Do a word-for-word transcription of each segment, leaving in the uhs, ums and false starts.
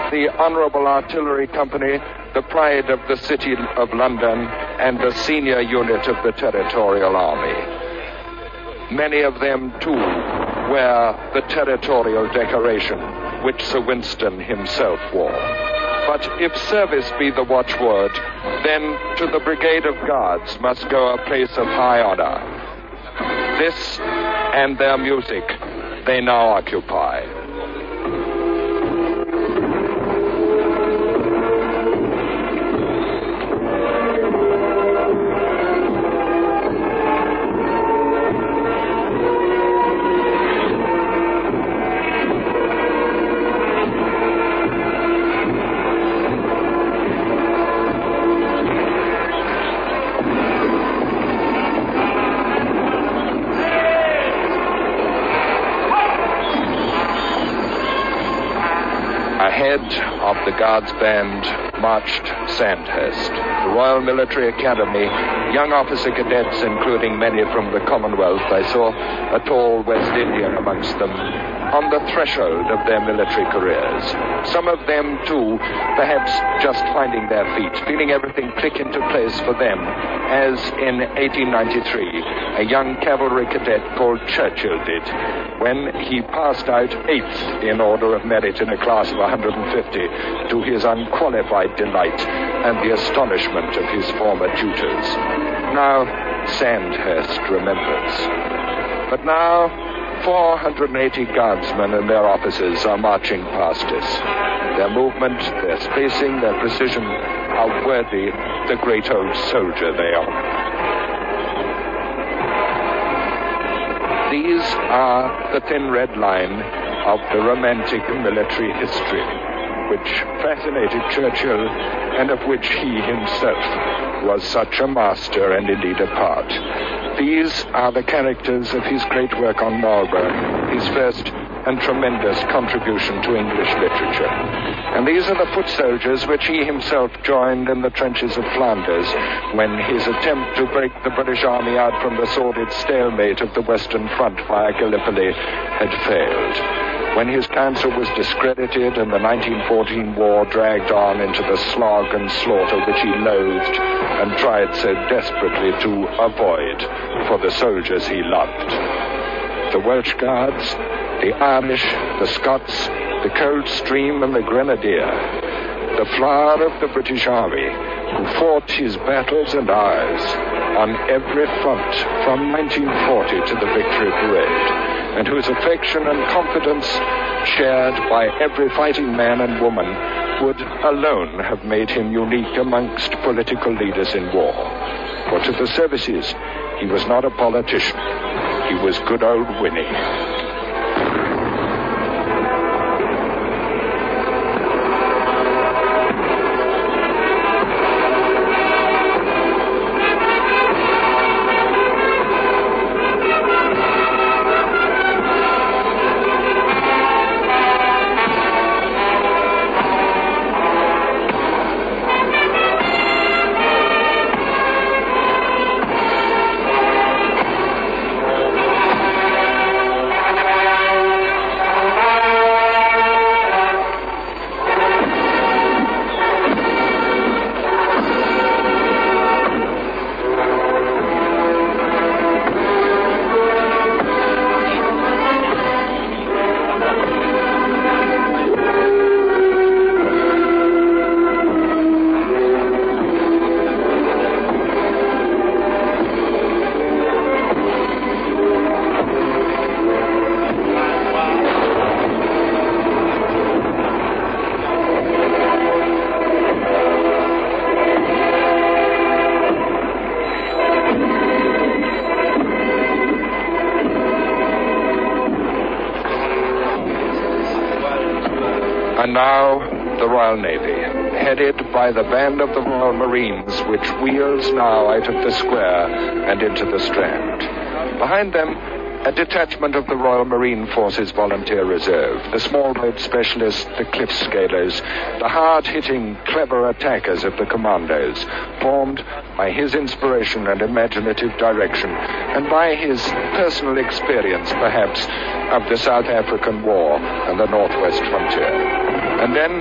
the Honourable Artillery Company, the pride of the City of London, and a senior unit of the Territorial Army. Many of them, too, wear the territorial decoration which Sir Winston himself wore. But if service be the watchword, then to the Brigade of Guards must go a place of high honor. This and their music they now occupy. Ahead of the Guards Band marched Sandhurst, the Royal Military Academy, young officer cadets, including many from the Commonwealth. I saw a tall West Indian amongst them, on the threshold of their military careers. Some of them, too, perhaps just finding their feet, feeling everything click into place for them, as in eighteen ninety-three, a young cavalry cadet called Churchill did, when he passed out eighth in order of merit in a class of one hundred fifty, to his unqualified delight and the astonishment of his former tutors. Now, Sandhurst remembers. But now, four hundred eighty guardsmen and their officers are marching past us. Their movement, their spacing, their precision are worthy the great old soldier they are. These are the thin red line of the romantic military history which fascinated Churchill and of which he himself was such a master and indeed a part. These are the characters of his great work on Marlborough, his first and tremendous contribution to English literature. And these are the foot soldiers which he himself joined in the trenches of Flanders when his attempt to break the British Army out from the sordid stalemate of the Western Front via Gallipoli had failed. When his counsel was discredited and the nineteen fourteen war dragged on into the slog and slaughter which he loathed and tried so desperately to avoid for the soldiers he loved. The Welsh Guards, the Irish, the Scots, the Coldstream and the Grenadier, the flower of the British Army, who fought his battles and ours on every front from nineteen forty to the Victory Parade, and whose affection and confidence, shared by every fighting man and woman, would alone have made him unique amongst political leaders in war. For to the services, he was not a politician. He was good old Winnie. And now, the Royal Navy, headed by the band of the Royal Marines, which wheels now out of the square and into the Strand. Behind them, a detachment of the Royal Marine Forces Volunteer Reserve, the small boat specialists, the cliff scalers, the hard-hitting, clever attackers of the commandos, formed by his inspiration and imaginative direction, and by his personal experience, perhaps, of the South African War and the Northwest frontier. And then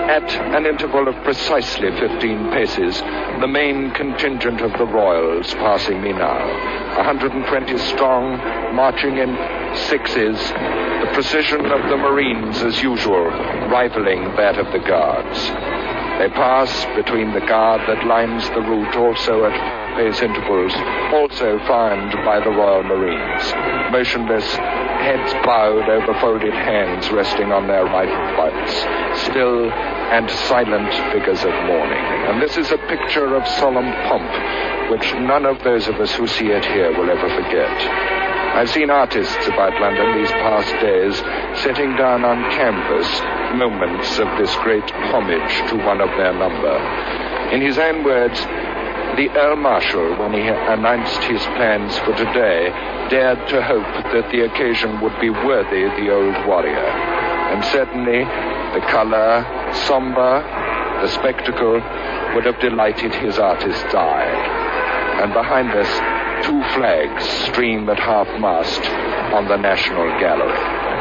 At an interval of precisely fifteen paces, the main contingent of the Royals passing me now. one hundred twenty strong, marching in sixes, the precision of the Marines as usual, rivaling that of the Guards. They pass between the guard that lines the route, also at pace intervals, also found by the Royal Marines, motionless, heads bowed over folded hands resting on their rifle butts, still and silent figures of mourning. And this is a picture of solemn pomp, which none of those of us who see it here will ever forget. I've seen artists about London these past days setting down on canvas moments of this great homage to one of their number. In his own words, the Earl Marshal, when he announced his plans for today, dared to hope that the occasion would be worthy the old warrior. And certainly the color, somber, the spectacle would have delighted his artist's eye. And behind us, two flags stream at half-mast on the National Gallery.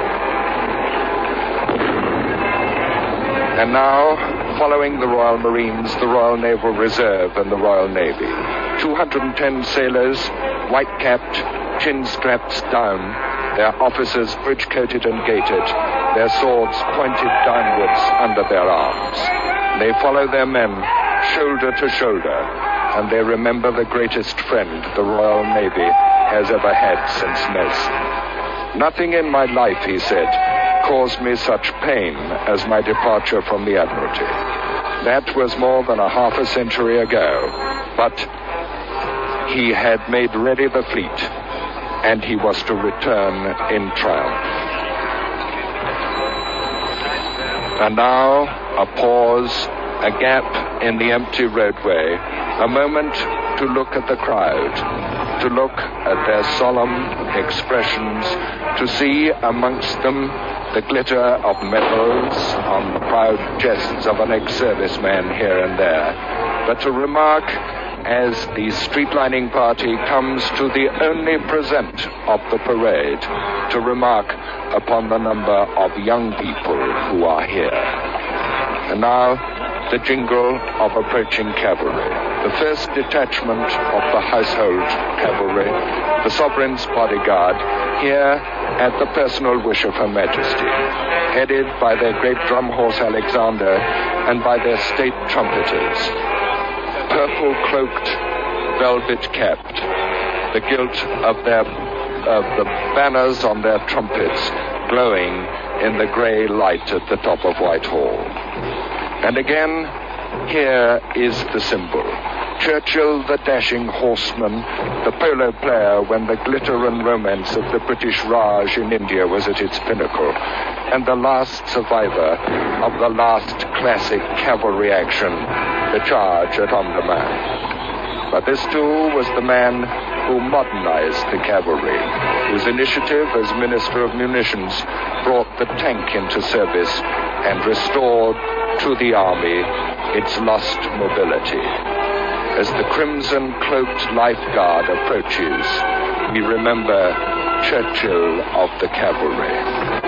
And now, following the Royal Marines, the Royal Naval Reserve and the Royal Navy. two hundred ten sailors, white-capped, chin-straps down, their officers bridge-coated and gaitered, their swords pointed downwards under their arms. They follow their men, shoulder to shoulder, and they remember the greatest friend the Royal Navy has ever had since Nelson. Nothing in my life, he said, caused me such pain as my departure from the Admiralty. That was more than a half a century ago, but he had made ready the fleet, and he was to return in triumph. And now, a pause, a gap in the empty roadway, a moment to look at the crowd, to look at their solemn expressions, to see amongst them the glitter of medals on the proud chests of an ex-serviceman here and there, but to remark as the street-lining party comes to the only present of the parade, to remark upon the number of young people who are here. And now, the jingle of approaching cavalry, the first detachment of the household cavalry, the sovereign's bodyguard, here at the personal wish of Her Majesty, headed by their great drum horse Alexander and by their state trumpeters, purple-cloaked, velvet-capped, the gilt of their of the banners on their trumpets glowing in the grey light at the top of Whitehall. And again, here is the symbol. Churchill, the dashing horseman, the polo player when the glitter and romance of the British Raj in India was at its pinnacle, and the last survivor of the last classic cavalry action, the charge at Omdurman. But this too was the man who modernized the cavalry, whose initiative as Minister of Munitions brought the tank into service and restored to the army its lost mobility. As the crimson-cloaked lifeguard approaches, we remember Churchill of the cavalry.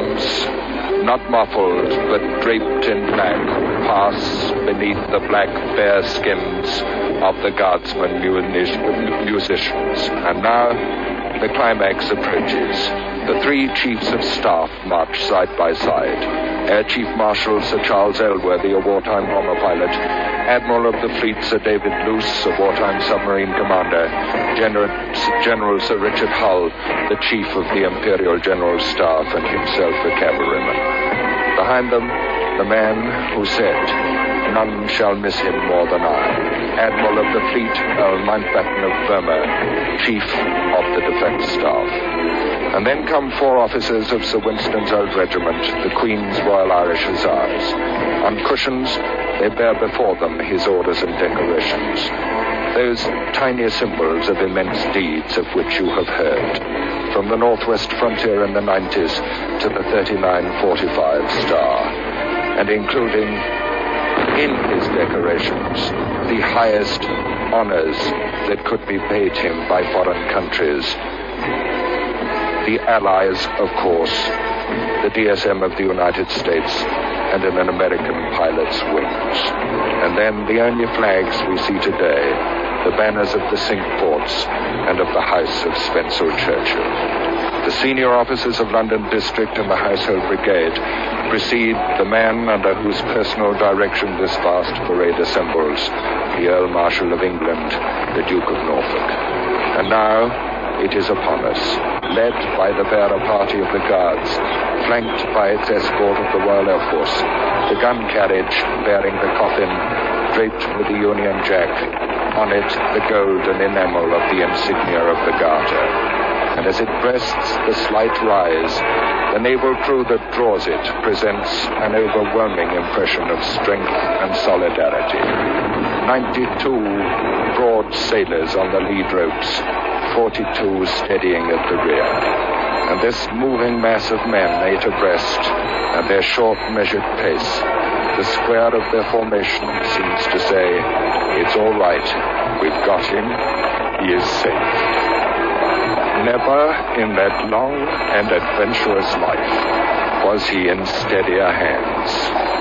arms, not muffled, but draped in black, pass beneath the black bare skins of the guardsmen musicians. And now the climax approaches. The three chiefs of staff march side by side. Air Chief Marshal Sir Charles Elworthy, a wartime bomber pilot, Admiral of the Fleet Sir David Luce, a wartime submarine commander, General, General Sir Richard Hull, the Chief of the Imperial General Staff, and himself a cavalryman. Behind them, the man who said, "None shall miss him more than I," Admiral of the Fleet, Earl Mountbatten of Burma, Chief of the Defence Staff. And then come four officers of Sir Winston's old regiment, the Queen's Royal Irish Hussars. On cushions, they bear before them his orders and decorations, those tiny symbols of immense deeds of which you have heard, from the northwest frontier in the nineties to the thirty-nine forty-five star, and including in his decorations the highest honors that could be paid him by foreign countries. The Allies, of course, the D S M of the United States, and in an American pilot's wings. And then the only flags we see today, the banners of the Cinque Ports and of the House of Spencer Churchill. The senior officers of London District and the Household Brigade precede the man under whose personal direction this vast parade assembles, the Earl Marshal of England, the Duke of Norfolk. And now it is upon us, led by the bearer party of the Guards, flanked by its escort of the Royal Air Force, the gun carriage bearing the coffin, draped with the Union Jack, on it the gold and enamel of the insignia of the Garter. And as it breasts the slight rise, the naval crew that draws it presents an overwhelming impression of strength and solidarity. Ninety-two broad sailors on the lead ropes, forty-two steadying at the rear. And this moving mass of men, eight abreast, and their short, measured pace, the square of their formation seems to say, it's all right, we've got him, he is safe. Never in that long and adventurous life was he in steadier hands.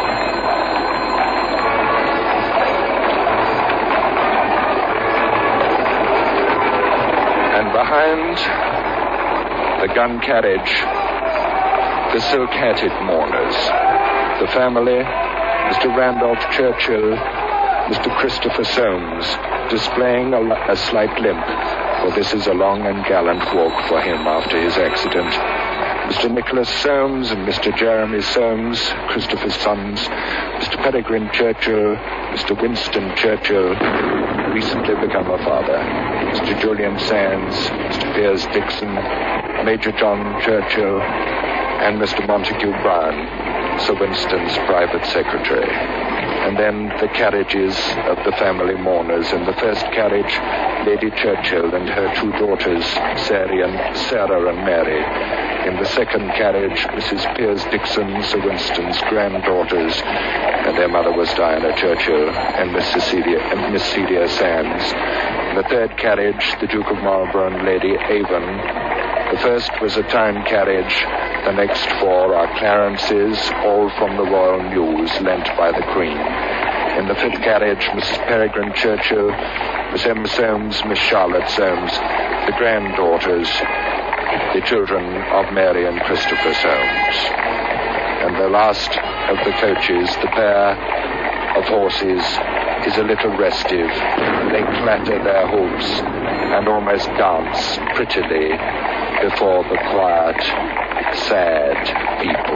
And behind the gun carriage, the silk-hatted mourners, the family, Mister Randolph Churchill, Mister Christopher Soames, displaying a, a slight limp, for this is a long and gallant walk for him after his accident. Mister Nicholas Soames and Mister Jeremy Soames, Christopher's sons, Mister Peregrine Churchill, Mister Winston Churchill, recently become a father, Mister Julian Sands, Mister Piers Dixon, Major John Churchill, and Mister Montague Brown, Sir Winston's private secretary. And then the carriages of the family mourners. In the first carriage, Lady Churchill and her two daughters, Sarah and, Sarah and Mary. In the second carriage, Missus Piers Dixon, Sir Winston's granddaughters, and their mother was Diana Churchill, and Miss Cecilia and Miss Celia Sands. In the third carriage, the Duke of Marlborough and Lady Avon. The first was a town carriage. The next four are Clarences, all from the Royal Mews, lent by the Queen. In the fifth carriage, Missus Peregrine Churchill, Miss Emma Soames, Miss Charlotte Soames, the granddaughters, the children of Mary and Christopher Soames. And the last of the coaches, the pair of horses, is a little restive. They clatter their hoofs and almost dance prettily before the quiet, sad people.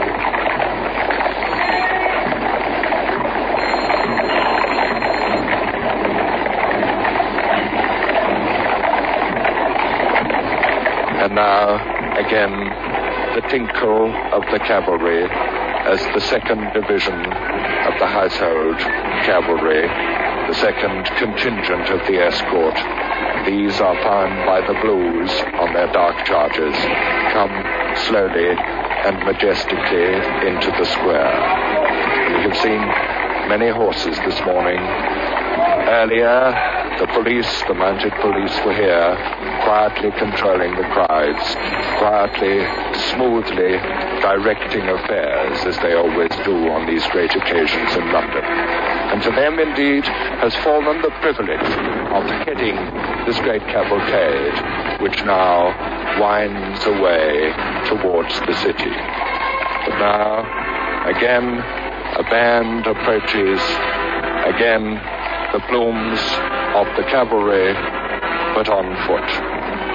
And now, again, the tinkle of the cavalry as the second division of the household cavalry, the second contingent of the escort, these are found by the Blues on their dark chargers, come slowly and majestically into the square. We have seen many horses this morning. Earlier, The police, the mounted police were here, quietly controlling the crowds, quietly, smoothly directing affairs as they always do on these great occasions in London. And to them, indeed, has fallen the privilege of heading this great cavalcade, which now winds away towards the city. But now, again, a band approaches, again, the plumes of the cavalry, but on foot.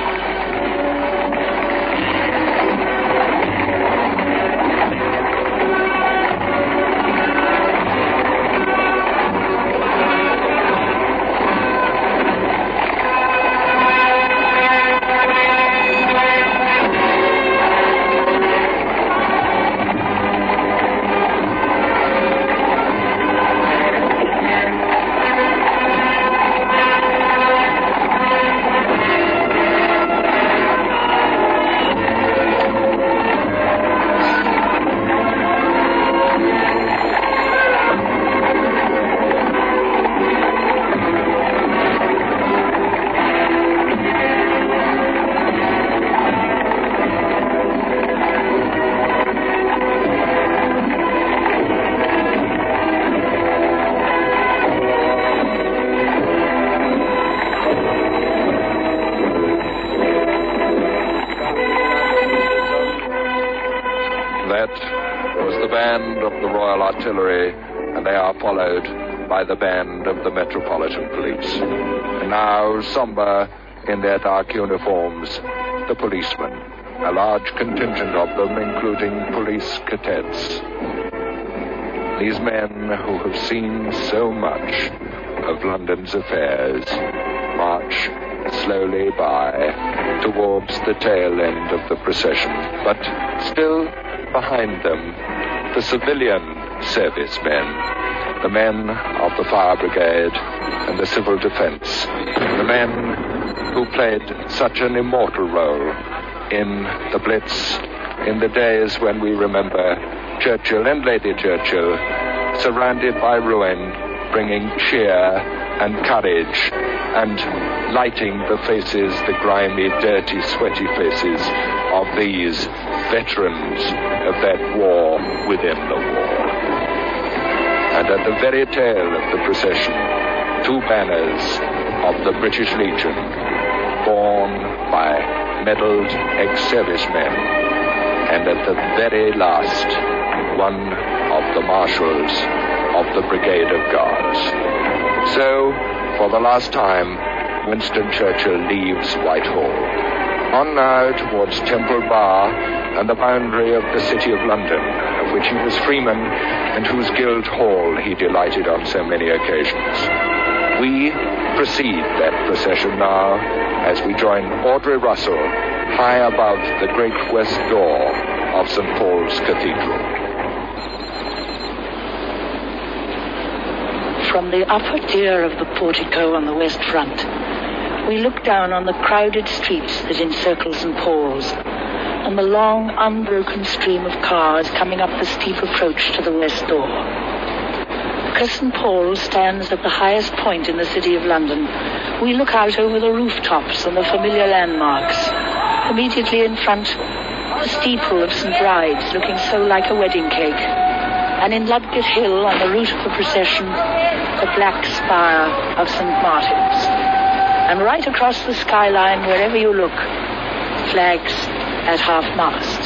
Artillery, and they are followed by the band of the Metropolitan Police. And now, somber in their dark uniforms, the policemen, a large contingent of them, including police cadets. These men who have seen so much of London's affairs march slowly by towards the tail end of the procession, but still behind them, the civilian servicemen, the men of the fire brigade and the civil defense, the men who played such an immortal role in the Blitz, in the days when we remember Churchill and Lady Churchill surrounded by ruin, bringing cheer and courage and lighting the faces, the grimy, dirty, sweaty faces of these veterans of that war within the war. And at the very tail of the procession, two banners of the British Legion, borne by medalled ex-servicemen, and at the very last, one of the marshals of the Brigade of Guards. So, for the last time, Winston Churchill leaves Whitehall, on now towards Temple Bar and the boundary of the City of London, of which he was freeman and whose Guildhall he delighted on so many occasions. We precede that procession now as we join Audrey Russell high above the great west door of Saint Paul's Cathedral. From the upper tier of the portico on the west front, we look down on the crowded streets that encircle Saint Paul's, and the long, unbroken stream of cars coming up the steep approach to the west door. Because Saint Paul's stands at the highest point in the City of London, we look out over the rooftops and the familiar landmarks. Immediately in front, the steeple of Saint Bride's, looking so like a wedding cake. And in Ludgate Hill, on the route of the procession, the black spire of Saint Martin's. And right across the skyline, wherever you look, flags at half-mast.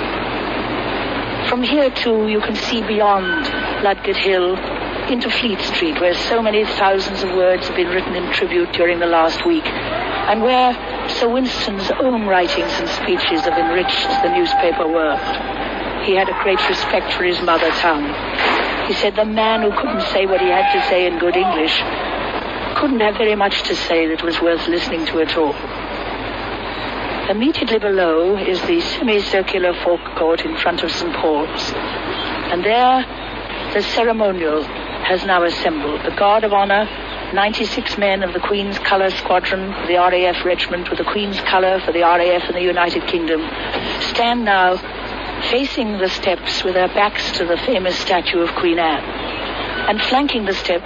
From here, too, you can see beyond Ludgate Hill into Fleet Street, where so many thousands of words have been written in tribute during the last week, and where Sir Winston's own writings and speeches have enriched the newspaper world. He had a great respect for his mother tongue. He said the man who couldn't say what he had to say in good English couldn't have very much to say that was worth listening to at all. Immediately below is the semicircular forecourt in front of Saint Paul's. And there, the ceremonial has now assembled. The Guard of Honor, ninety-six men of the Queen's Colour Squadron, the R A F Regiment with the Queen's Colour for the R A F in the United Kingdom, stand now facing the steps with their backs to the famous statue of Queen Anne. And flanking the steps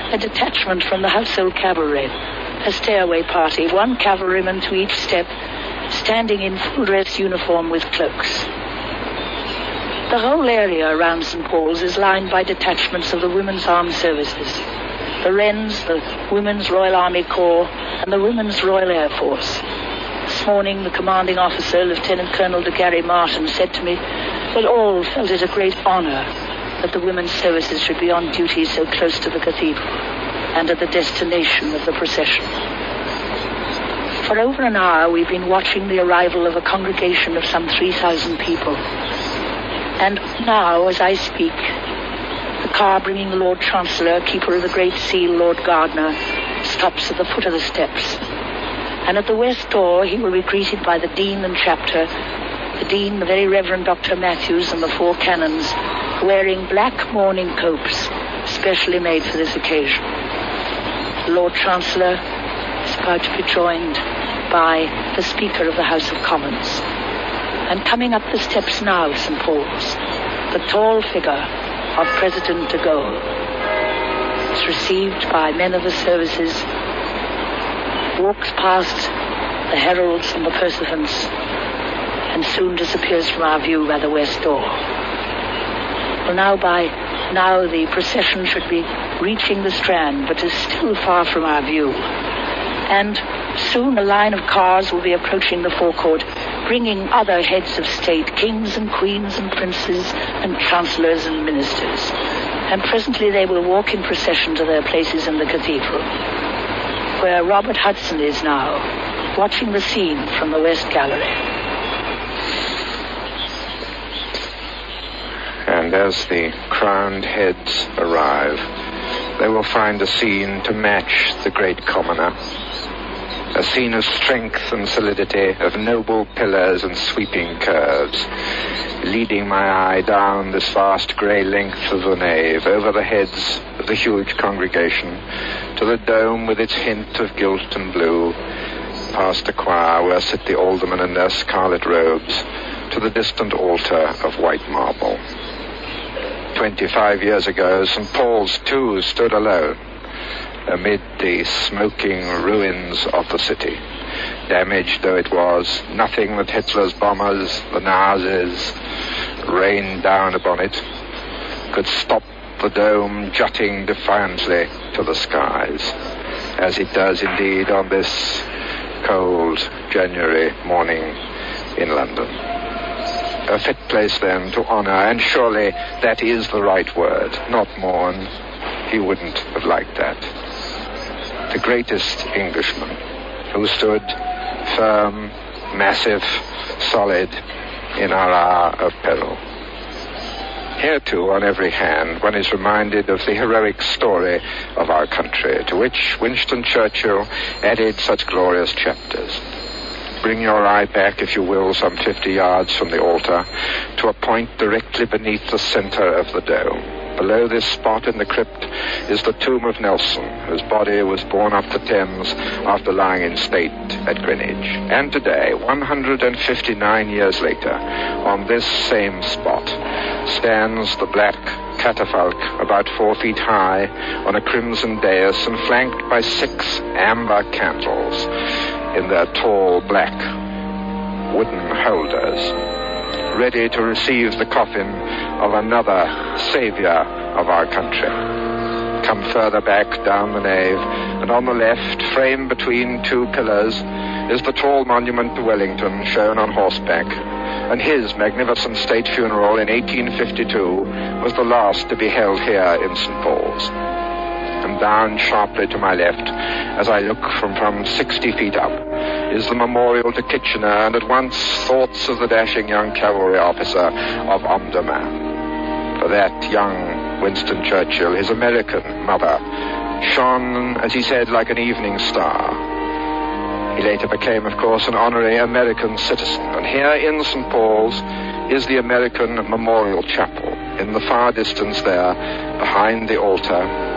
a detachment from the household cavalry, a stairway party, one cavalryman to each step, standing in full dress uniform with cloaks. The whole area around Saint Paul's is lined by detachments of the Women's Armed Services, the Wrens, the Women's Royal Army Corps, and the Women's Royal Air Force. This morning, the commanding officer, Lieutenant Colonel de Gary Martin, said to me that all felt it a great honor that the women's services should be on duty so close to the cathedral and at the destination of the procession. For over an hour, we've been watching the arrival of a congregation of some three thousand people. And now, as I speak, the car bringing the Lord Chancellor, Keeper of the Great Seal, Lord Gardiner, stops at the foot of the steps. And at the west door, he will be greeted by the Dean and Chapter, the Dean, the Very Reverend Doctor Matthews, and the four canons, wearing black mourning copes, specially made for this occasion. The Lord Chancellor is about to be joined by the Speaker of the House of Commons. And coming up the steps now, Saint Paul's, the tall figure of President de Gaulle is received by men of the services, walks past the heralds and the pursuivants, and soon disappears from our view by the west door. Well, now by now the procession should be reaching the Strand, but is still far from our view. And soon a line of cars will be approaching the forecourt, bringing other heads of state, kings and queens and princes and chancellors and ministers. And presently they will walk in procession to their places in the cathedral, where Robert Hudson is now, watching the scene from the West Gallery. And as the crowned heads arrive, they will find a scene to match the great commoner. A scene of strength and solidity, of noble pillars and sweeping curves, leading my eye down this vast grey length of the nave, over the heads of the huge congregation, to the dome with its hint of gilt and blue, past the choir where sit the aldermen in their scarlet robes, to the distant altar of white marble. Twenty-five years ago, Saint Paul's too stood alone amid the smoking ruins of the city. Damaged though it was, nothing that Hitler's bombers, the Nazis, rained down upon it could stop the dome jutting defiantly to the skies, as it does indeed on this cold January morning in London. A fit place then to honor, and surely that is the right word, not mourn. He wouldn't have liked that. The greatest Englishman, who stood firm, massive, solid in our hour of peril. Here too, on every hand, one is reminded of the heroic story of our country, to which Winston Churchill added such glorious chapters. Bring your eye back, if you will, some fifty yards from the altar, to a point directly beneath the center of the dome. Below this spot in the crypt is the tomb of Nelson, whose body was borne up the Thames after lying in state at Greenwich. And today, one hundred fifty-nine years later, on this same spot, stands the black catafalque, about four feet high, on a crimson dais and flanked by six amber candles in their tall black wooden holders, ready to receive the coffin of another savior of our country. Come further back down the nave, and on the left, framed between two pillars, is the tall monument to Wellington, shown on horseback, and his magnificent state funeral in eighteen fifty-two was the last to be held here in Saint Paul's. And down sharply to my left, as I look from from sixty feet up, is the memorial to Kitchener, and at once thoughts of the dashing young cavalry officer of Omdurman. For that young Winston Churchill, his American mother, shone, as he said, like an evening star. He later became, of course, an honorary American citizen, and here in Saint Paul's is the American Memorial Chapel, in the far distance there, behind the altar.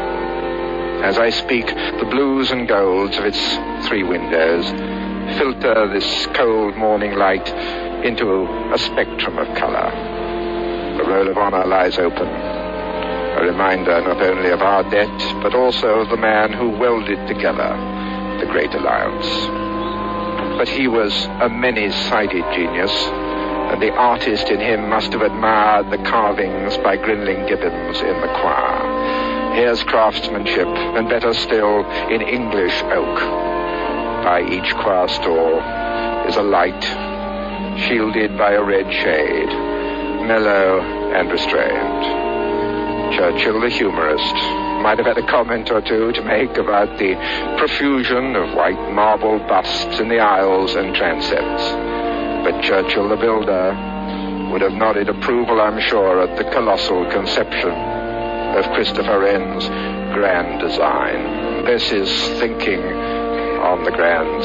As I speak, the blues and golds of its three windows filter this cold morning light into a spectrum of color. The roll of honor lies open. a reminder not only of our debt, but also of the man who welded together the Great Alliance. But he was a many-sided genius, and the artist in him must have admired the carvings by Grinling Gibbons in the choir. Here's craftsmanship, and better still, in English oak. By each choir stall is a light, shielded by a red shade, mellow and restrained. Churchill, the humorist, might have had a comment or two to make about the profusion of white marble busts in the aisles and transepts. But Churchill, the builder, would have nodded approval, I'm sure, at the colossal conception of Christopher Wren's grand design. This is thinking on the grand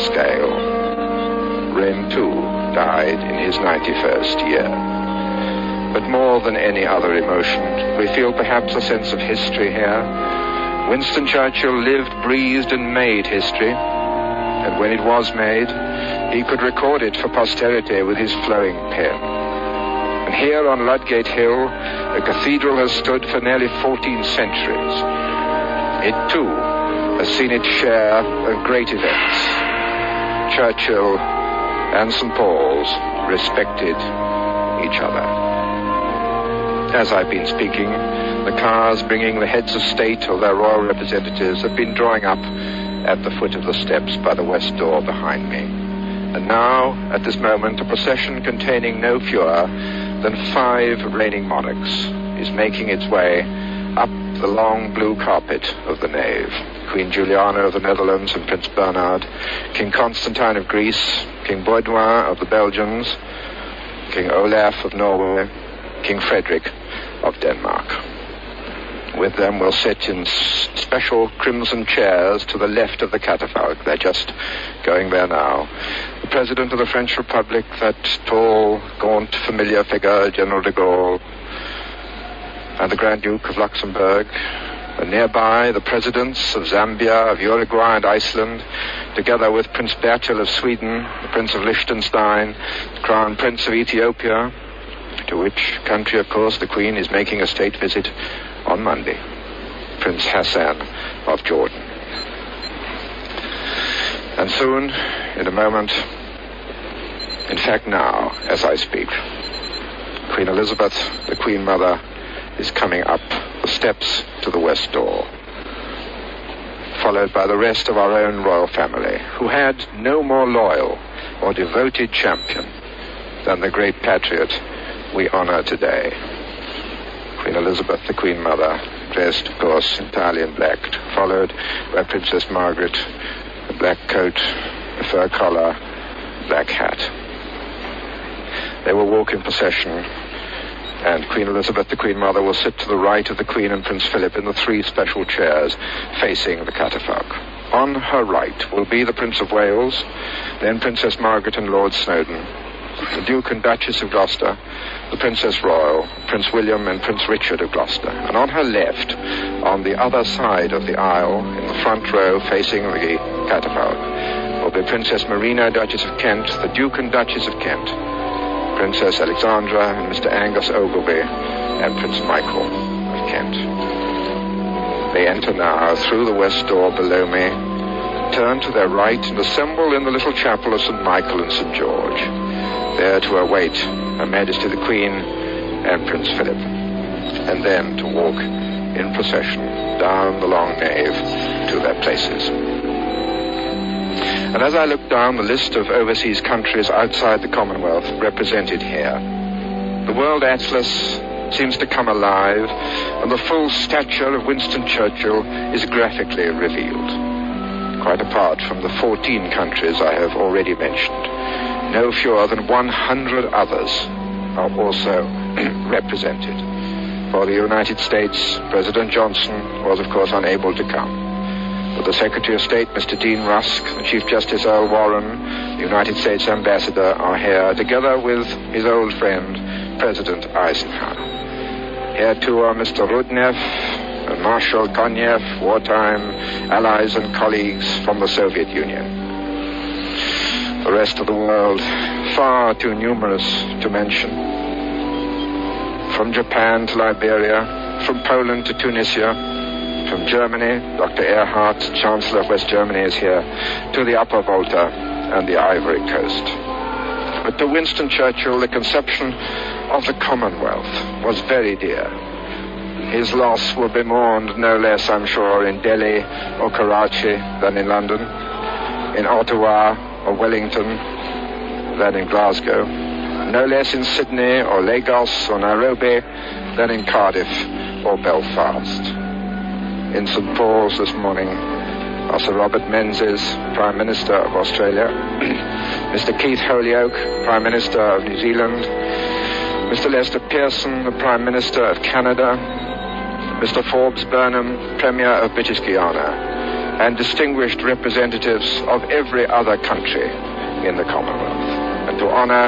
scale. Wren, too, died in his ninety-first year. But more than any other emotion, we feel perhaps a sense of history here. Winston Churchill lived, breathed, and made history. And when it was made, he could record it for posterity with his flowing pen. And here on Ludgate Hill, the cathedral has stood for nearly fourteen centuries. It, too, has seen its share of great events. Churchill and Saint Paul's respected each other. As I've been speaking, the cars bringing the heads of state or their royal representatives have been drawing up at the foot of the steps by the west door behind me. And now, at this moment, a procession containing no fewer than five reigning monarchs is making its way up the long blue carpet of the nave. Queen Juliana of the Netherlands and Prince Bernhard, King Constantine of Greece, King Baudouin of the Belgians, King Olaf of Norway, King Frederick of Denmark. With them will sit in special crimson chairs to the left of the catafalque. They're just going there now. The President of the French Republic, that tall, gaunt, familiar figure, General de Gaulle, and the Grand Duke of Luxembourg. And nearby, the presidents of Zambia, of Uruguay and Iceland, together with Prince Bertil of Sweden, the Prince of Liechtenstein, the Crown Prince of Ethiopia, to which country, of course, the Queen is making a state visit on Monday, Prince Hassan of Jordan. And soon, in a moment, in fact now, as I speak, Queen Elizabeth, the Queen Mother, is coming up the steps to the west door, followed by the rest of our own royal family, who had no more loyal or devoted champion than the great patriot we honor today. Queen Elizabeth, the Queen Mother, dressed, of course, entirely in black, followed by Princess Margaret, a black coat, a fur collar, black hat. They will walk in procession, and Queen Elizabeth, the Queen Mother, will sit to the right of the Queen and Prince Philip in the three special chairs facing the catafalque. On her right will be the Prince of Wales, then Princess Margaret and Lord Snowdon, the Duke and Duchess of Gloucester, the Princess Royal, Prince William and Prince Richard of Gloucester. And on her left, on the other side of the aisle, in the front row facing the catafalque, will be Princess Marina, Duchess of Kent, the Duke and Duchess of Kent, Princess Alexandra and Mister Angus Ogilvy, and Prince Michael of Kent. They enter now through the west door below me, turn to their right and assemble in the little chapel of Saint Michael and Saint George, there to await Her Majesty the Queen and Prince Philip, and then to walk in procession down the long nave to their places. And as I look down the list of overseas countries outside the Commonwealth represented here, the World Atlas seems to come alive, and the full stature of Winston Churchill is graphically revealed. Quite apart from the fourteen countries I have already mentioned, no fewer than one hundred others are also represented. For the United States, President Johnson was, of course, unable to come. But the Secretary of State, Mister Dean Rusk, the Chief Justice Earl Warren, the United States Ambassador are here, together with his old friend, President Eisenhower. Here, too, are Mister Rudnev and Marshal Konev, wartime allies and colleagues from the Soviet Union. The rest of the world, far too numerous to mention. From Japan to Liberia, from from Poland to Tunisia, from Germany, Doctor Erhard, Chancellor of West Germany, is here, to the Upper Volta and the Ivory Coast. But to Winston Churchill, the conception of the Commonwealth was very dear. His loss will be mourned no less, I'm sure, in Delhi or Karachi than in London, in Ottawa or Wellington than in Glasgow, no less in Sydney or Lagos or Nairobi than in Cardiff or Belfast. In Saint Paul's this morning are Sir Robert Menzies, Prime Minister of Australia, Mister Keith Holyoake, Prime Minister of New Zealand, Mister Lester Pearson, the Prime Minister of Canada, Mister Forbes Burnham, Premier of British Guiana, and distinguished representatives of every other country in the Commonwealth. And to honour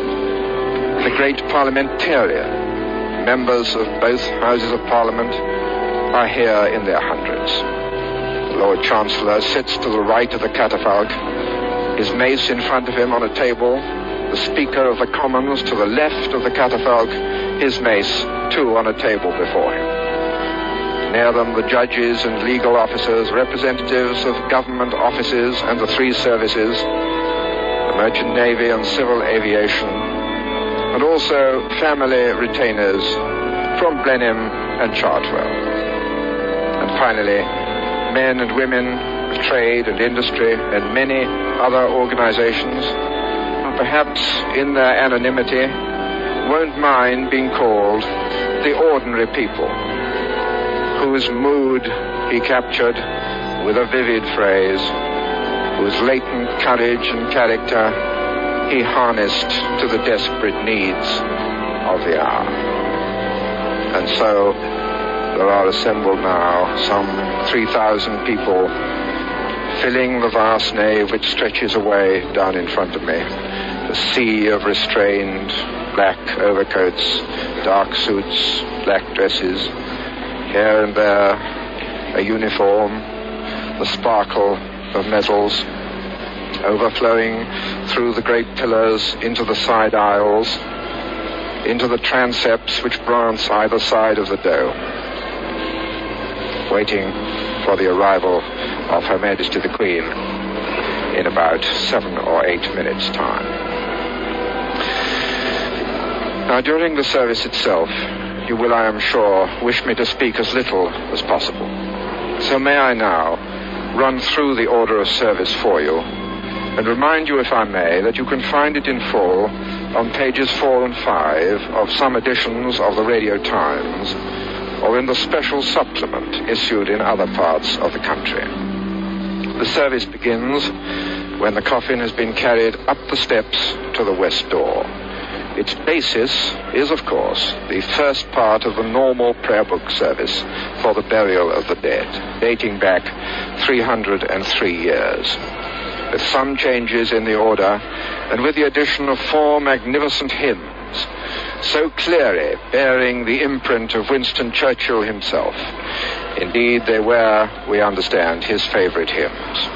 the great parliamentarian, members of both Houses of Parliament are here in their hundreds. The Lord Chancellor sits to the right of the catafalque, his mace in front of him on a table, the Speaker of the Commons to the left of the catafalque, his mace too on a table before him. Near them the judges and legal officers, representatives of government offices and the three services, the Merchant Navy and Civil Aviation, and also family retainers from Blenheim and Chartwell. And finally, men and women of trade and industry and many other organizations who perhaps in their anonymity won't mind being called the ordinary people, whose mood he captured with a vivid phrase, whose latent courage and character he harnessed to the desperate needs of the hour. And so there are assembled now some three thousand people filling the vast nave which stretches away down in front of me, a sea of restrained black overcoats, dark suits, black dresses, here and there a uniform, the sparkle of medals, overflowing through the great pillars into the side aisles, into the transepts which branch either side of the dome, waiting for the arrival of Her Majesty the Queen in about seven or eight minutes' time. Now, during the service itself, you will, I am sure, wish me to speak as little as possible. So may I now run through the order of service for you and remind you, if I may, that you can find it in full on pages four and five of some editions of the Radio Times or in the special supplement issued in other parts of the country. The service begins when the coffin has been carried up the steps to the west door. Its basis is, of course, the first part of the normal prayer book service for the burial of the dead, dating back three hundred three years, with some changes in the order and with the addition of four magnificent hymns, so clearly bearing the imprint of Winston Churchill himself. Indeed, they were, we understand, his favorite hymns.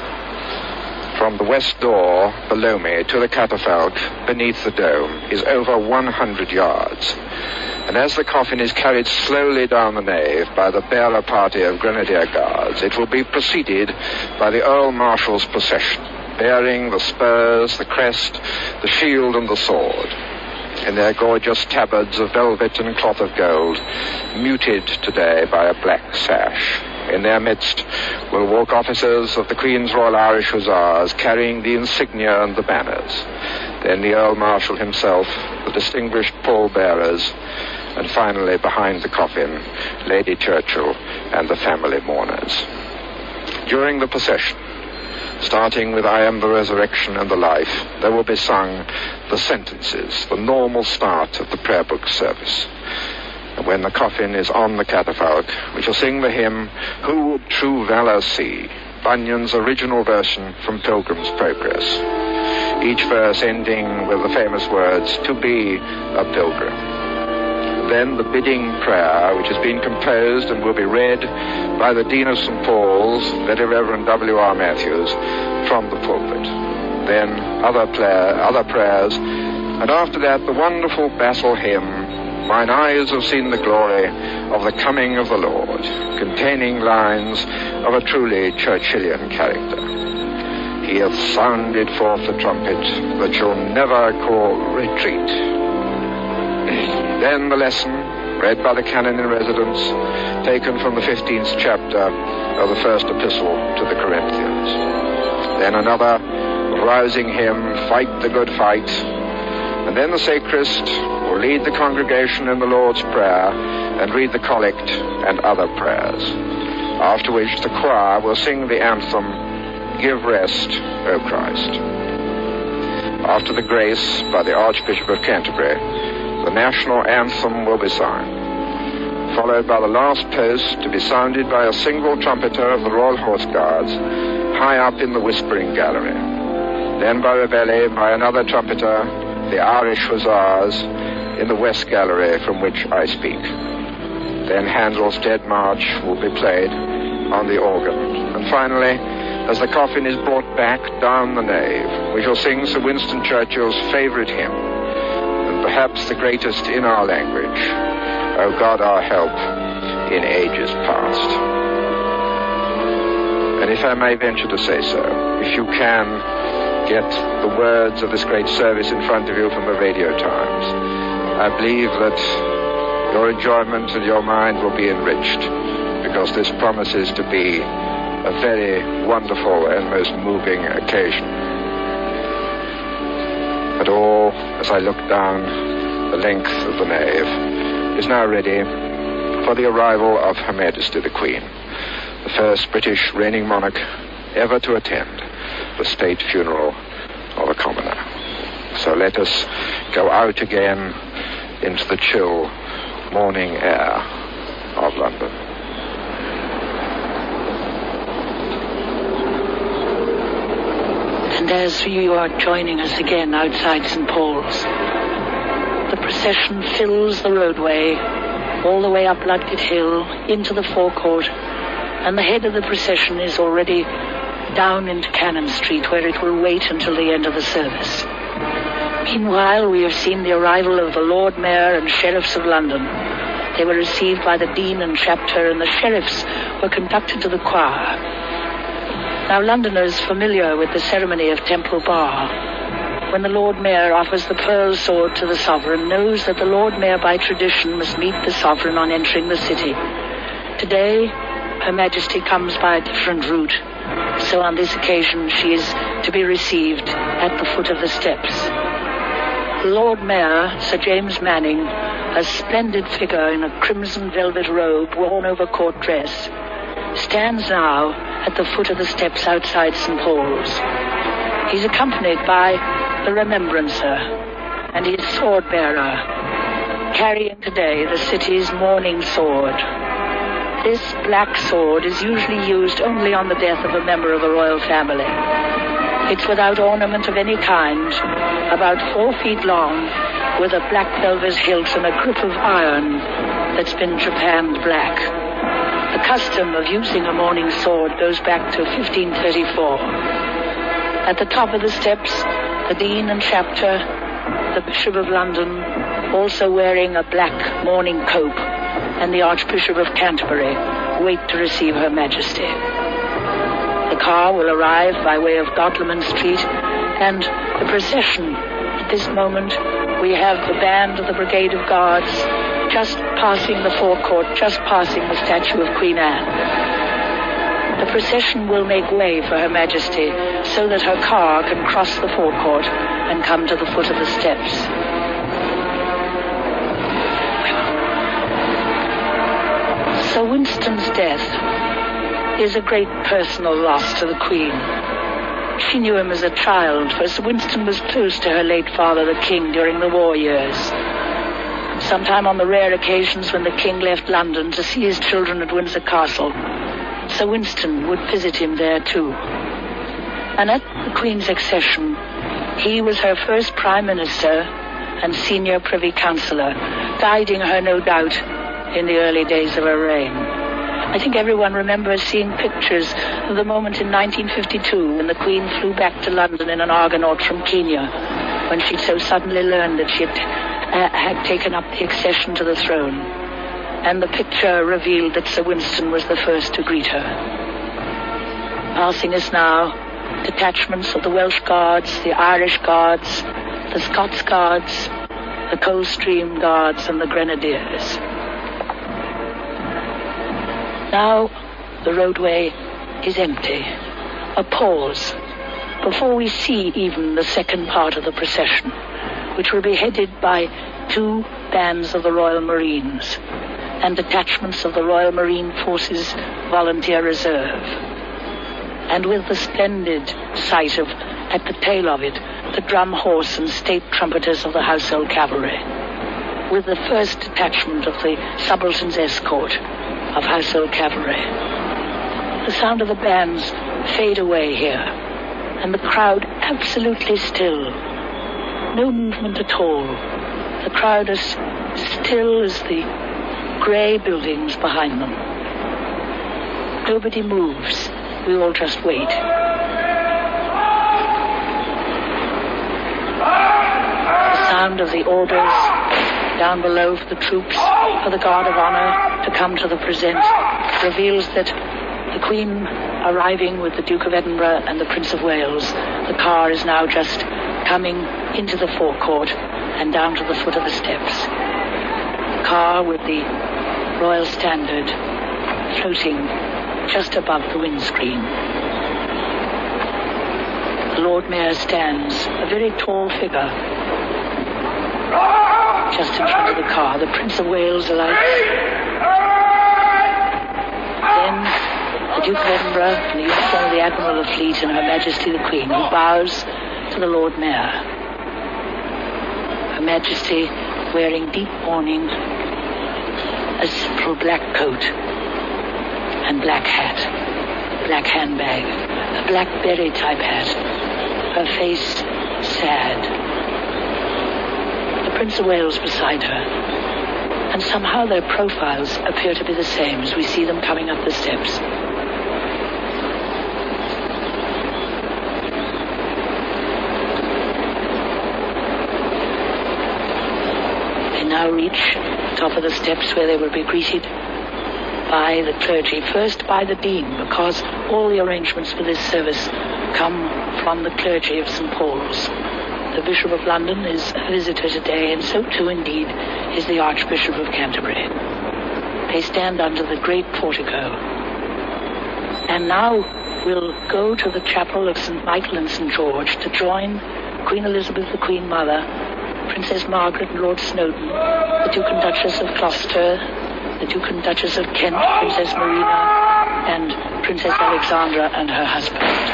From the west door below me to the catafalque beneath the dome is over one hundred yards. And as the coffin is carried slowly down the nave by the bearer party of Grenadier Guards, it will be preceded by the Earl Marshal's procession, bearing the spurs, the crest, the shield and the sword, in their gorgeous tabards of velvet and cloth of gold, muted today by a black sash. In their midst will walk officers of the Queen's Royal Irish Hussars, carrying the insignia and the banners. Then the Earl Marshal himself, the distinguished pallbearers, and finally, behind the coffin, Lady Churchill and the family mourners. During the procession, starting with I Am the Resurrection and the Life, there will be sung the sentences, the normal start of the prayer book service. And when the coffin is on the catafalque, we shall sing the hymn, Who Would True Valor See? Bunyan's original version from Pilgrim's Progress. Each verse ending with the famous words, to be a pilgrim. Then the bidding prayer, which has been composed and will be read by the Dean of Saint Paul's, Very Reverend W R Matthews, from the pulpit. Then other, prayer, other prayers, and after that the wonderful battle hymn, mine eyes have seen the glory of the coming of the Lord, containing lines of a truly Churchillian character. He hath sounded forth the trumpet that shall never call retreat. Then the lesson, read by the canon in residence, taken from the fifteenth chapter of the first epistle to the Corinthians. Then another rousing hymn, Fight the Good Fight. And then the sacrist will lead the congregation in the Lord's Prayer and read the collect and other prayers, after which the choir will sing the anthem, Give Rest, O Christ. After the grace by the Archbishop of Canterbury, the national anthem will be sung, followed by the last post to be sounded by a single trumpeter of the Royal Horse Guards high up in the Whispering Gallery. Then by reveille by another trumpeter, the Irish Hussars, in the West Gallery from which I speak. Then Handel's Dead March will be played on the organ. And finally, as the coffin is brought back down the nave, we shall sing Sir Winston Churchill's favourite hymn, and perhaps the greatest in our language, O God our help in ages past. And if I may venture to say so, if you can get the words of this great service in front of you from the Radio Times, I believe that your enjoyment and your mind will be enriched, because this promises to be a very wonderful and most moving occasion. But all, as I look down the length of the nave, is now ready for the arrival of Her Majesty the Queen, the first British reigning monarch ever to attend the state funeral of a commoner. So let us go out again into the chill morning air of London. And as you are joining us again outside Saint Paul's, the procession fills the roadway all the way up Ludgate Hill into the forecourt, and the head of the procession is already down into Cannon Street, where it will wait until the end of the service. Meanwhile, we have seen the arrival of the Lord Mayor and Sheriffs of London. They were received by the Dean and Chapter, and the Sheriffs were conducted to the choir. Now, Londoners familiar with the ceremony of Temple Bar, when the Lord Mayor offers the pearl sword to the sovereign, knows that the Lord Mayor by tradition must meet the sovereign on entering the city. Today, Her Majesty comes by a different route. So on this occasion, she is to be received at the foot of the steps. The Lord Mayor, Sir James Manning, a splendid figure in a crimson velvet robe worn over court dress, stands now at the foot of the steps outside Saint Paul's. He's accompanied by the Remembrancer and his sword bearer, carrying today the city's mourning sword. This black sword is usually used only on the death of a member of the royal family. It's without ornament of any kind, about four feet long, with a black velvet hilt and a grip of iron that's been japanned black. The custom of using a mourning sword goes back to fifteen thirty-four. At the top of the steps, the Dean and Chapter, the Bishop of London, also wearing a black mourning cope, and the Archbishop of Canterbury wait to receive Her Majesty. The car will arrive by way of Godalming Street, and the procession. At this moment, we have the band of the Brigade of Guards just passing the forecourt, just passing the statue of Queen Anne. The procession will make way for Her Majesty so that her car can cross the forecourt and come to the foot of the steps. Sir Winston's death is a great personal loss to the Queen. She knew him as a child, for Sir Winston was close to her late father, the King, during the war years. Sometime on the rare occasions when the King left London to see his children at Windsor Castle, Sir Winston would visit him there too. And at the Queen's accession, he was her first Prime Minister and senior Privy Councillor, guiding her, no doubt, in the early days of her reign. I think everyone remembers seeing pictures of the moment in nineteen fifty-two when the Queen flew back to London in an Argonaut from Kenya, when she so suddenly learned that she had uh, had taken up the accession to the throne, and the picture revealed that Sir Winston was the first to greet her. Passing us now, detachments of the Welsh Guards, the Irish Guards, the Scots Guards, the Coldstream Guards, and the Grenadiers. Now the roadway is empty. A pause before we see even the second part of the procession, which will be headed by two bands of the Royal Marines and detachments of the Royal Marine Forces Volunteer Reserve. And with the splendid sight of, at the tail of it, the drum horse and state trumpeters of the Household Cavalry, with the first detachment of the Subaltern's Escort of Household Cavalry. The sound of the bands fade away here, and the crowd absolutely still. No movement at all. The crowd is still as the grey buildings behind them. Nobody moves. We all just wait. The sound of the orders down below for the troops, for the Guard of Honour to come to the present, reveals that the Queen arriving with the Duke of Edinburgh and the Prince of Wales, the car is now just coming into the forecourt and down to the foot of the steps. The car with the Royal Standard floating just above the windscreen. The Lord Mayor stands, a very tall figure, just in front of the car. The Prince of Wales alights. Then the Duke of Edinburgh, in the uniform of the Admiral of the Fleet, and Her Majesty the Queen, who bows to the Lord Mayor. Her Majesty wearing deep mourning, a simple black coat and black hat, black handbag, a black beret-type hat, her face sad. The Prince of Wales beside her, and somehow their profiles appear to be the same as we see them coming up the steps. They now reach the top of the steps where they will be greeted by the clergy, first by the Dean, because all the arrangements for this service come from the clergy of Saint Paul's. The Bishop of London is a visitor today, and so too indeed is the Archbishop of Canterbury. They stand under the great portico. And now we'll go to the chapel of Saint Michael and Saint George to join Queen Elizabeth, the Queen Mother, Princess Margaret and Lord Snowdon, the Duke and Duchess of Gloucester, the Duke and Duchess of Kent, Princess Marina, and Princess Alexandra and her husband.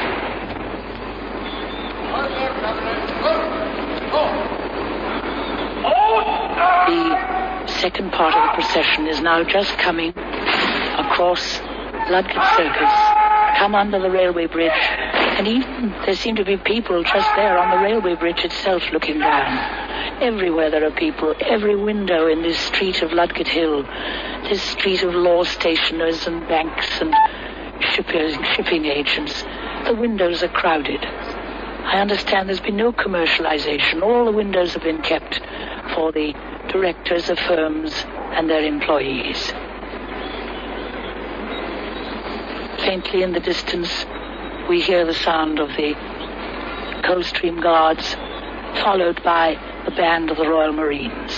The second part of the procession is now just coming across Ludgate Circus, come under the railway bridge, and even there seem to be people just there on the railway bridge itself looking down. Everywhere there are people, every window in this street of Ludgate Hill, this street of law stationers and banks and shippers, shipping agents. The windows are crowded. I understand there's been no commercialization. All the windows have been kept for the directors of firms and their employees. Faintly in the distance, we hear the sound of the Coldstream Guards, followed by the band of the Royal Marines.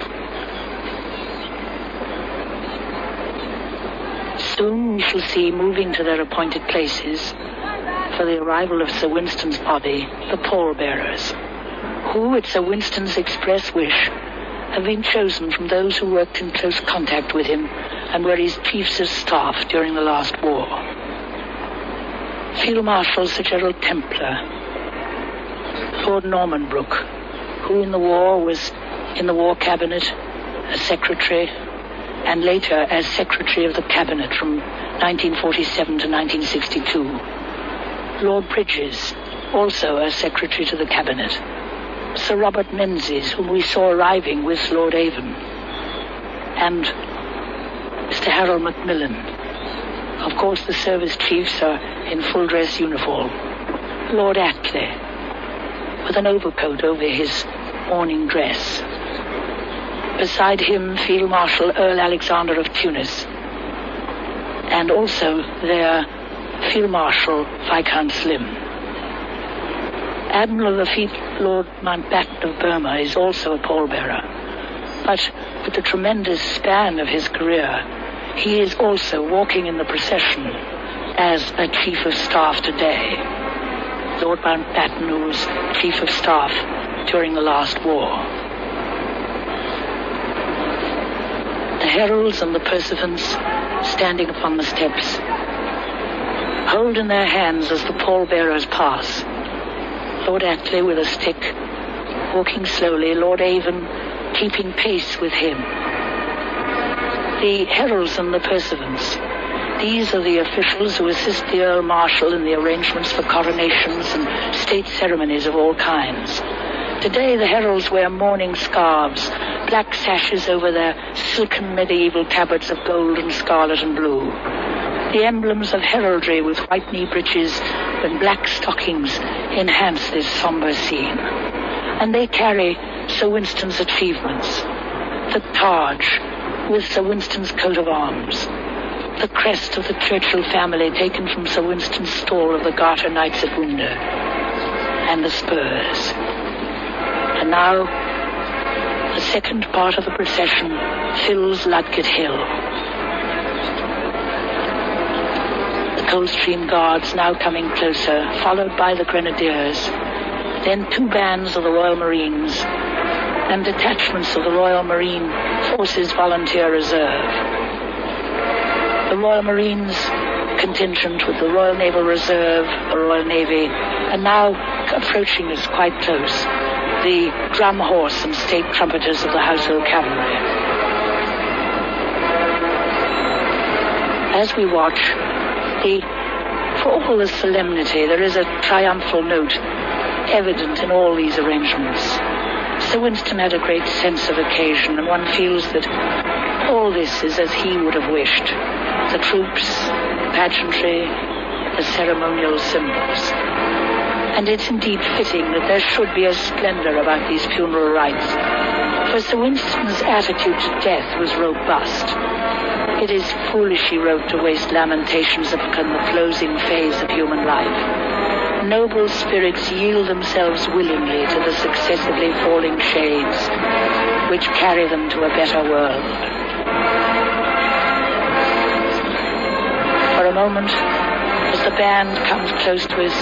Soon we shall see moving to their appointed places for the arrival of Sir Winston's body, the pallbearers, who, at Sir Winston's express wish, have been chosen from those who worked in close contact with him and were his chiefs of staff during the last war. Field Marshal Sir Gerald Templar, Lord Norman Brooke, who in the war was in the War Cabinet as Secretary, and later as Secretary of the Cabinet from nineteen forty-seven to nineteen sixty-two. Lord Bridges, also as Secretary to the Cabinet. Sir Robert Menzies, whom we saw arriving with Lord Avon. And Mister Harold Macmillan. Of course, the service chiefs are in full dress uniform. Lord Attlee, with an overcoat over his morning dress. Beside him, Field Marshal Earl Alexander of Tunis. And also there, Field Marshal Viscount Slim. Admiral Lafitte Lord Mountbatten of Burma is also a pallbearer. But with the tremendous span of his career, he is also walking in the procession as a Chief of Staff today. Lord Mountbatten, who was Chief of Staff during the last war. The heralds and the pursuivants, standing upon the steps, hold in their hands as the pallbearers pass. Lord Attlee with a stick, walking slowly, Lord Avon keeping pace with him. The heralds and the pursuivants, these are the officials who assist the Earl Marshal in the arrangements for coronations and state ceremonies of all kinds. Today the heralds wear mourning scarves, black sashes over their silken medieval tabards of gold and scarlet and blue. The emblems of heraldry with white knee breeches and black stockings enhance this somber scene. And they carry Sir Winston's achievements. The Taj with Sir Winston's coat of arms. The crest of the Churchill family taken from Sir Winston's stall of the Garter Knights at Windsor. And the spurs. And now, the second part of the procession fills Ludgate Hill. The Coldstream Guards now coming closer, followed by the Grenadiers, then two bands of the Royal Marines, and detachments of the Royal Marine Forces Volunteer Reserve. The Royal Marines contingent with the Royal Naval Reserve, the Royal Navy, and now approaching us quite close, the drum horse and state trumpeters of the Household Cavalry. As we watch, the, for all the solemnity, there is a triumphal note evident in all these arrangements. Sir Winston had a great sense of occasion, and one feels that all this is as he would have wished. The troops, the pageantry, the ceremonial symbols. And it's indeed fitting that there should be a splendor about these funeral rites, for Sir Winston's attitude to death was robust. It is foolish, he wrote, to waste lamentations upon the closing phase of human life. Noble spirits yield themselves willingly to the successively falling shades which carry them to a better world. For a moment, as the band comes close to us,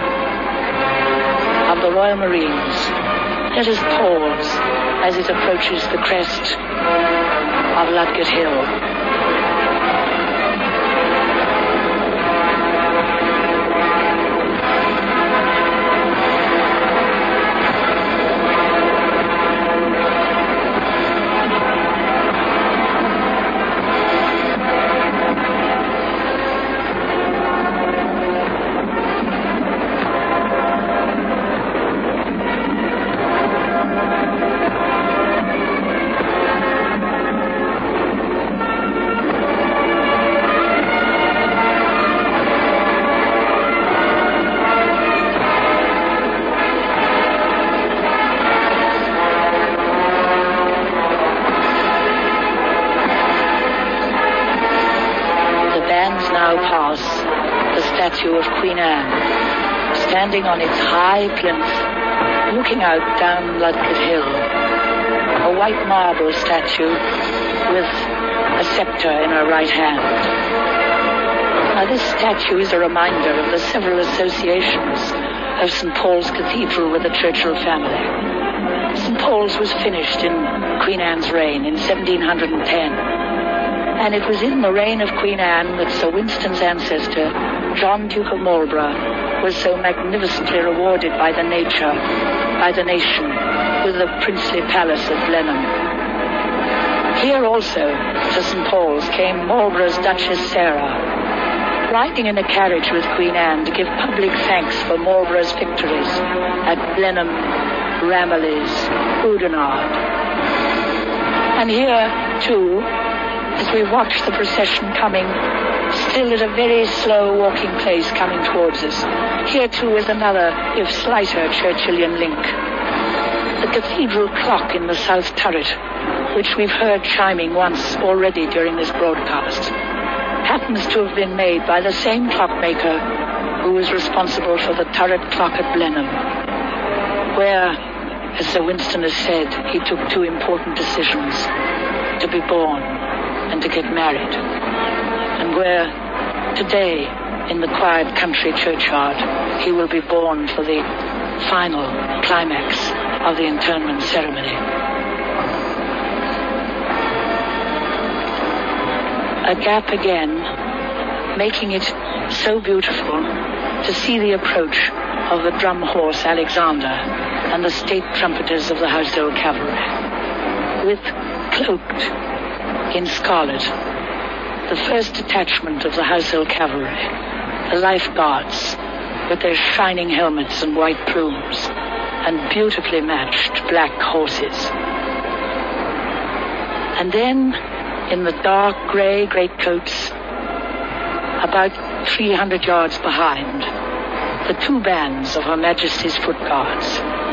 of the Royal Marines, let us pause as it approaches the crest of Ludgate Hill. Of Queen Anne, standing on its high plinth, looking out down Ludgate Hill, a white marble statue with a scepter in her right hand. Now this statue is a reminder of the several associations of Saint Paul's Cathedral with the Churchill family. Saint Paul's was finished in Queen Anne's reign in seventeen ten, and it was in the reign of Queen Anne that Sir Winston's ancestor, John Duke of Marlborough, was so magnificently rewarded by the nature, by the nation, with the princely palace at Blenheim. Here also, to Saint Paul's, came Marlborough's Duchess Sarah, riding in a carriage with Queen Anne to give public thanks for Marlborough's victories at Blenheim, Ramillies, Oudenarde. And here, too, as we watch the procession coming, still at a very slow walking pace coming towards us. Here too is another, if slighter, Churchillian link. The cathedral clock in the south turret, which we've heard chiming once already during this broadcast, happens to have been made by the same clockmaker who was responsible for the turret clock at Blenheim, where, as Sir Winston has said, he took two important decisions: to be born and to get married, and where today, in the quiet country churchyard, he will be born for the final climax of the interment ceremony. A gap again, making it so beautiful to see the approach of the drum horse Alexander and the state trumpeters of the Household Cavalry, with cloaked in scarlet, the first detachment of the Household Cavalry, the Life Guards, with their shining helmets and white plumes, and beautifully matched black horses. And then, in the dark grey greatcoats, about three hundred yards behind, the two bands of Her Majesty's Foot Guards.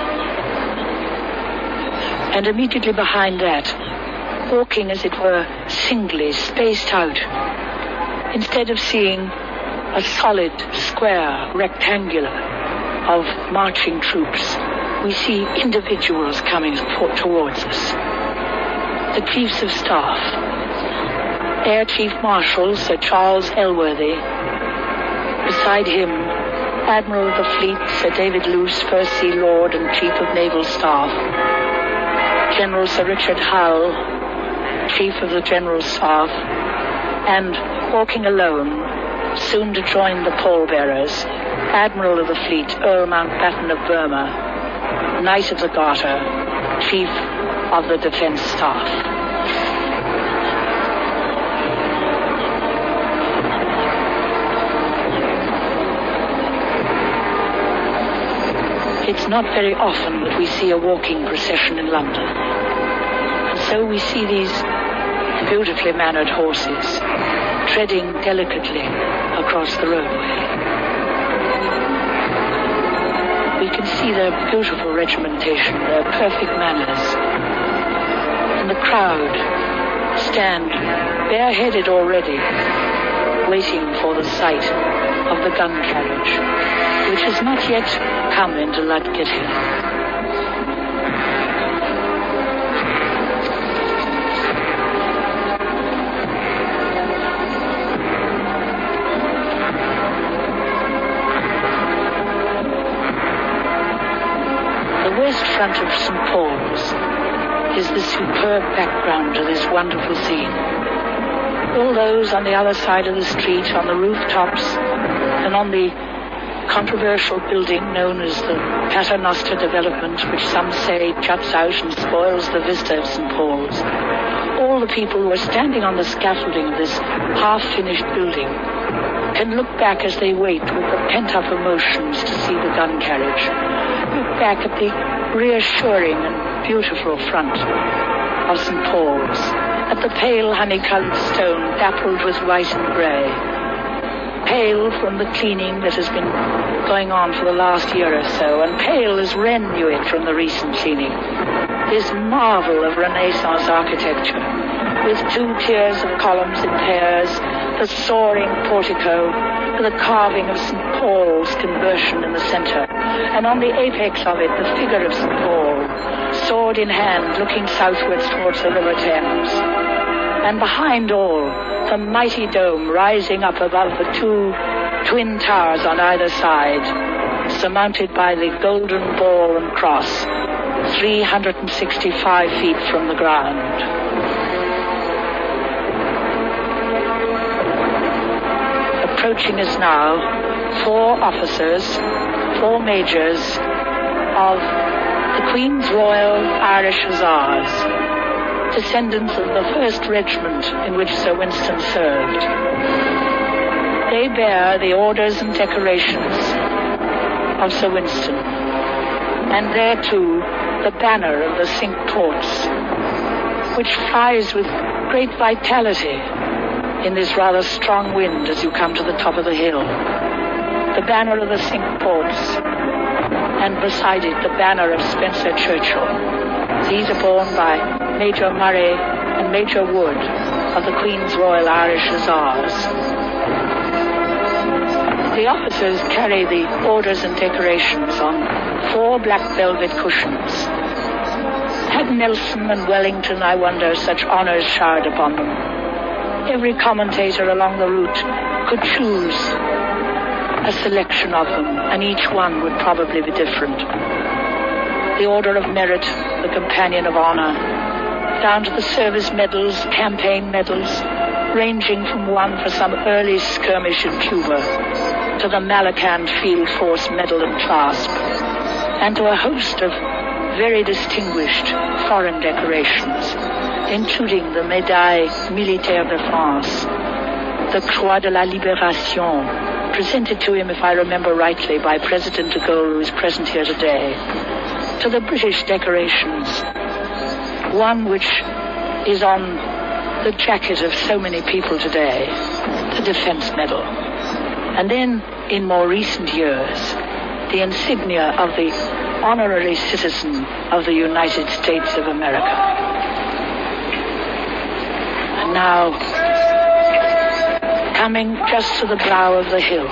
And immediately behind that, walking as it were singly, spaced out, instead of seeing a solid, square, rectangular of marching troops, we see individuals coming towards us. The Chiefs of Staff, Air Chief Marshal Sir Charles Elworthy, beside him Admiral of the Fleet Sir David Luce, First Sea Lord and Chief of Naval Staff, General Sir Richard Howell, Chief of the General Staff, and walking alone, soon to join the pallbearers, Admiral of the Fleet Earl Mountbatten of Burma, Knight of the Garter, Chief of the Defence Staff. It's not very often that we see a walking procession in London. And so we see these beautifully mannered horses treading delicately across the roadway. We can see their beautiful regimentation, their perfect manners. And the crowd stand bareheaded already, waiting for the sight of the gun carriage, which has not yet come into Ludgate Hill. The west front of Saint Paul's is the superb background to this wonderful scene. All those on the other side of the street, on the rooftops, and on the controversial building known as the Paternoster development, which some say juts out and spoils the vista of Saint Paul's. All the people who are standing on the scaffolding of this half-finished building can look back as they wait with the pent-up emotions to see the gun carriage. Look back at the reassuring and beautiful front of Saint Paul's, at the pale honey-coloured stone dappled with white and grey, pale from the cleaning that has been going on for the last year or so, and pale as Wren knew it from the recent cleaning. This marvel of Renaissance architecture, with two tiers of columns in pairs, the soaring portico, the carving of Saint Paul's conversion in the centre, and on the apex of it the figure of Saint Paul, sword in hand, looking southwards towards the River Thames. And behind all, the mighty dome rising up above the two twin towers on either side, surmounted by the golden ball and cross, three hundred sixty-five feet from the ground. Approaching us now, four officers, four majors of the Queen's Royal Irish Hussars, descendants of the first regiment in which Sir Winston served. They bear the orders and decorations of Sir Winston, and there too the banner of the Cinque Ports, which flies with great vitality in this rather strong wind as you come to the top of the hill. The banner of the Cinque Ports, and beside it the banner of Spencer Churchill. These are borne by Major Murray and Major Wood of the Queen's Royal Irish Hussars. The officers carry the orders and decorations on four black velvet cushions. Had Nelson and Wellington, I wonder, such honors showered upon them? Every commentator along the route could choose a selection of them, and each one would probably be different. The Order of Merit, the Companion of Honor, down to the service medals, campaign medals, ranging from one for some early skirmish in Cuba to the Malakand Field Force Medal and Clasp, and to a host of very distinguished foreign decorations, including the Médaille Militaire de France, the Croix de la Libération, presented to him, if I remember rightly, by President de Gaulle, who is present here today, to the British decorations, one which is on the jacket of so many people today, the Defense Medal. And then, in more recent years, the insignia of the Honorary Citizen of the United States of America. And now, coming just to the brow of the hill,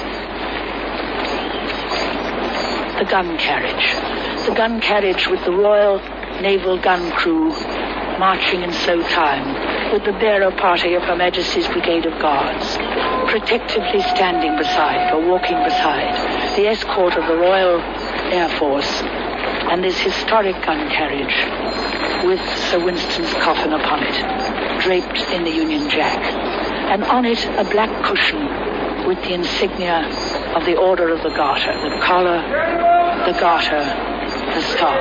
the gun carriage. The gun carriage with the Royal Naval Gun Crew marching in slow time, with the bearer party of Her Majesty's Brigade of Guards, protectively standing beside or walking beside the escort of the Royal Air Force and this historic gun carriage with Sir Winston's coffin upon it, draped in the Union Jack, and on it a black cushion with the insignia of the Order of the Garter, the collar, the garter, the star.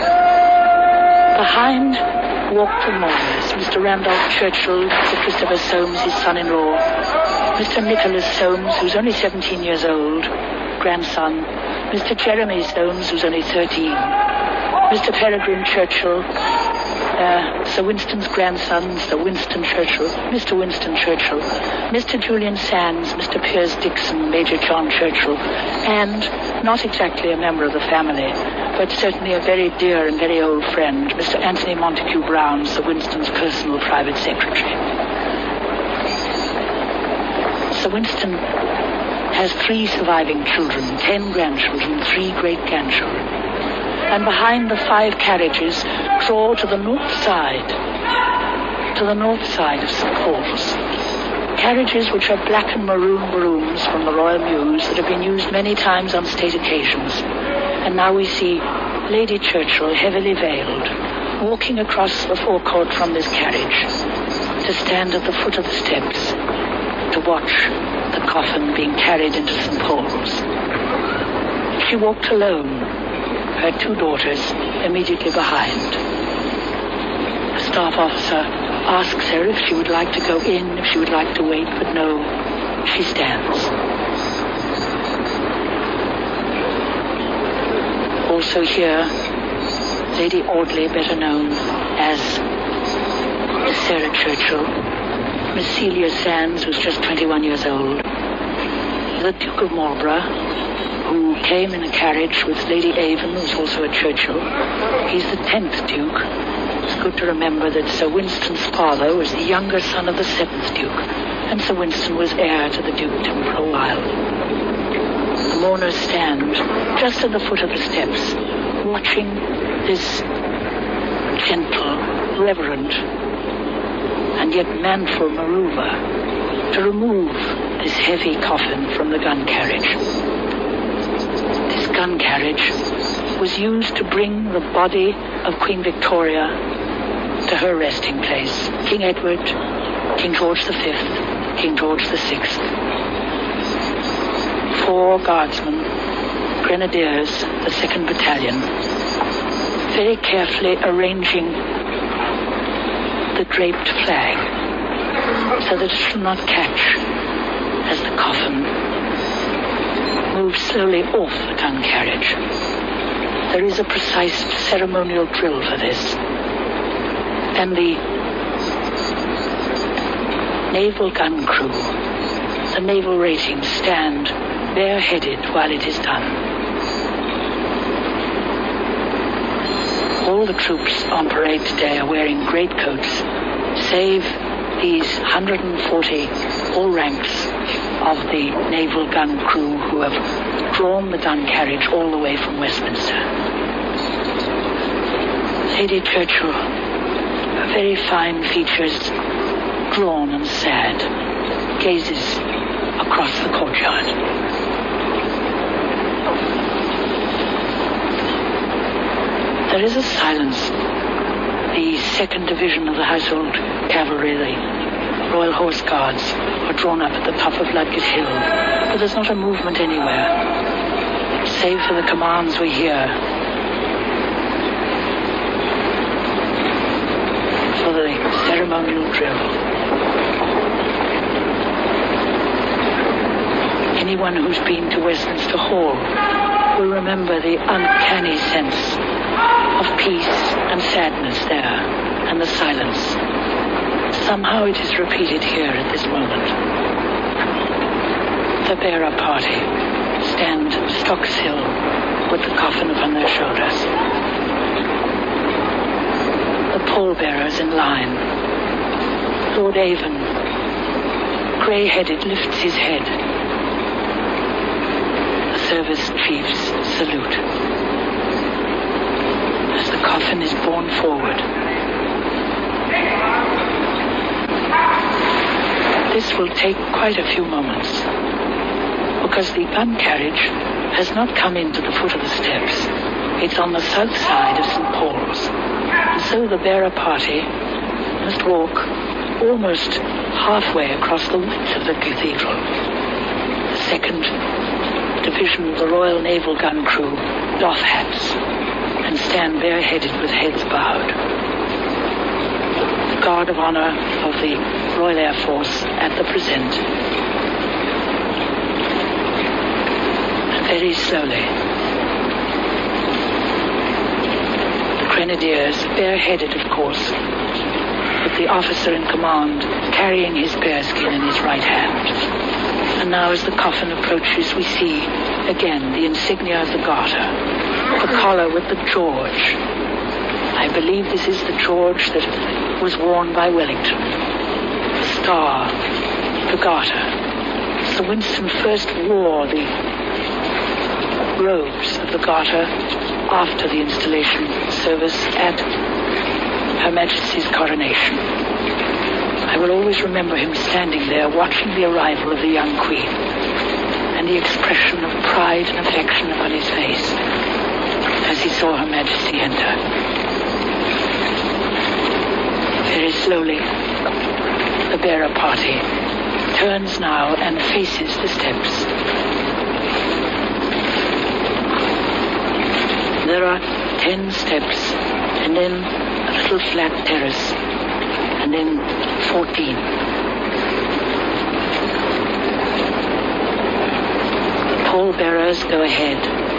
Behind walked the mourners, Mister Randolph Churchill, Mister Christopher Soames, his son-in-law, Mister Nicholas Soames, who's only seventeen years old, grandson, Mister Jeremy Soames, who's only thirteen, Mister Peregrine Churchill, uh, Sir Winston's grandson, Sir Winston Churchill, Mister Winston Churchill, Mister Julian Sands, Mister Piers Dixon, Major John Churchill, and not exactly a member of the family, but certainly a very dear and very old friend, Mister Anthony Montague Brown, Sir Winston's personal private secretary. Sir Winston has three surviving children, ten grandchildren, three great-grandchildren. And behind the five carriages crawl to the north side, to the north side of Saint Paul's. Carriages which are black and maroon brooms from the Royal Mews that have been used many times on state occasions. And now we see Lady Churchill, heavily veiled, walking across the forecourt from this carriage to stand at the foot of the steps to watch the coffin being carried into Saint Paul's. She walked alone, her two daughters immediately behind. A staff officer asks her if she would like to go in, if she would like to wait, but no, she stands. Also here, Lady Audley, better known as Miss Sarah Churchill, Miss Celia Sands, who's just twenty-one years old, the Duke of Marlborough, who came in a carriage with Lady Avon, who's also a Churchill. He's the tenth Duke. It's good to remember that Sir Winston's father was the younger son of the seventh Duke, and Sir Winston was heir to the dukedom for a while. The mourners stand just at the foot of the steps, watching this gentle, reverent, and yet manful maneuver to remove this heavy coffin from the gun carriage. This gun carriage was used to bring the body of Queen Victoria to her resting place. King Edward, King George the Fifth, King George the Sixth. Four guardsmen, grenadiers, the second battalion, very carefully arranging the draped flag so that it shall not catch as the coffin moves slowly off the gun carriage. There is a precise ceremonial drill for this. And the naval gun crew, the naval ratings, stand bareheaded while it is done. All all the troops on parade today are wearing greatcoats, save these one hundred forty, all ranks of the naval gun crew who have drawn the gun carriage all the way from Westminster. Lady Churchill, her very fine features drawn and sad, gazes across the courtyard. There is a silence. The second Division of the Household Cavalry, the Royal Horse Guards, are drawn up at the top of Ludgate Hill, but there's not a movement anywhere, save for the commands we hear. For the ceremonial drill. Anyone who's been to Westminster Hall will remember the uncanny sense of peace and sadness there, and the silence. Somehow it is repeated here at this moment. The bearer party stand stock still with the coffin upon their shoulders. The pallbearers in line. Lord Avon, grey-headed, lifts his head. The service chiefs salute as the coffin is borne forward. This will take quite a few moments, because the gun carriage has not come into the foot of the steps. It's on the south side of Saint Paul's, and so the bearer party must walk almost halfway across the width of the cathedral. The second Division of the Royal Naval Gun Crew doff hats and stand bareheaded with heads bowed. The Guard of Honor of the Royal Air Force at the present. And very slowly, the Grenadiers, bareheaded of course, with the officer in command carrying his bearskin in his right hand. And now as the coffin approaches, we see again the insignia of the Garter, the collar with the George. I believe this is the George that was worn by Wellington. The star, the Garter. Sir Winston first wore the robes of the Garter after the installation service at Her Majesty's coronation. I will always remember him standing there watching the arrival of the young Queen, and the expression of pride and affection upon his face as he saw Her Majesty enter. Very slowly, the bearer party turns now and faces the steps. There are ten steps, and then a little flat terrace, and then fourteen. The pallbearers go ahead.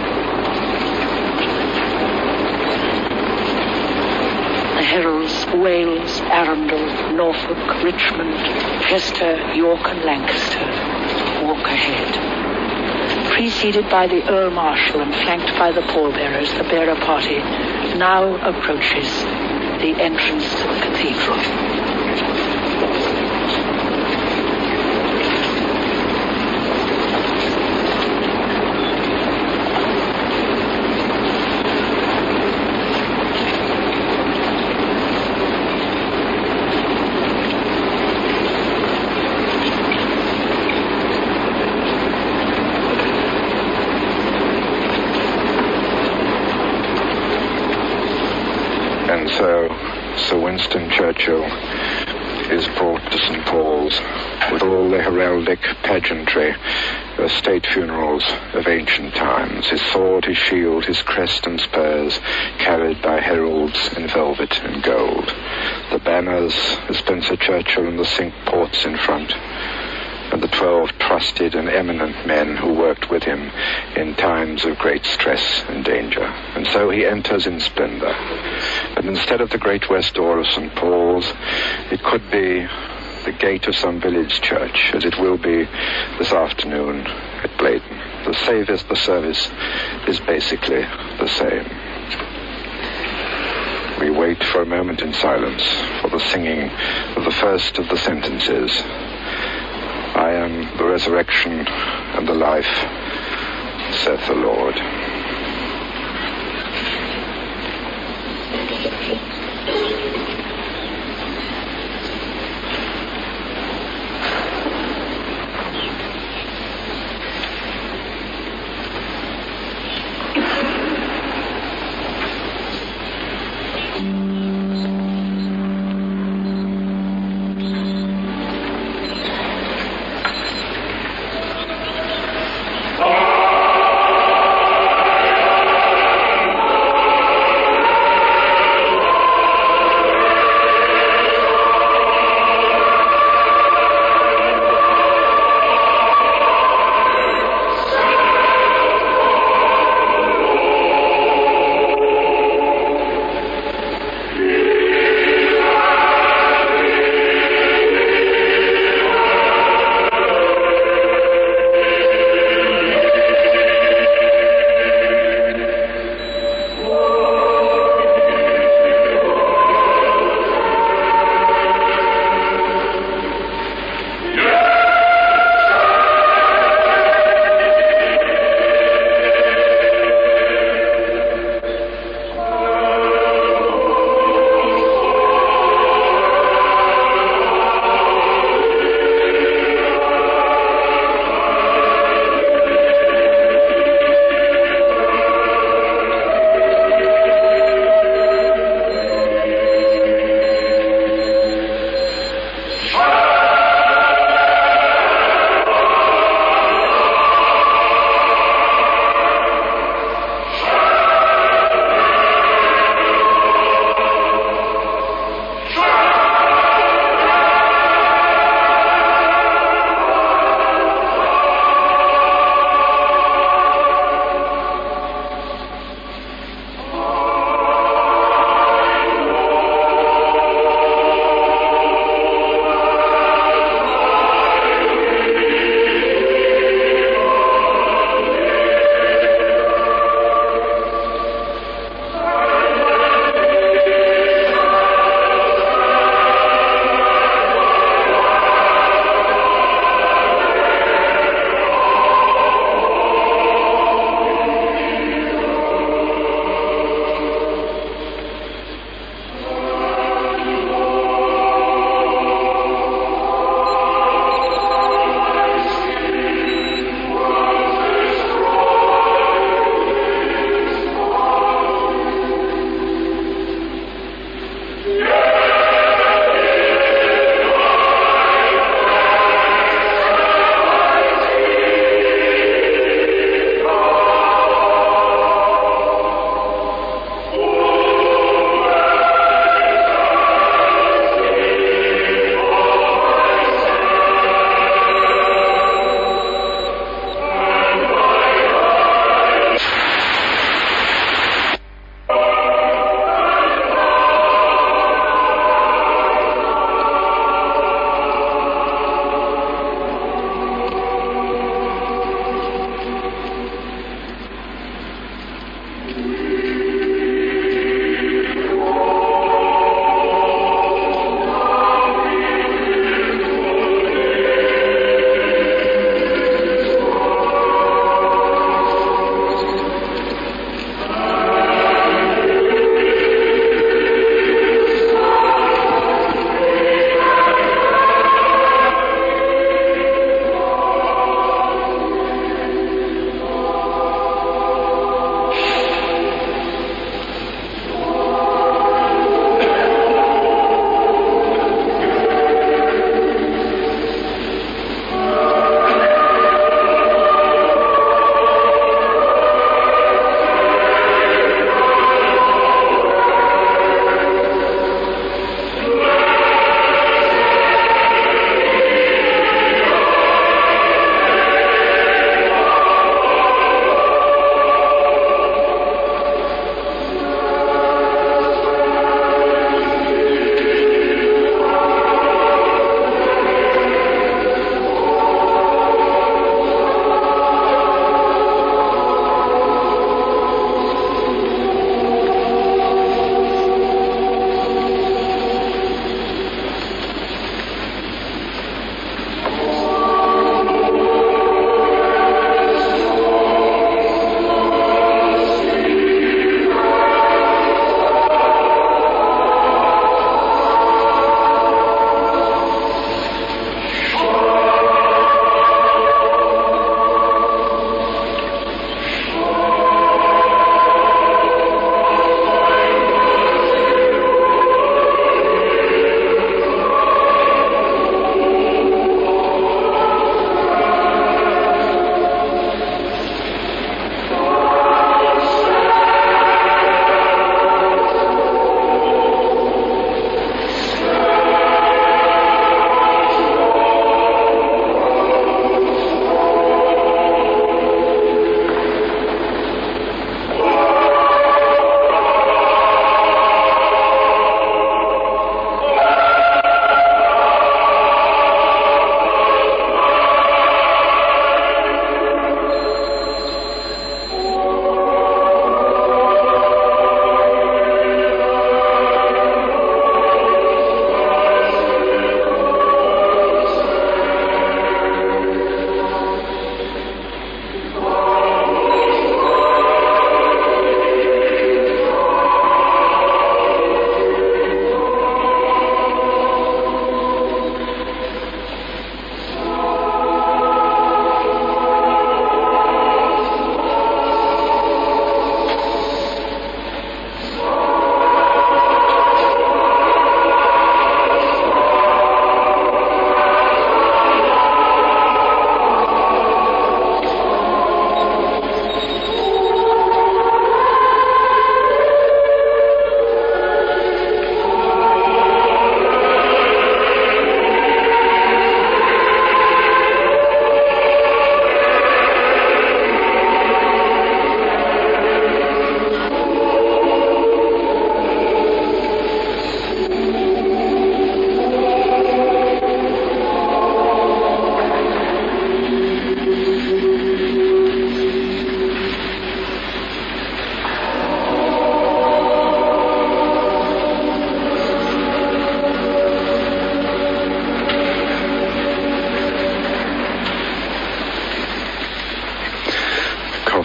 The heralds, Wales, Arundel, Norfolk, Richmond, Chester, York, and Lancaster walk ahead. Preceded by the Earl Marshal and flanked by the pallbearers, the bearer party now approaches the entrance to the cathedral. And so Sir Winston Churchill is brought to Saint Paul's with all the heraldic pageantry of state funerals of ancient times, his sword, his shield, his crest and spurs carried by heralds in velvet and gold, the banners of Spencer Churchill and the Cinque Ports in front, and the twelve trusted and eminent men who worked with him in times of great stress and danger. And so he enters in splendor. And instead of the great west door of Saint Paul's, it could be the gate of some village church, as it will be this afternoon at Blaydon. The service, the service is basically the same. we wait for a moment in silence for the singing of the first of the sentences. I am the resurrection and the life, saith the Lord.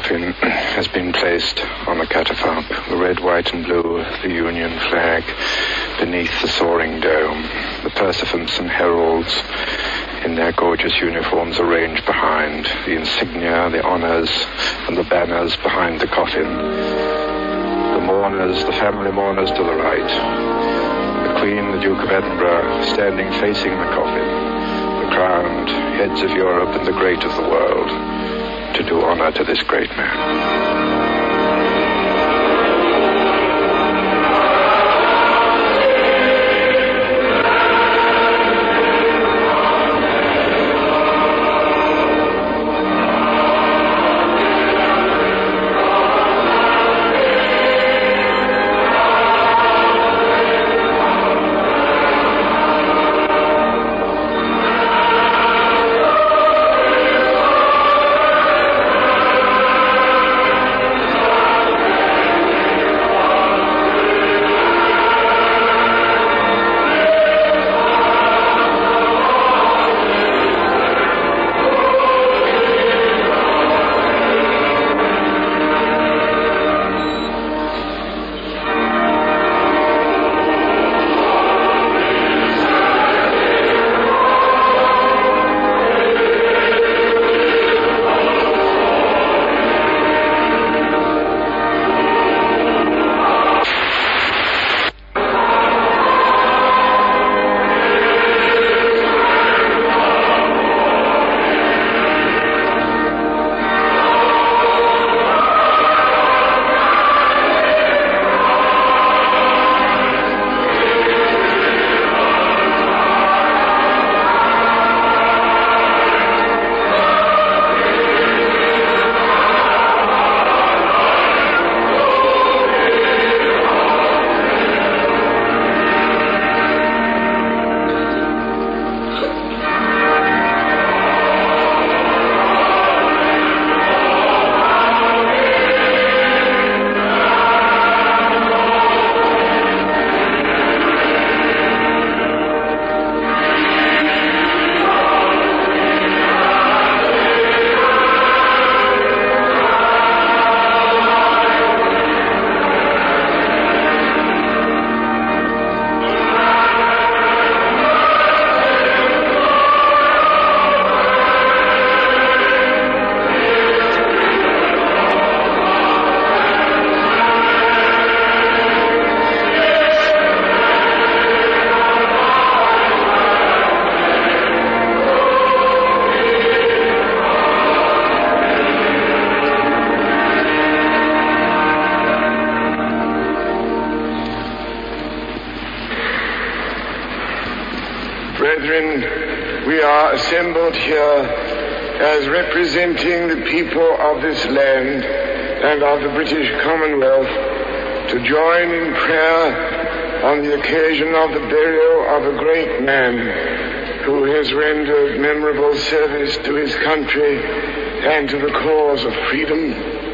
coffin has been placed on the catafalque, the red, white and blue, the Union flag, beneath the soaring dome. The pursuivants and heralds in their gorgeous uniforms arranged behind, the insignia, the honors, and the banners behind the coffin. The mourners, the family mourners to the right. The Queen, the Duke of Edinburgh, standing facing the coffin. The crowned heads of Europe and the great of the world, to do honor to this great man. Brethren, we are assembled here as representing the people of this land and of the British Commonwealth to join in prayer on the occasion of the burial of a great man who has rendered memorable service to his country and to the cause of freedom.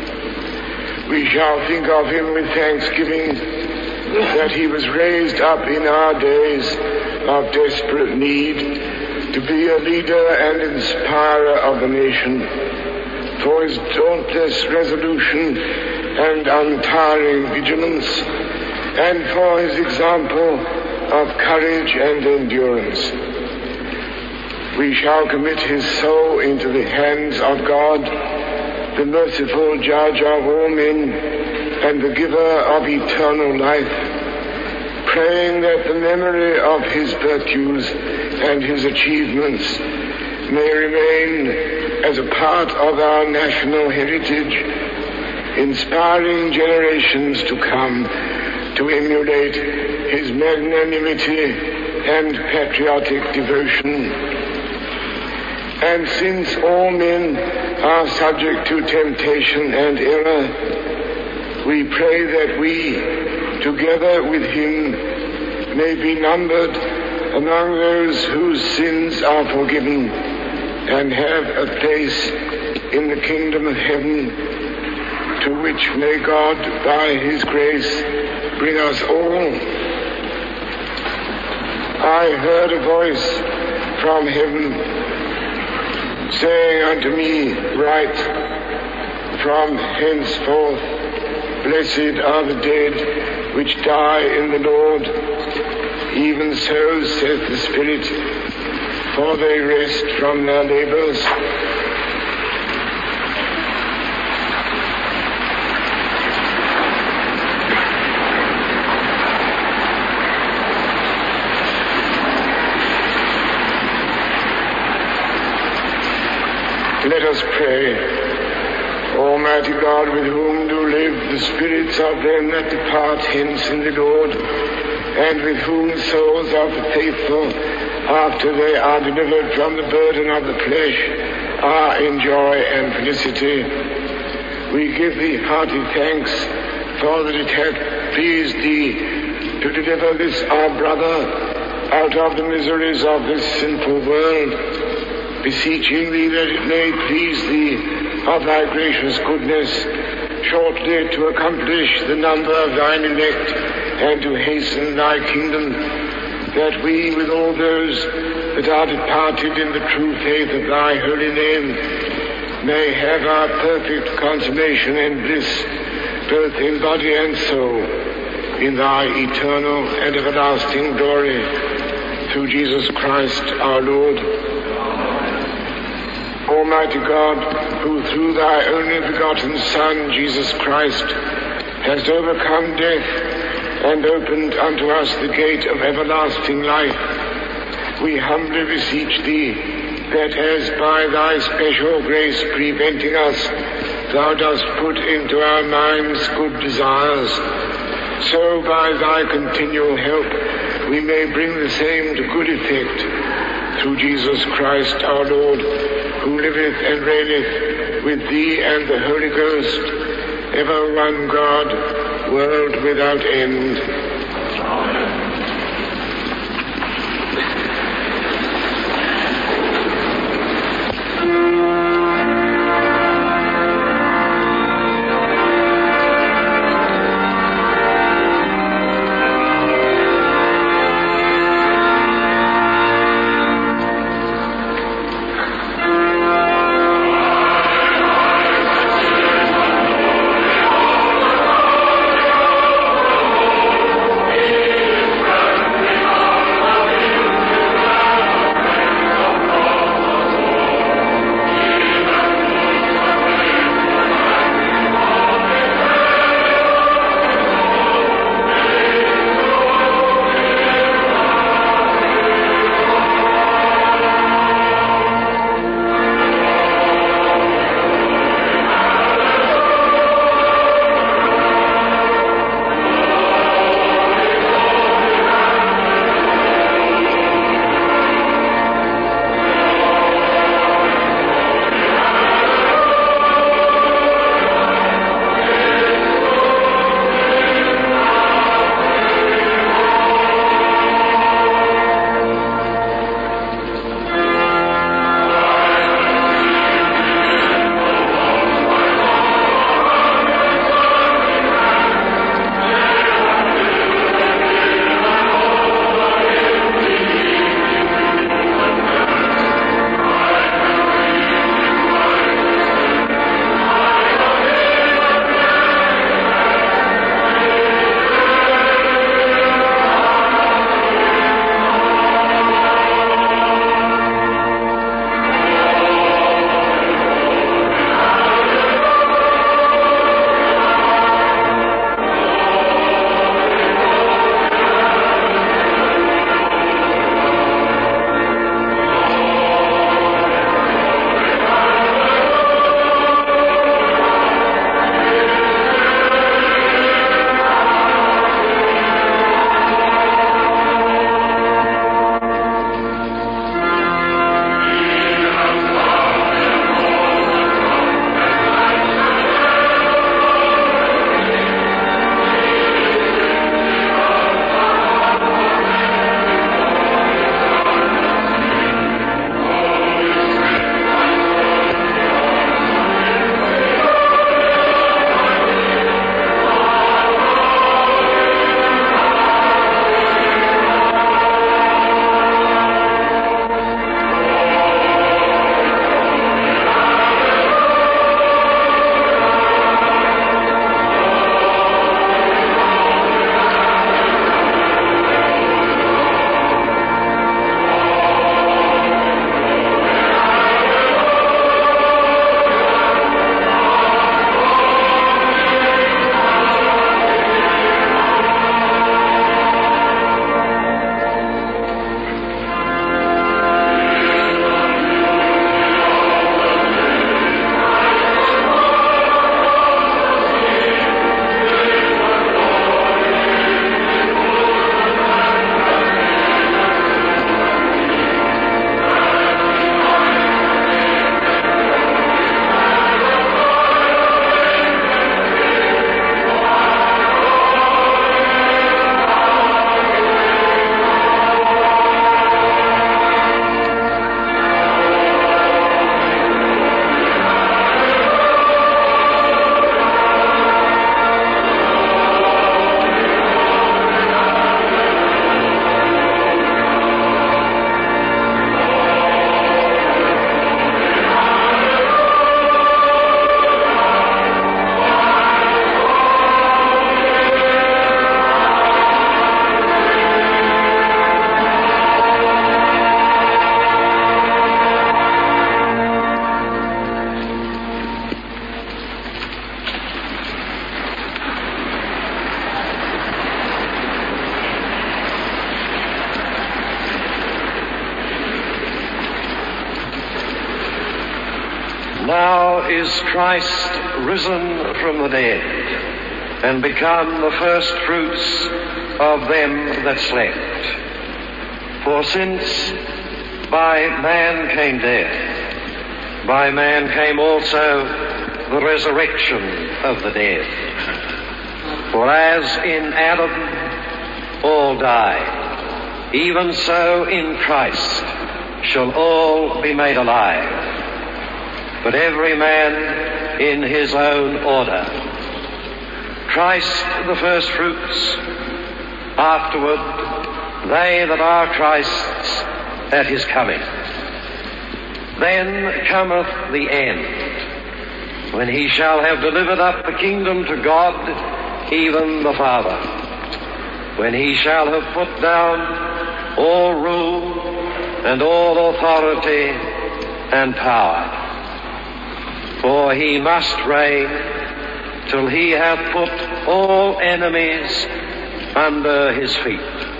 We shall think of him with thanksgiving that he was raised up in our days of desperate need to be a leader and inspirer of the nation, for his dauntless resolution and untiring vigilance, and for his example of courage and endurance. We shall commit his soul into the hands of God, the merciful judge of all men and the giver of eternal life, praying that the memory of his virtues and his achievements may remain as a part of our national heritage, inspiring generations to come to emulate his magnanimity and patriotic devotion. And since all men are subject to temptation and error, we pray that we, together with him, may be numbered among those whose sins are forgiven and have a place in the kingdom of heaven, to which may God, by his grace, bring us all. I heard a voice from heaven saying unto me, Write, from henceforth blessed are the dead which die in the Lord. Even so saith the Spirit, for they rest from their labors. Let us pray. Almighty God, with whom do live the spirits of them that depart hence in the Lord, and with whom the souls of the faithful, after they are delivered from the burden of the flesh, are in joy and felicity, we give thee hearty thanks, for that it hath pleased thee to deliver this our brother out of the miseries of this sinful world, beseeching thee that it may please thee of thy gracious goodness shortly to accomplish the number of thine elect and to hasten thy kingdom, that we with all those that are departed in the true faith of thy holy name may have our perfect consummation and bliss, both in body and soul, in thy eternal and everlasting glory, through Jesus Christ our Lord. Almighty God, who through thy only begotten Son, Jesus Christ, hast overcome death and opened unto us the gate of everlasting life, we humbly beseech thee that as by thy special grace preventing us, thou dost put into our minds good desires, so by thy continual help we may bring the same to good effect, through Jesus Christ our Lord, who liveth and reigneth with thee and the Holy Ghost, ever one God, world without end. Now is Christ risen from the dead, and become the first fruits of them that slept. For since by man came death, by man came also the resurrection of the dead. For as in Adam all die, even so in Christ shall all be made alive, but every man in his own order. Christ the first fruits, afterward they that are Christ's at his coming. Then cometh the end, when he shall have delivered up the kingdom to God, even the Father, when he shall have put down all rule and all authority and power. For he must reign till he hath put all enemies under his feet.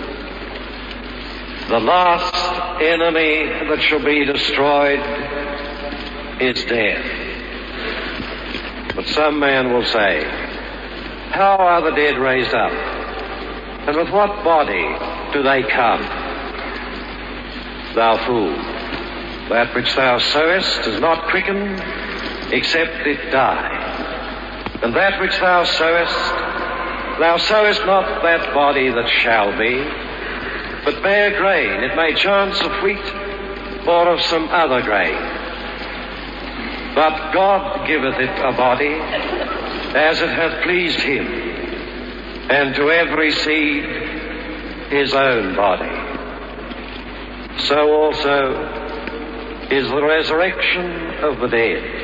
The last enemy that shall be destroyed is death. But some man will say, how are the dead raised up? And with what body do they come? Thou fool, that which thou sowest is not quickened, except it die. And that which thou sowest, thou sowest not that body that shall be, but bare grain, it may chance of wheat or of some other grain. But God giveth it a body, as it hath pleased him, and to every seed his own body. So also is the resurrection of the dead.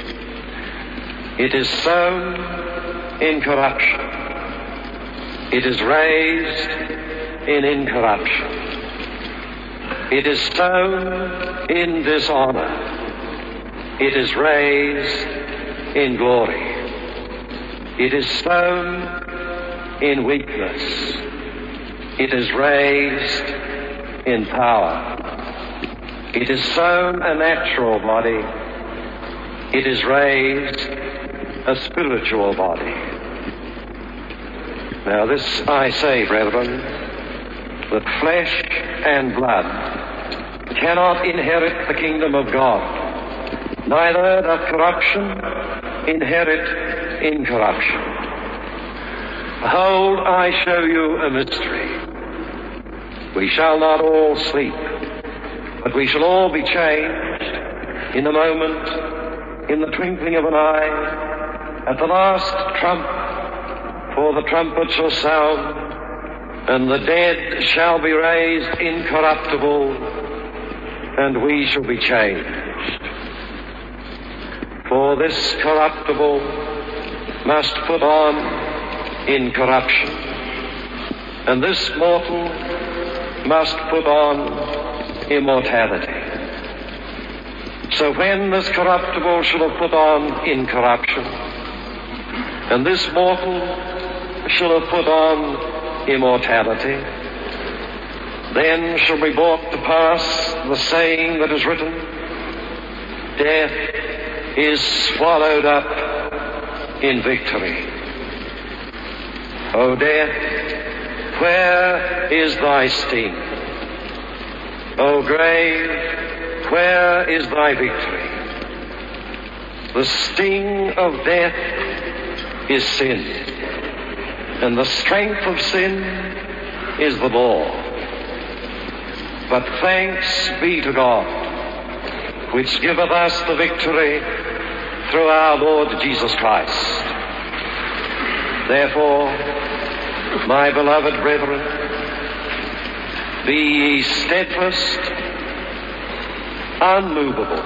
It is sown in corruption. It is raised in incorruption. It is sown in dishonor. It is raised in glory. It is sown in weakness. It is raised in power. It is sown a natural body. It is raised a spiritual body. Now this I say, brethren, that flesh and blood cannot inherit the kingdom of God, neither doth corruption inherit incorruption. Behold, I show you a mystery. We shall not all sleep, but we shall all be changed in a moment, in the twinkling of an eye, at the last trump, for the trumpet shall sound, and the dead shall be raised incorruptible, and we shall be changed. For this corruptible must put on incorruption, and this mortal must put on immortality. So when this corruptible shall have put on incorruption, and this mortal shall have put on immortality, then shall be brought to pass the saying that is written, death is swallowed up in victory. O death, where is thy sting? O grave, where is thy victory? The sting of death is sin, and the strength of sin is the law. But thanks be to God, which giveth us the victory through our Lord Jesus Christ. Therefore, my beloved brethren, be ye steadfast, unmovable,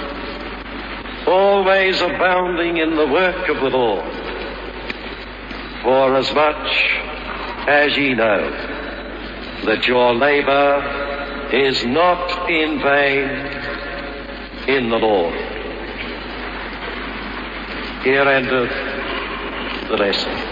always abounding in the work of the Lord, for as much as ye know that your labor is not in vain in the Lord. Here endeth the lesson.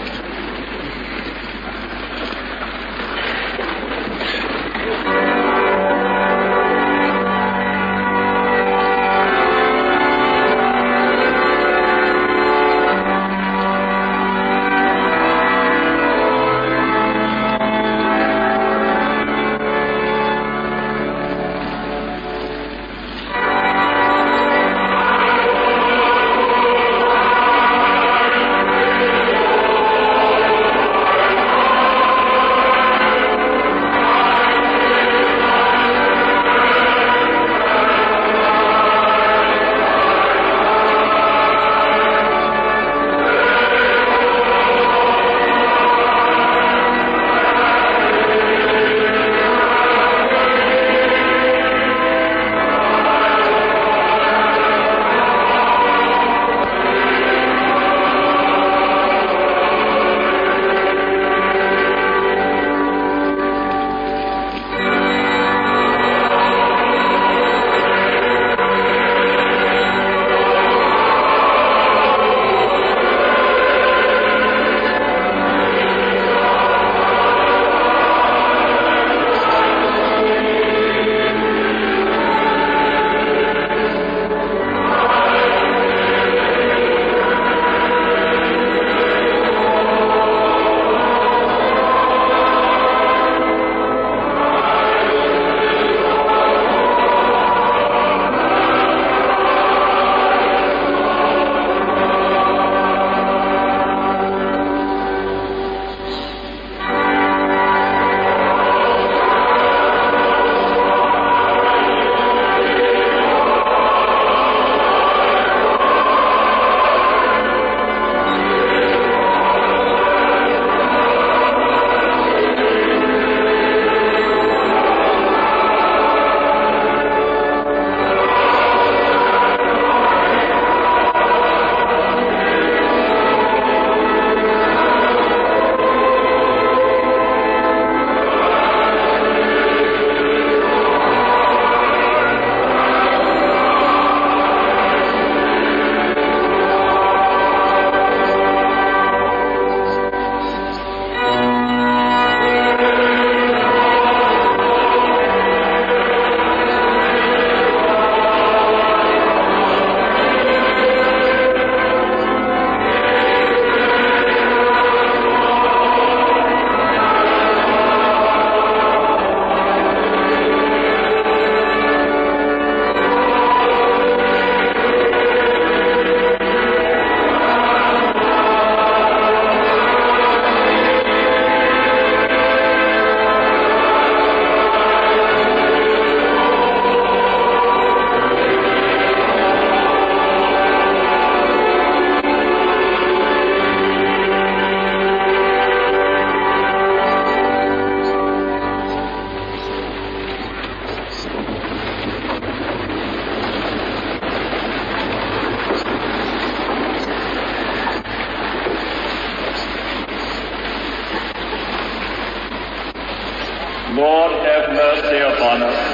Lord, have mercy upon us.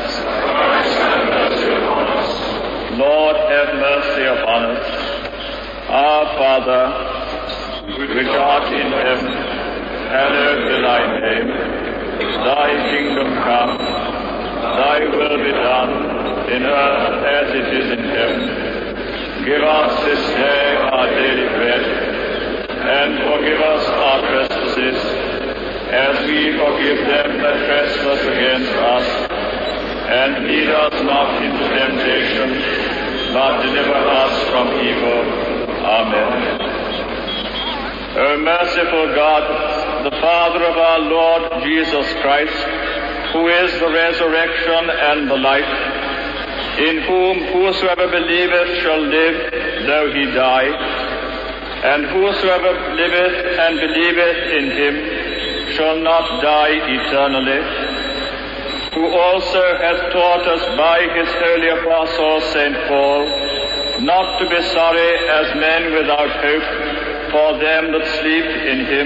Lord, have mercy upon us. Our Father, which art in heaven, hallowed be thy name. Thy kingdom come, thy will be done, in earth as it is in heaven. Give us this day our daily bread, and forgive us our trespasses, as we forgive them that trespass against us. And lead us not into temptation, but deliver us from evil. Amen. O merciful God, the Father of our Lord Jesus Christ, who is the resurrection and the life, in whom whosoever believeth shall live, though he die, and whosoever liveth and believeth in him shall not die eternally, who also hath taught us by his holy apostle Saint Paul, not to be sorry as men without hope for them that sleep in him.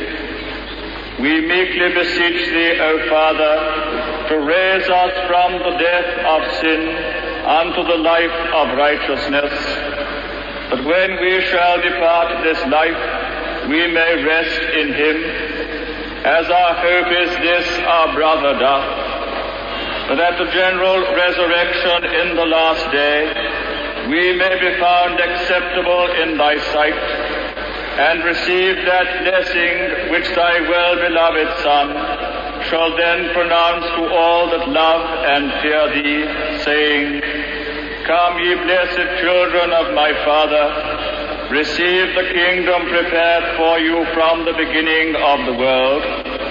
We meekly beseech thee, O Father, to raise us from the death of sin unto the life of righteousness, that when we shall depart this life, we may rest in him, as our hope is this our brother doth, that at the general resurrection in the last day we may be found acceptable in thy sight, and receive that blessing which thy well-beloved Son shall then pronounce to all that love and fear thee, saying, Come, ye blessed children of my Father, receive the kingdom prepared for you from the beginning of the world.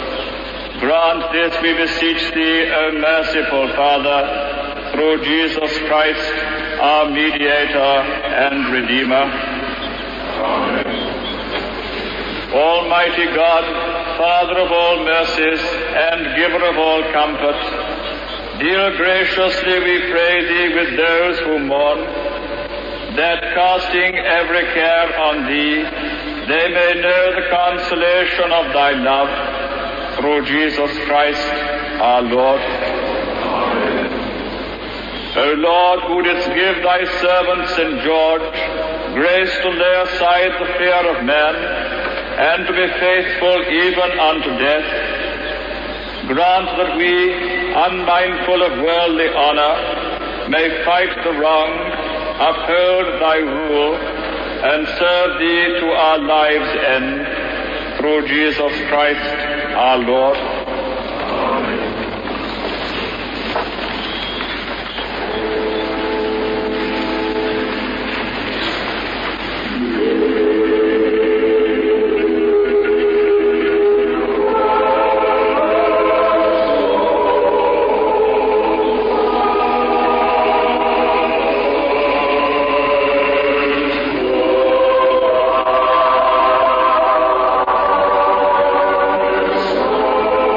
Grant this, we beseech thee, O merciful Father, through Jesus Christ, our mediator and Redeemer. Amen. Almighty God, Father of all mercies and giver of all comfort, deal graciously, we pray thee, with those who mourn, that casting every care on thee, they may know the consolation of thy love, through Jesus Christ our Lord. Amen. O Lord, who didst give thy servant Saint George grace to lay aside the fear of man, and to be faithful even unto death, grant that we, unmindful of worldly honor, may fight the wrong, uphold thy rule, and serve thee to our lives' end, through Jesus Christ our Lord. Amen.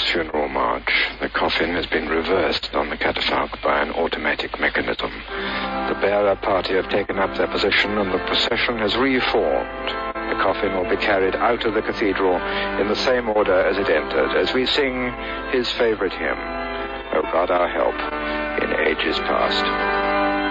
funeral march. The coffin has been reversed on the catafalque by an automatic mechanism. The bearer party have taken up their position and the procession has reformed. The coffin will be carried out of the cathedral in the same order as it entered, as we sing his favorite hymn, O God Our Help, in ages past.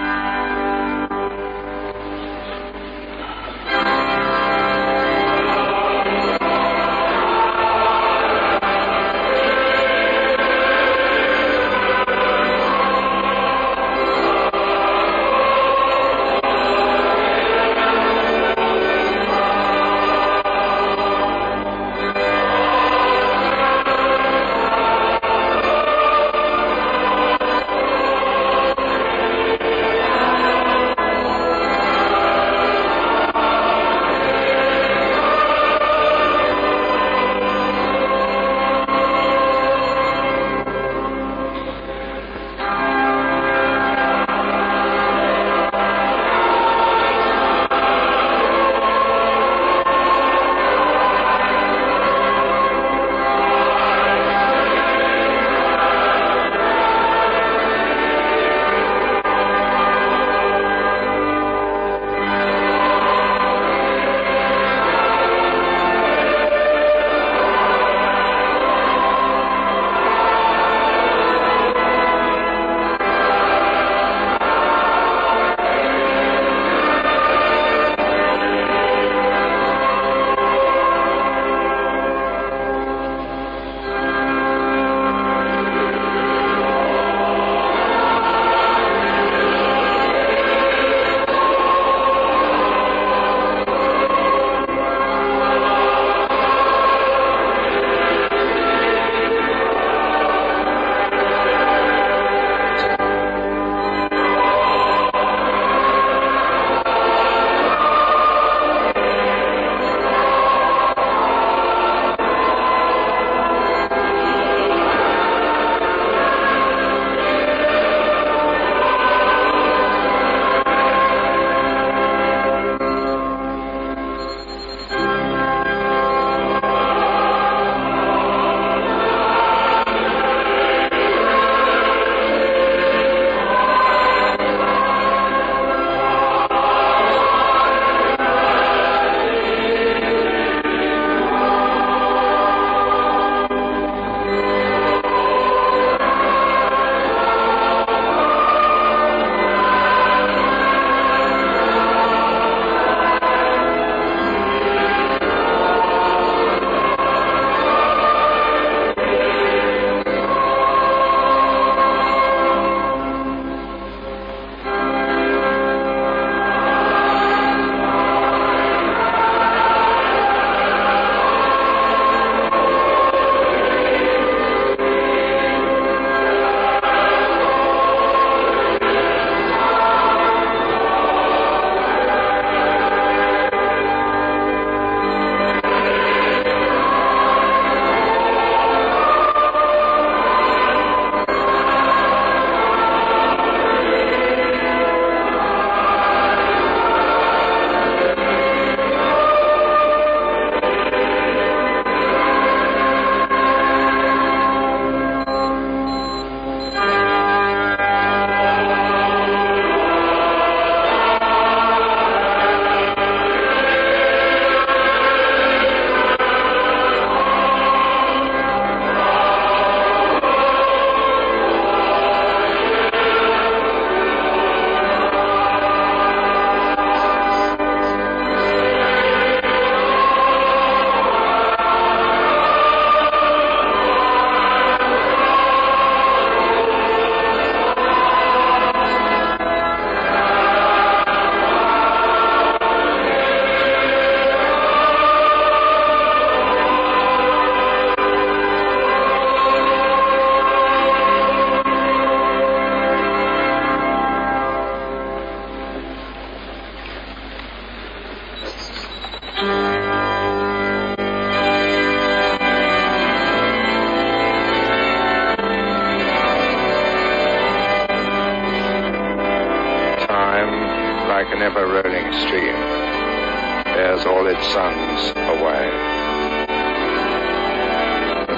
like an ever-rolling stream, bears all its sons away. But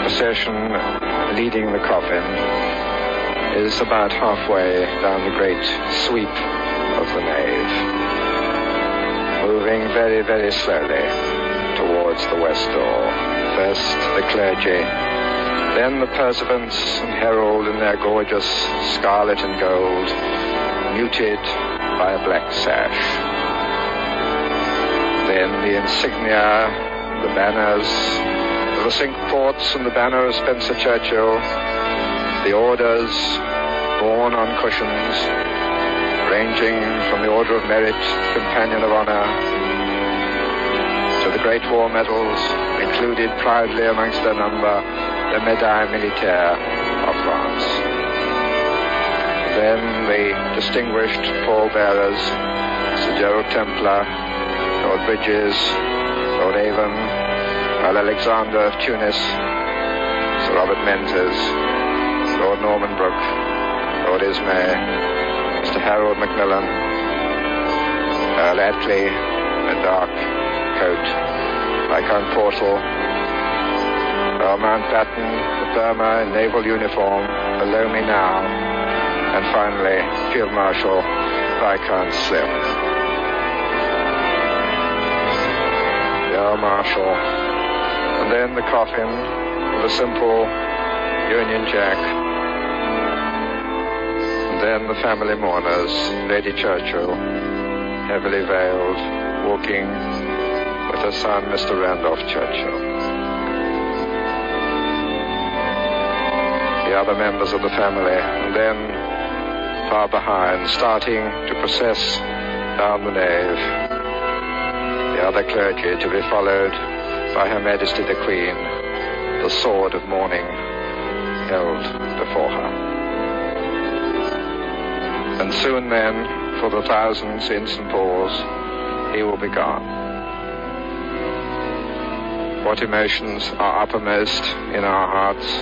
procession leading the coffin is about halfway down the great sweep of the nave, moving very, very slowly towards the west door. First the clergy, then the pursuivants and herald in their gorgeous scarlet and gold, muted by a black sash. Then the insignia, the banners, the cinque ports and the banner of Spencer Churchill, the orders borne on cushions, ranging from the Order of Merit, Companion of Honor, to the Great War medals, included proudly amongst their number the Médaille Militaire of France. Then the distinguished pallbearers, Sir Gerald Templar, Lord Bridges, Lord Avon, Earl Alexander of Tunis, Sir Robert Menzies, Lord Norman Brooke, Lord Ismay, Mister Harold Macmillan, Earl Attlee, a dark coat, Viscount Portal, Earl Mountbatten, the Burma in naval uniform, below me now, and finally Field Marshal Viscount Slim. The Earl Marshal, and then the coffin with a simple Union Jack, and then the family mourners, Lady Churchill, heavily veiled, walking with her son, Mister Randolph Churchill. The other members of the family, and then far behind, starting to process down the nave, the other clergy to be followed by Her Majesty the Queen, the sword of mourning held before her. And soon then, for the thousands in Saint Paul's, he will be gone. What emotions are uppermost in our hearts?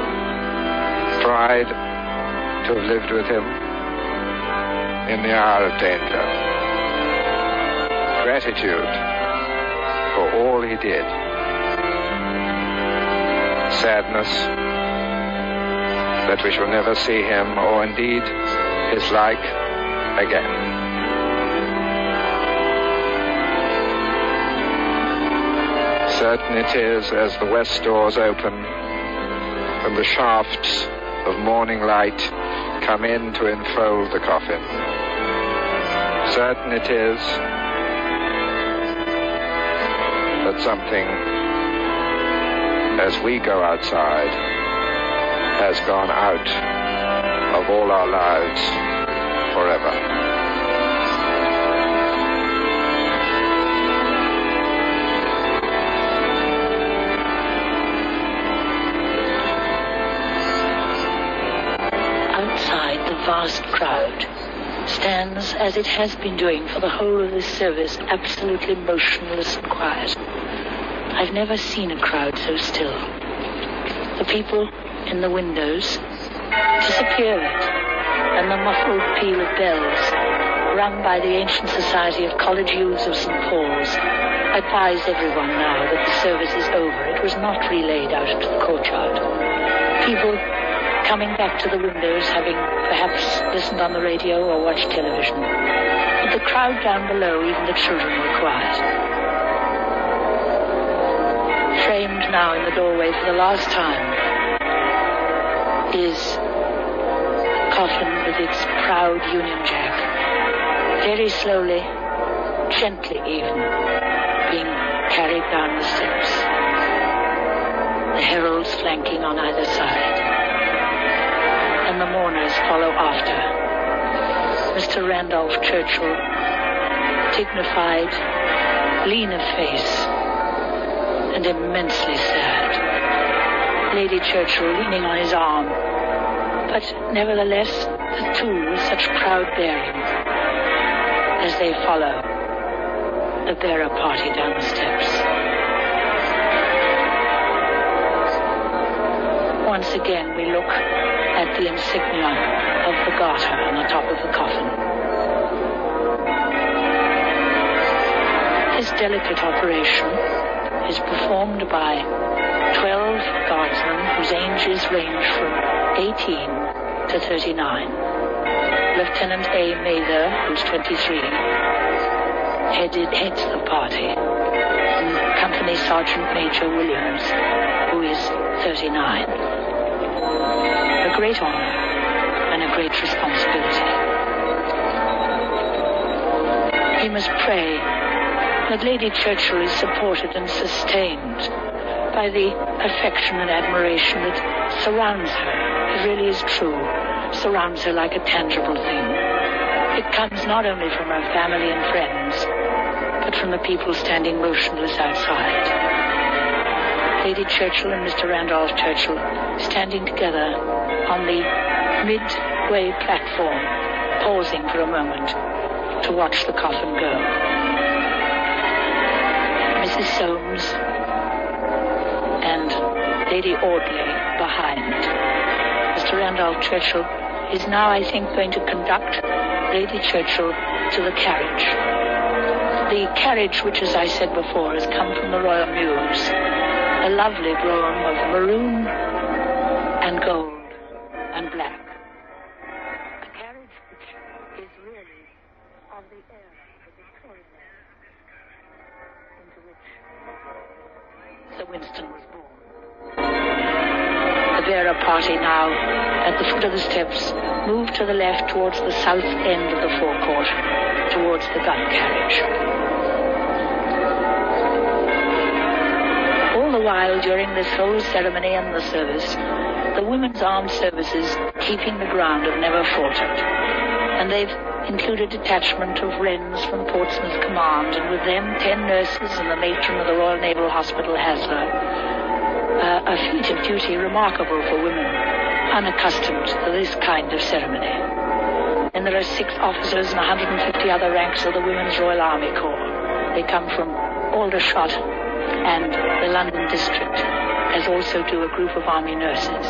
Pride to have lived with him in the hour of danger. Gratitude for all he did. Sadness that we shall never see him, or indeed his like, again. Certain it is, as the west doors open and the shafts of morning light come in to enfold the coffin, certain it is that something, as we go outside, has gone out of all our lives forever. Outside, the vast crowd stands, as it has been doing for the whole of this service, absolutely motionless and quiet. I've never seen a crowd so still. The people in the windows disappeared, and the muffled peal of bells, rung by the ancient society of college youths of Saint Paul's, advised everyone now that the service is over. It was not relayed out into the courtyard. People coming back to the windows, having perhaps listened on the radio or watched television. But the crowd down below, even the children, were quiet. Framed now in the doorway for the last time is a coffin with its proud Union Jack, very slowly, gently even, being carried down the steps. The heralds flanking on either side, and the mourners follow after. Mister Randolph Churchill, dignified, lean of face, and immensely sad. Lady Churchill leaning on his arm, but nevertheless the two with such proud bearing as they follow the bearer party down the steps. Once again we look at the insignia of the garter on the top of the coffin. This delicate operation is performed by twelve guardsmen whose ages range from eighteen to thirty-nine. Lieutenant A. Mather, who's twenty-three, headed, heads the party, and Company Sergeant Major Williams, who is thirty-nine. A great honor and a great responsibility. We must pray that Lady Churchill is supported and sustained by the affection and admiration that surrounds her. It really is true, surrounds her like a tangible thing. It comes not only from her family and friends, but from the people standing motionless outside. Lady Churchill and Mister Randolph Churchill standing together on the midway platform, pausing for a moment to watch the coffin go. Missus Soames and Lady Audley behind. Mister Randolph Churchill is now, I think, going to conduct Lady Churchill to the carriage. The carriage, which, as I said before, has come from the Royal Mews, a lovely brougham of maroon and gold and black. A carriage which is really of the era, the Victorian era, into which Sir Winston was born. The bearer party now, at the foot of the steps, moved to the left towards the south end of the forecourt, towards the gun carriage. All the while, during this whole ceremony and the service, the Women's Armed Services, keeping the ground, have never faltered. And they've included detachment of Wrens from Portsmouth Command, and with them ten nurses and the matron of the Royal Naval Hospital, Haslar. Uh, a feat of duty remarkable for women, unaccustomed to this kind of ceremony. And there are six officers and one hundred fifty other ranks of the Women's Royal Army Corps. They come from Aldershot and the London district, as also do a group of army nurses.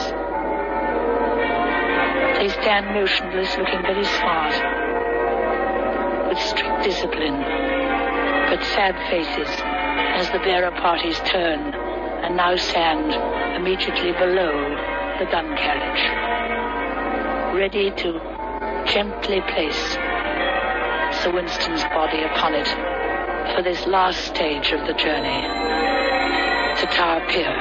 They stand motionless, looking very smart, with strict discipline, but sad faces as the bearer parties turn and now stand immediately below the gun carriage, ready to gently place Sir Winston's body upon it for this last stage of the journey to Tower Pier.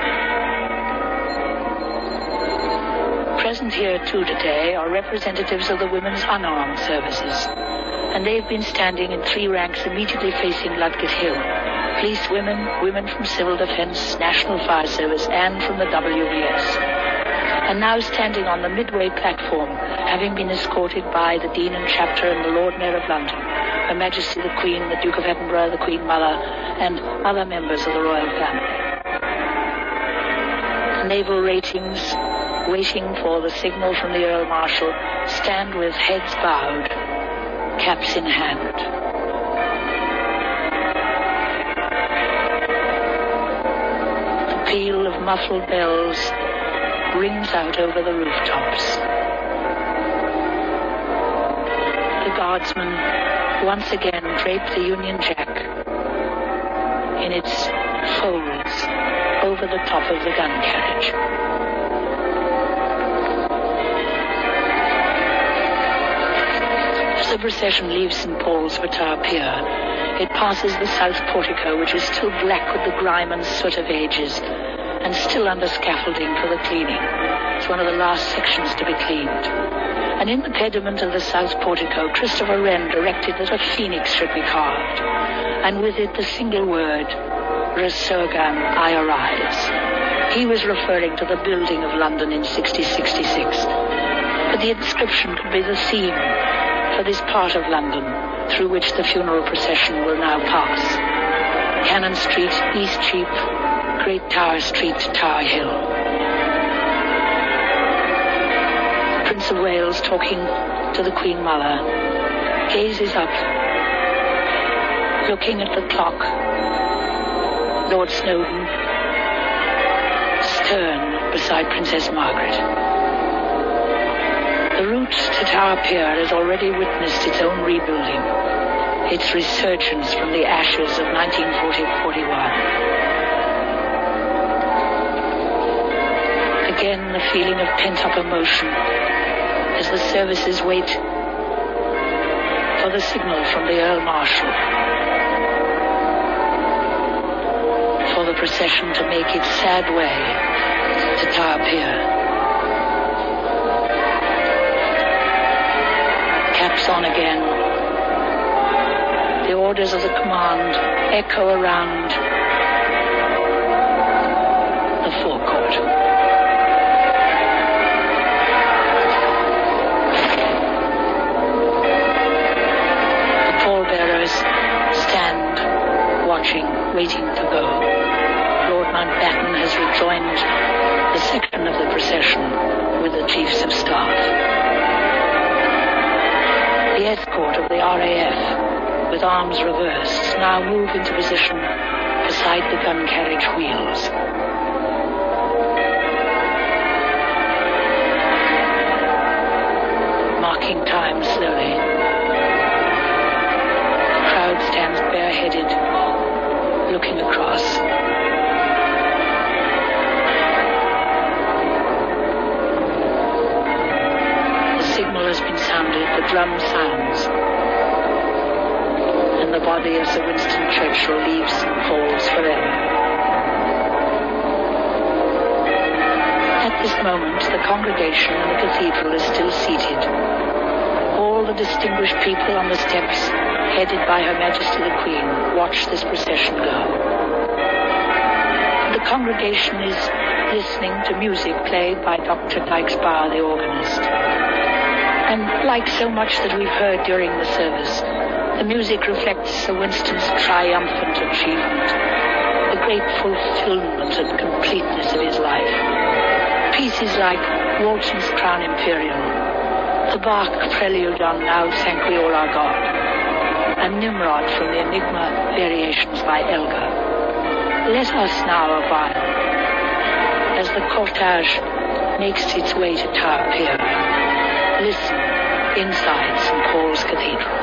Present here too today are representatives of the Women's Unarmed Services, and they've been standing in three ranks immediately facing Ludgate Hill. Police women, women from Civil Defence, National Fire Service, and from the W V S. And now standing on the midway platform, having been escorted by the Dean and Chapter and the Lord Mayor of London, Her Majesty the Queen, the Duke of Edinburgh, the Queen Mother, and other members of the royal family. Naval ratings, waiting for the signal from the Earl Marshal, stand with heads bowed, caps in hand. Peal of muffled bells rings out over the rooftops. The guardsmen once again drape the Union Jack in its folds over the top of the gun carriage. As the procession leaves Saint Paul's for Tower Pier, it passes the south portico, which is still black with the grime and soot of ages, and still under scaffolding for the cleaning. It's one of the last sections to be cleaned. And in the pediment of the south portico, Christopher Wren directed that a phoenix should be carved, and with it the single word, Resurgam, I arise. He was referring to the building of London in sixty sixty-six. But the inscription could be the theme for this part of London through which the funeral procession will now pass. Cannon Street, Eastcheap, Great Tower Street to Tower Hill. The Prince of Wales, talking to the Queen Mother, gazes up, looking at the clock. Lord Snowdon, stern beside Princess Margaret. The route to Tower Pier has already witnessed its own rebuilding. its resurgence from the ashes of nineteen forty-forty-one. Again, the feeling of pent-up emotion as the services wait for the signal from the Earl Marshal for the procession to make its sad way to Tower Pier. Caps on again. The orders of the command echo around the forecourt. The pallbearers stand watching, waiting to go. Lord Mountbatten has rejoined the section of the procession with the chiefs of staff. The escort of the R A F, with arms reversed, now move into position beside the gun carriage wheels. Marking time slowly. The crowd stands bareheaded, looking across. The signal has been sounded, the drum sounds, and the body of Sir Winston Churchill leaves and falls forever. At this moment, the congregation in the cathedral is still seated. All the distinguished people on the steps, headed by Her Majesty the Queen, watch this procession go. The congregation is listening to music played by Doctor Dykes-Bauer, the organist. And like so much that we've heard during the service, the music reflects Sir Winston's triumphant achievement, the great fulfillment and completeness of his life. Pieces like Walton's Crown Imperial, the Bach prelude on Now Thank We All Our God, and Nimrod from the Enigma Variations by Elgar. Let us now a while, as the cortege makes its way to Tower Pier, listen inside Saint Paul's Cathedral.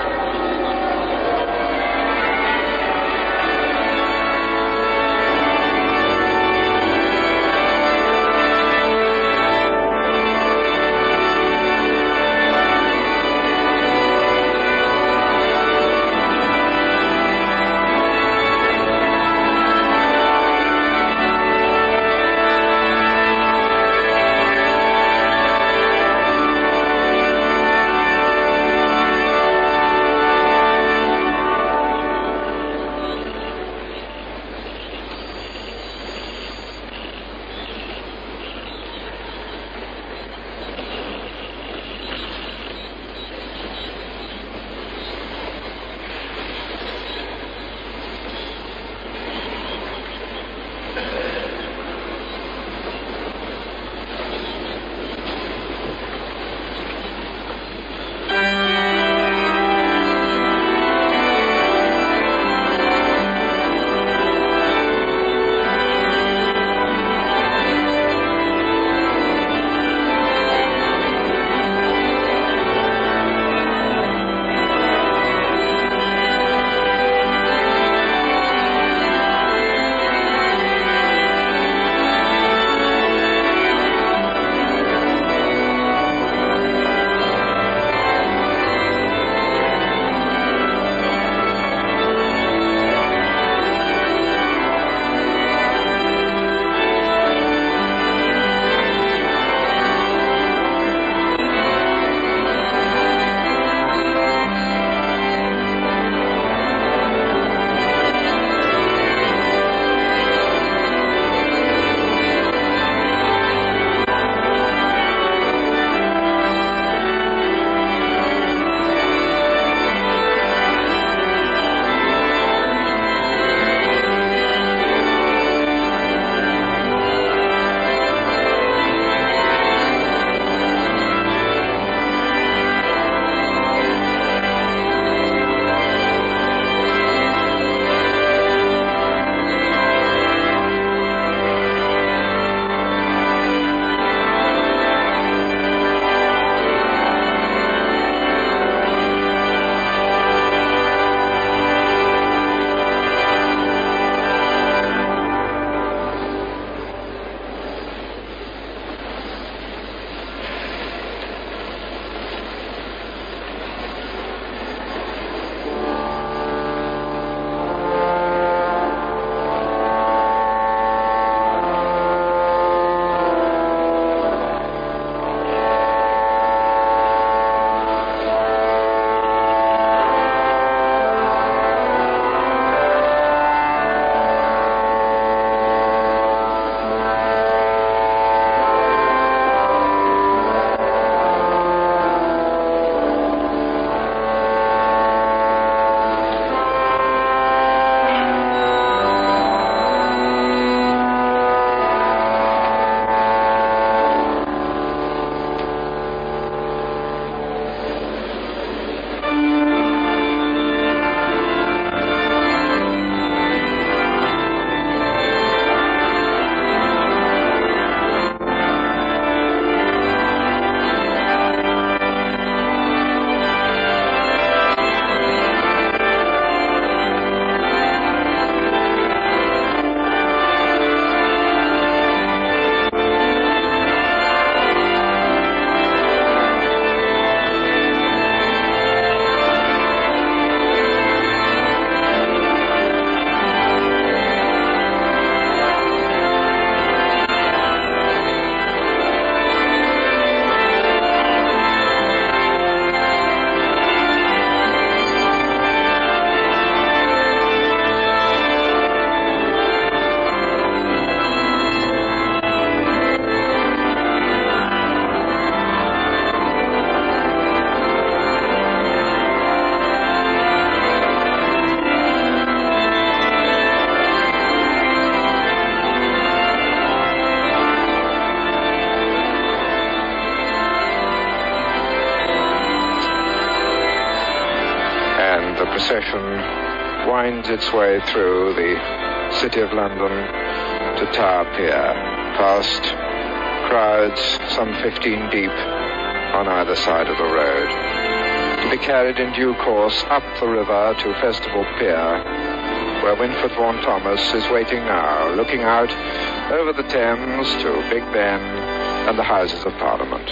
procession winds its way through the City of London to Tower Pier, past crowds some fifteen deep on either side of the road, to be carried in due course up the river to Festival Pier, where Winfred Vaughan Thomas is waiting now, looking out over the Thames to Big Ben and the Houses of Parliament.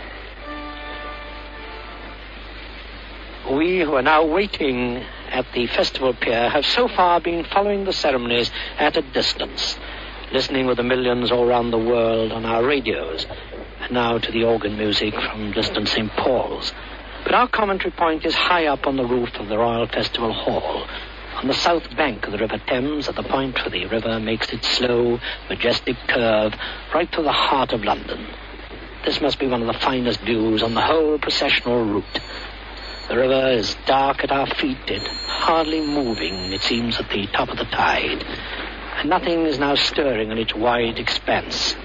We who are now waiting at the Festival Pier have so far been following the ceremonies at a distance, listening with the millions all around the world on our radios, and now to the organ music from distant Saint Paul's. But our commentary point is high up on the roof of the Royal Festival Hall, on the south bank of the River Thames, at the point where the river makes its slow, majestic curve right through the heart of London. This must be one of the finest views on the whole processional route. The river is dark at our feet, it hardly moving, it seems, at the top of the tide, and nothing is now stirring on its wide expanse.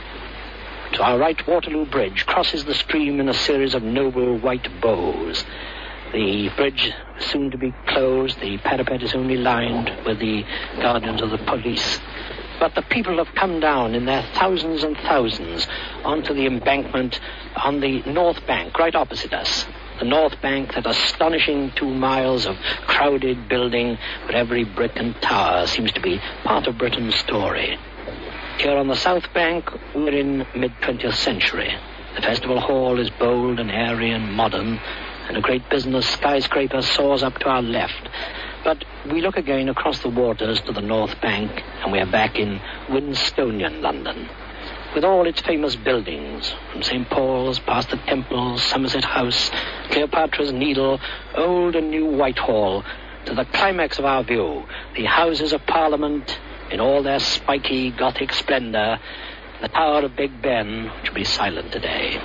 To our right, Waterloo Bridge crosses the stream in a series of noble white bows. The bridge is soon to be closed. The parapet is only lined with the guardians of the police. But the people have come down in their thousands and thousands onto the embankment on the north bank, right opposite us. The north bank, that astonishing two miles of crowded building where every brick and tower seems to be part of Britain's story. Here on the south bank, we're in mid-twentieth century. The Festival Hall is bold and airy and modern, and a great business skyscraper soars up to our left. But we look again across the waters to the north bank, and we are back in Winstonian London, with all its famous buildings, from Saint Paul's, past the Temples, Somerset House, Cleopatra's Needle, old and new Whitehall, to the climax of our view, the Houses of Parliament in all their spiky Gothic splendor, the Tower of Big Ben, which will be silent today.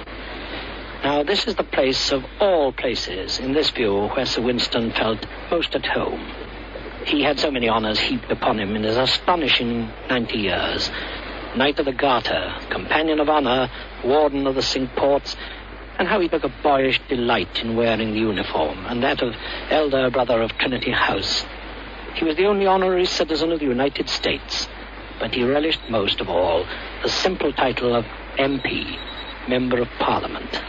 Now, this is the place of all places in this view where Sir Winston felt most at home. He had so many honours heaped upon him in his astonishing ninety years. Knight of the Garter, Companion of Honour, Warden of the Cinque Ports, and how he took a boyish delight in wearing the uniform, and that of Elder Brother of Trinity House. He was the only honorary citizen of the United States, but he relished most of all the simple title of M P, Member of Parliament.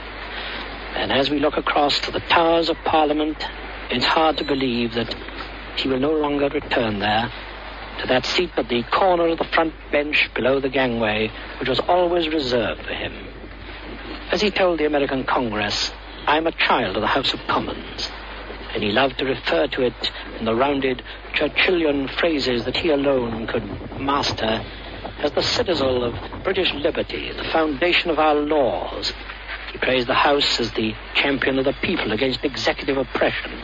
And as we look across to the towers of Parliament, it's hard to believe that he will no longer return there, to that seat at the corner of the front bench below the gangway, which was always reserved for him. As he told the American Congress, "I'm a child of the House of Commons," and he loved to refer to it in the rounded Churchillian phrases that he alone could master as the citadel of British liberty, the foundation of our laws. He praised the House as the champion of the people against executive oppression,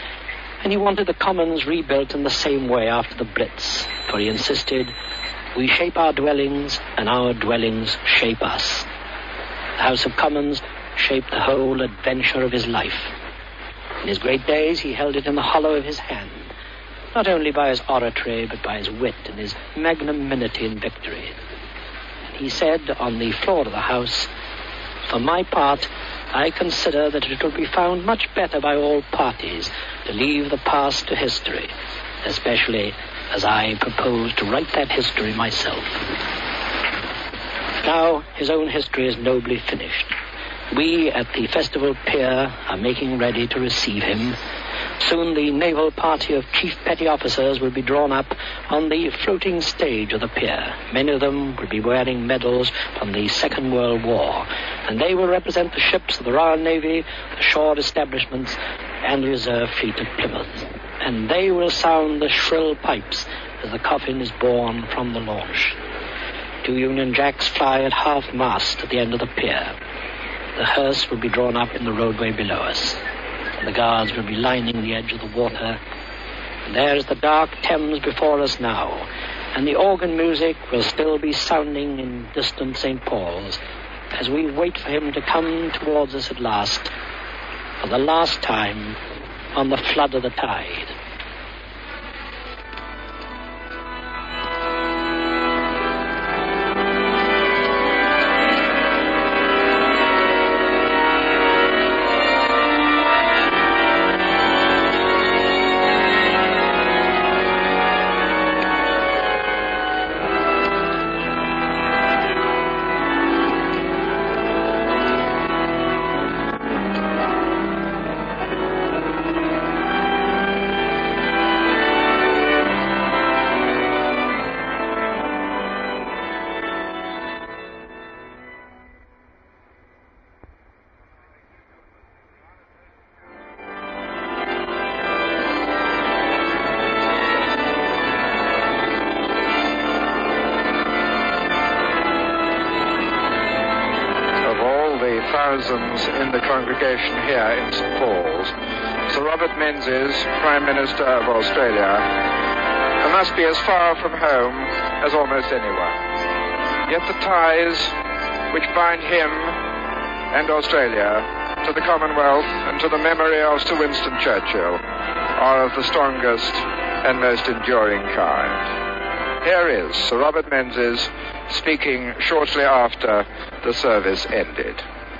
and he wanted the Commons rebuilt in the same way after the Blitz, for he insisted, "We shape our dwellings, and our dwellings shape us." The House of Commons shaped the whole adventure of his life. In his great days, he held it in the hollow of his hand, not only by his oratory, but by his wit and his magnanimity in victory. And he said on the floor of the House, "For my part, I consider that it will be found much better by all parties to leave the past to history, especially as I propose to write that history myself." Now, his own history is nobly finished. We at the Festival Pier are making ready to receive him. Soon the naval party of chief petty officers will be drawn up on the floating stage of the pier. Many of them will be wearing medals from the Second World War, and they will represent the ships of the Royal Navy, the shore establishments, and the reserve fleet at Plymouth. And they will sound the shrill pipes as the coffin is borne from the launch. Two Union Jacks fly at half-mast at the end of the pier. The hearse will be drawn up in the roadway below us. The guards will be lining the edge of the water. And there is the dark Thames before us now, and the organ music will still be sounding in distant Saint Paul's as we wait for him to come towards us at last, for the last time on the flood of the tide. thousands in the congregation here in Saint Paul's, Sir Robert Menzies, Prime Minister of Australia, must be as far from home as almost anyone. Yet the ties which bind him and Australia to the Commonwealth and to the memory of Sir Winston Churchill are of the strongest and most enduring kind. Here is Sir Robert Menzies speaking shortly after the service ended.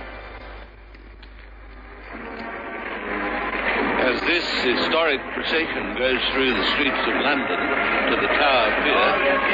As this historic procession goes through the streets of London to the Tower Pier,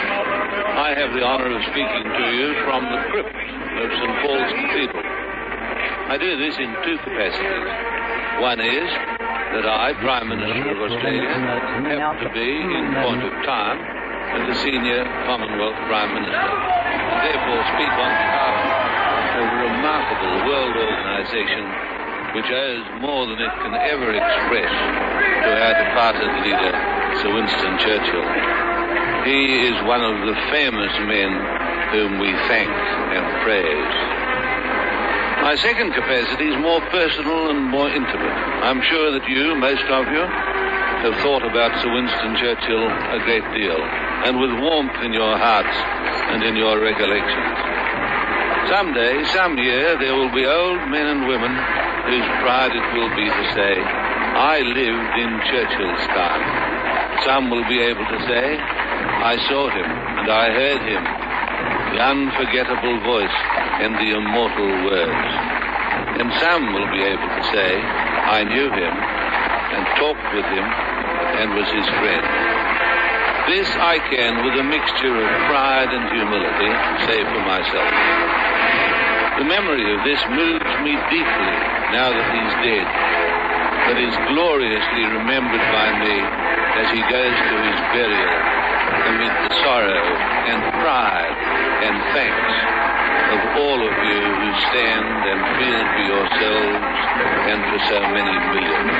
I have the honour of speaking to you from the crypt of Saint Paul's Cathedral. I do this in two capacities. One is that I, Prime Minister of Australia, happen to be, in point of time, the senior Commonwealth Prime Minister, and therefore speak on behalf of a remarkable world organisation which owes more than it can ever express to our departed leader, Sir Winston Churchill. He is one of the famous men whom we thank and praise. My second capacity is more personal and more intimate. I'm sure that you, most of you, have thought about Sir Winston Churchill a great deal, and with warmth in your hearts and in your recollections. Someday, some year, there will be old men and women whose pride it will be to say, I lived in Churchill's time. Some will be able to say, I saw him and I heard him, the unforgettable voice and the immortal words. And some will be able to say, I knew him and talked with him and was his friend. This I can, with a mixture of pride and humility, say for myself. The memory of this moves me deeply now that he's dead, but is gloriously remembered by me as he goes to his burial amid the sorrow and pride and thanks of all of you who stand and feel for yourselves and for so many millions.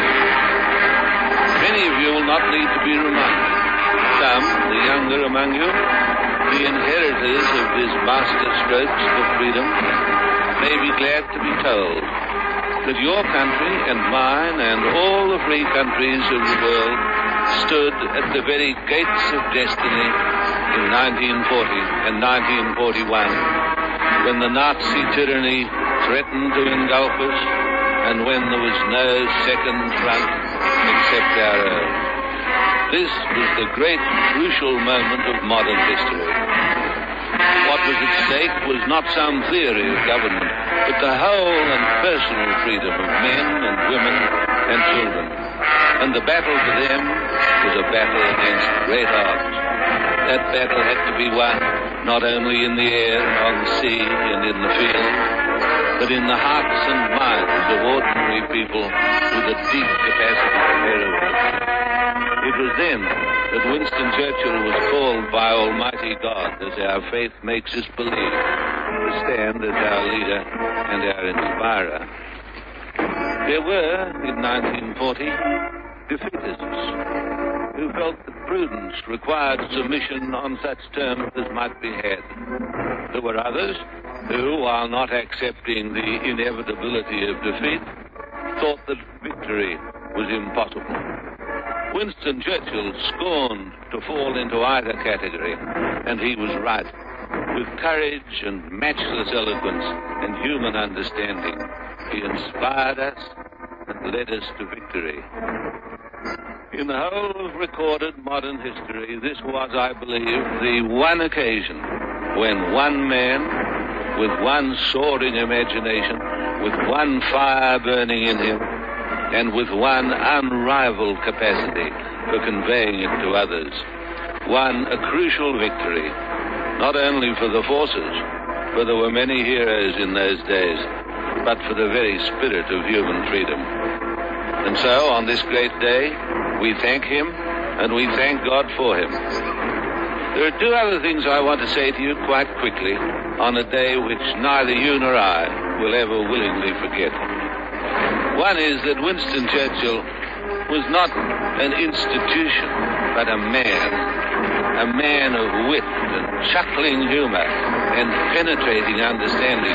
Many of you will not need to be reminded. Some, the younger among you, the inheritors of his master strokes for freedom, may be glad to be told that your country and mine and all the free countries of the world stood at the very gates of destiny in nineteen forty and nineteen forty-one, when the Nazi tyranny threatened to engulf us and when there was no second front except our own. This was the great crucial moment of modern history. What was at stake was not some theory of government, but the whole and personal freedom of men and women and children. And the battle for them was a battle against great odds. That battle had to be won not only in the air, on the sea, and in the field, but in the hearts and minds of ordinary people with a deep capacity for heroism. It was then that Winston Churchill was called by Almighty God, as our faith makes us believe, to stand as our leader and our inspirer. There were, in nineteen forty, defeatists who felt that prudence required submission on such terms as might be had. There were others who, while not accepting the inevitability of defeat, thought that victory was impossible. Winston Churchill scorned to fall into either category, and he was right. With courage and matchless eloquence and human understanding, he inspired us and led us to victory. In the whole of recorded modern history, this was, I believe, the one occasion when one man, with one soaring imagination, with one fire burning in him, and with one unrivaled capacity for conveying it to others, won a crucial victory, not only for the forces, for there were many heroes in those days, but for the very spirit of human freedom. And so, on this great day, we thank him, and we thank God for him. There are two other things I want to say to you quite quickly on a day which neither you nor I will ever willingly forget. One is that Winston Churchill was not an institution, but a man, a man of wit and chuckling humor and penetrating understanding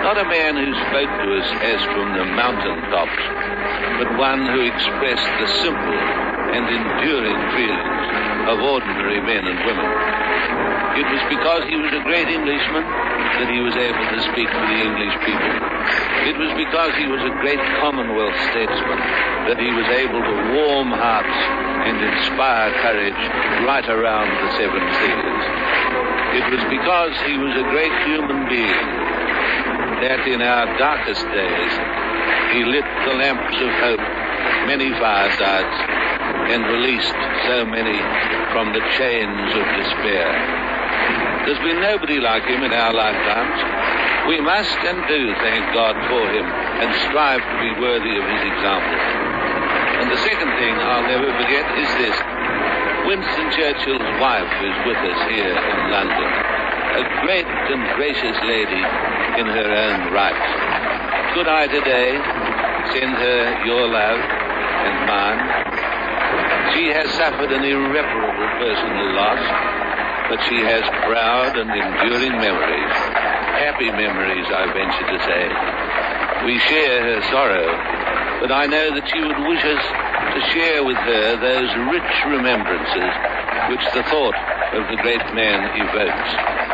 Not a man who spoke to us as from the mountain tops, but one who expressed the simple and enduring feelings of ordinary men and women. It was because he was a great Englishman that he was able to speak for the English people. It was because he was a great Commonwealth statesman that he was able to warm hearts and inspire courage right around the seven seas. It was because he was a great human being that in our darkest days he lit the lamps of hope, many firesides, and released so many from the chains of despair. There's been nobody like him in our lifetimes. We must and do thank God for him and strive to be worthy of his example. And the second thing I'll never forget is this. Winston Churchill's wife is with us here in London, a great and gracious lady in her own right. Could I today send her your love and mine? She has suffered an irreparable personal loss, but she has proud and enduring memories, happy memories, I venture to say. We share her sorrow, but I know that she would wish us to share with her those rich remembrances which the thought of the great man evokes.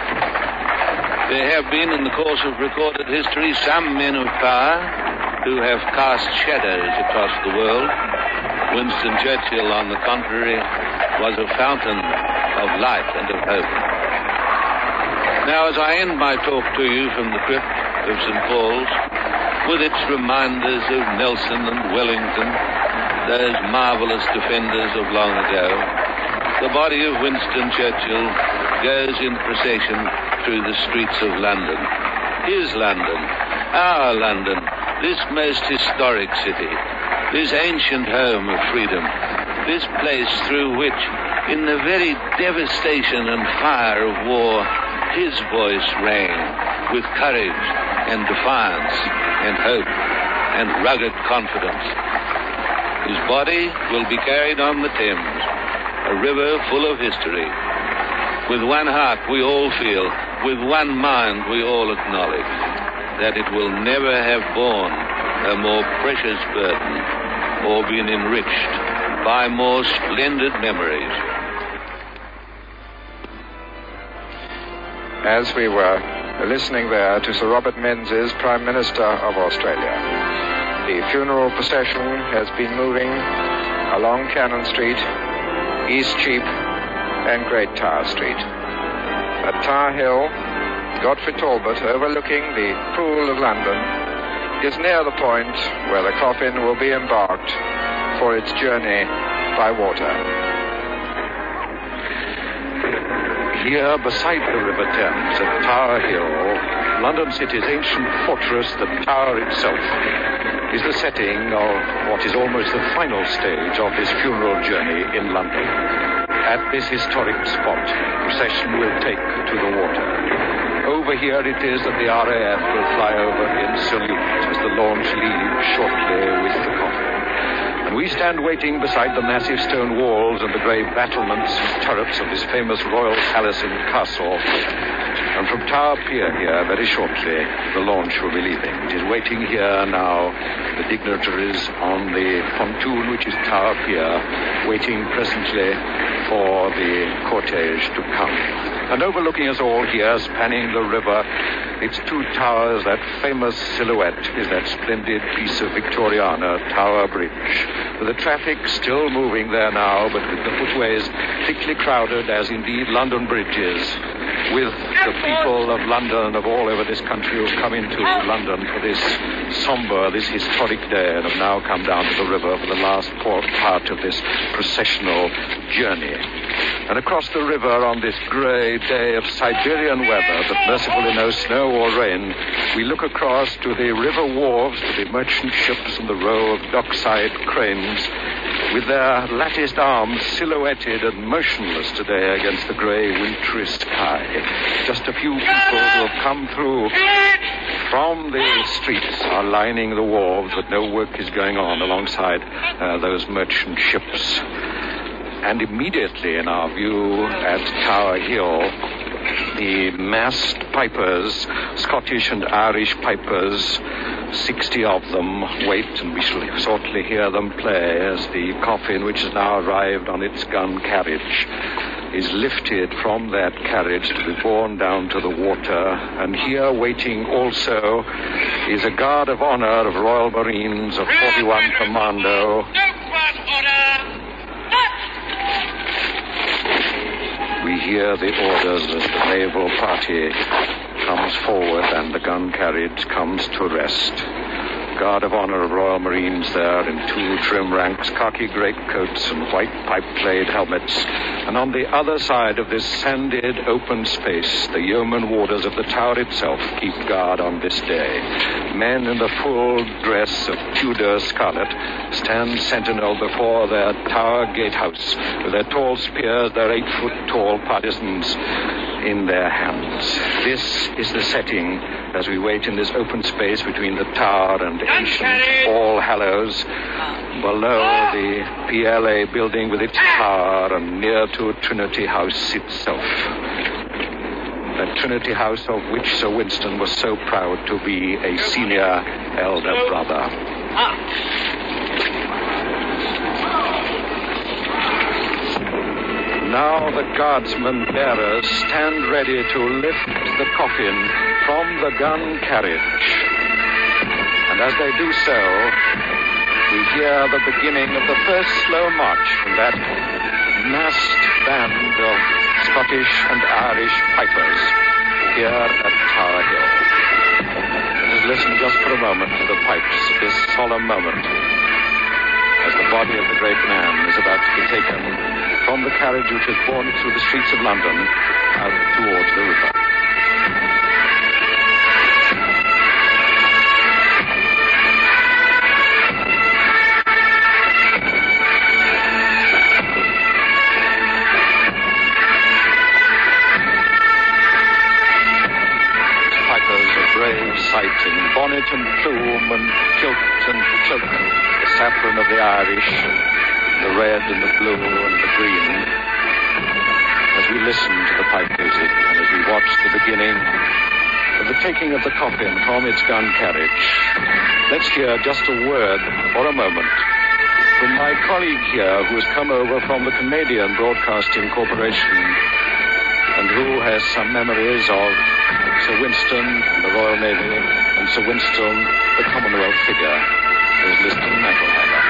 There have been in the course of recorded history some men of power who have cast shadows across the world. Winston Churchill, on the contrary, was a fountain of light and of hope. Now, as I end my talk to you from the crypt of Saint Paul's, with its reminders of Nelson and Wellington, those marvelous defenders of long ago, the body of Winston Churchill goes in procession through the streets of London. His London, our London, this most historic city, this ancient home of freedom, this place through which, in the very devastation and fire of war, his voice rang with courage and defiance and hope and rugged confidence. His body will be carried on the Thames, a river full of history. With one heart we all feel, with one mind we all acknowledge, that it will never have borne a more precious burden or been enriched by more splendid memories. As we were listening there to Sir Robert Menzies, Prime Minister of Australia, the funeral procession has been moving along Cannon Street, East Cheap, and Great Tower Street. At Tower Hill, Godfrey Talbot, overlooking the Pool of London, is near the point where the coffin will be embarked for its journey by water. Here, beside the River Thames at Tower Hill, London City's ancient fortress, the Tower itself, is the setting of what is almost the final stage of his funeral journey in London. At this historic spot, the procession will take to the water. Over here it is that the R A F will fly over in salute as the launch leaves shortly with the coffin. And we stand waiting beside the massive stone walls and the grey battlements and turrets of this famous royal palace and castle. And from Tower Pier here, very shortly, the launch will be leaving. It is waiting here now, the dignitaries on the pontoon, which is Tower Pier, waiting presently for the cortege to come. And overlooking us all here, spanning the river, its two towers, that famous silhouette is that splendid piece of Victoriana Tower Bridge. With the traffic still moving there now, but with the footways thickly crowded, as indeed London Bridge is, with the people of London, of all over this country, who have come into London for this somber, this historic day, and have now come down to the river for the last part of this processional journey. And across the river on this grey day of Siberian weather, but mercifully no snow or rain, we look across to the river wharves, to the merchant ships and the row of dockside cranes, with their latticed arms silhouetted and motionless today against the grey wintry sky. Just a few people who have come through from the streets are lining the wharves, but no work is going on alongside uh, those merchant ships. And immediately in our view at Tower Hill the massed pipers, Scottish and Irish pipers, sixty of them, wait, and we shall shortly hear them play as the coffin, which has now arrived on its gun carriage, is lifted from that carriage to be borne down to the water. And here waiting also is a guard of honor of Royal Marines of forty-one Commando. We hear the orders as the naval party comes forward and the gun carriage comes to rest. Guard of honor of Royal Marines there in two trim ranks, khaki greatcoats and white pipe-clad helmets. And on the other side of this sanded open space, the yeoman warders of the tower itself keep guard on this day. Men in the full dress of Tudor scarlet stand sentinel before their tower gatehouse with their tall spears, their eight-foot-tall partisans in their hands. This is the setting as we wait in this open space between the tower and ancient All Hallows, below the P L A building with its tower and near to Trinity House itself. That Trinity House of which Sir Winston was so proud to be a senior elder brother. Now the guardsmen bearers stand ready to lift the coffin from the gun carriage. And as they do so, we hear the beginning of the first slow march from that massed band of Scottish and Irish pipers here at Tower Hill. Let us listen just for a moment to the pipes at this solemn moment as the body of the great man is about to be taken from the carriage which has borne it through the streets of London out towards the river. Pipers, a brave sight in bonnet and plume and kilt and cloak, the saffron of the Irish, the red and the blue and the green. As we listen to the pipe music and as we watch the beginning of the taking of the coffin from its gun carriage, let's hear just a word for a moment from my colleague here who has come over from the Canadian Broadcasting Corporation and who has some memories of Sir Winston and the Royal Navy and Sir Winston, the Commonwealth figure, is Liston Metalhammer.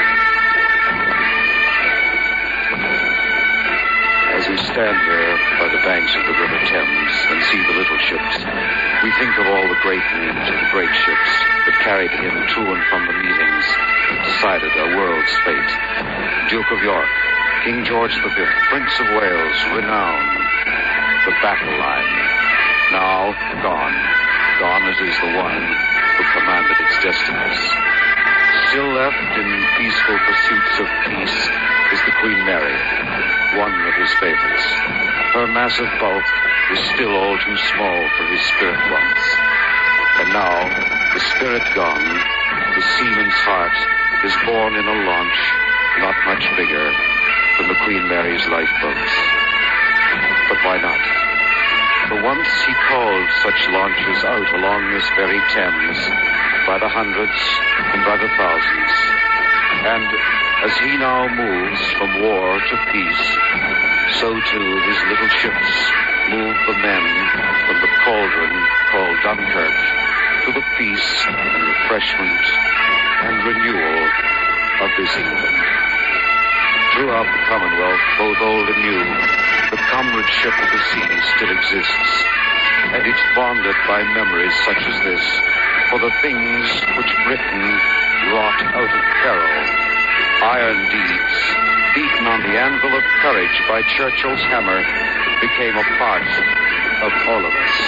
As we stand here by the banks of the River Thames and see the little ships, we think of all the great names of the great ships that carried him to and from the meetings that decided our world's fate. Duke of York, King George the Fifth, Prince of Wales, renown, the battle line, now gone, gone as is the one who commanded its destinies. Still left in peaceful pursuits of peace is the Queen Mary, one of his favorites. Her massive bulk is still all too small for his spirit ones. And now, the spirit gone, the seaman's heart is born in a launch not much bigger than the Queen Mary's lifeboats. But why not? For once he called such launches out along this very Thames by the hundreds and by the thousands. And as he now moves from war to peace, so too his little ships move the men from the cauldron called Dunkirk to the peace and refreshment and renewal of this England. Throughout the Commonwealth, both old and new, the comradeship of the sea still exists, and it's bonded by memories such as this, for the things which Britain wrought out of peril, iron deeds, beaten on the anvil of courage by Churchill's hammer, became a part of all of us.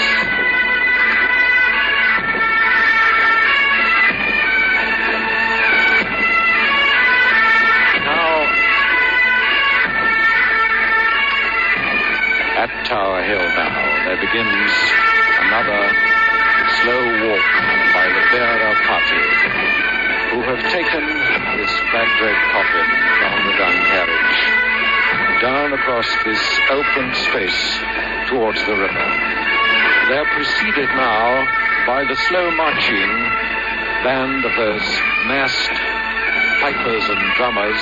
At Tower Hill now, there begins another slow walk by the bearer party, who have taken this flag-draped coffin from the gun carriage down across this open space towards the river. they're preceded now by the slow marching band of those masked pipers and drummers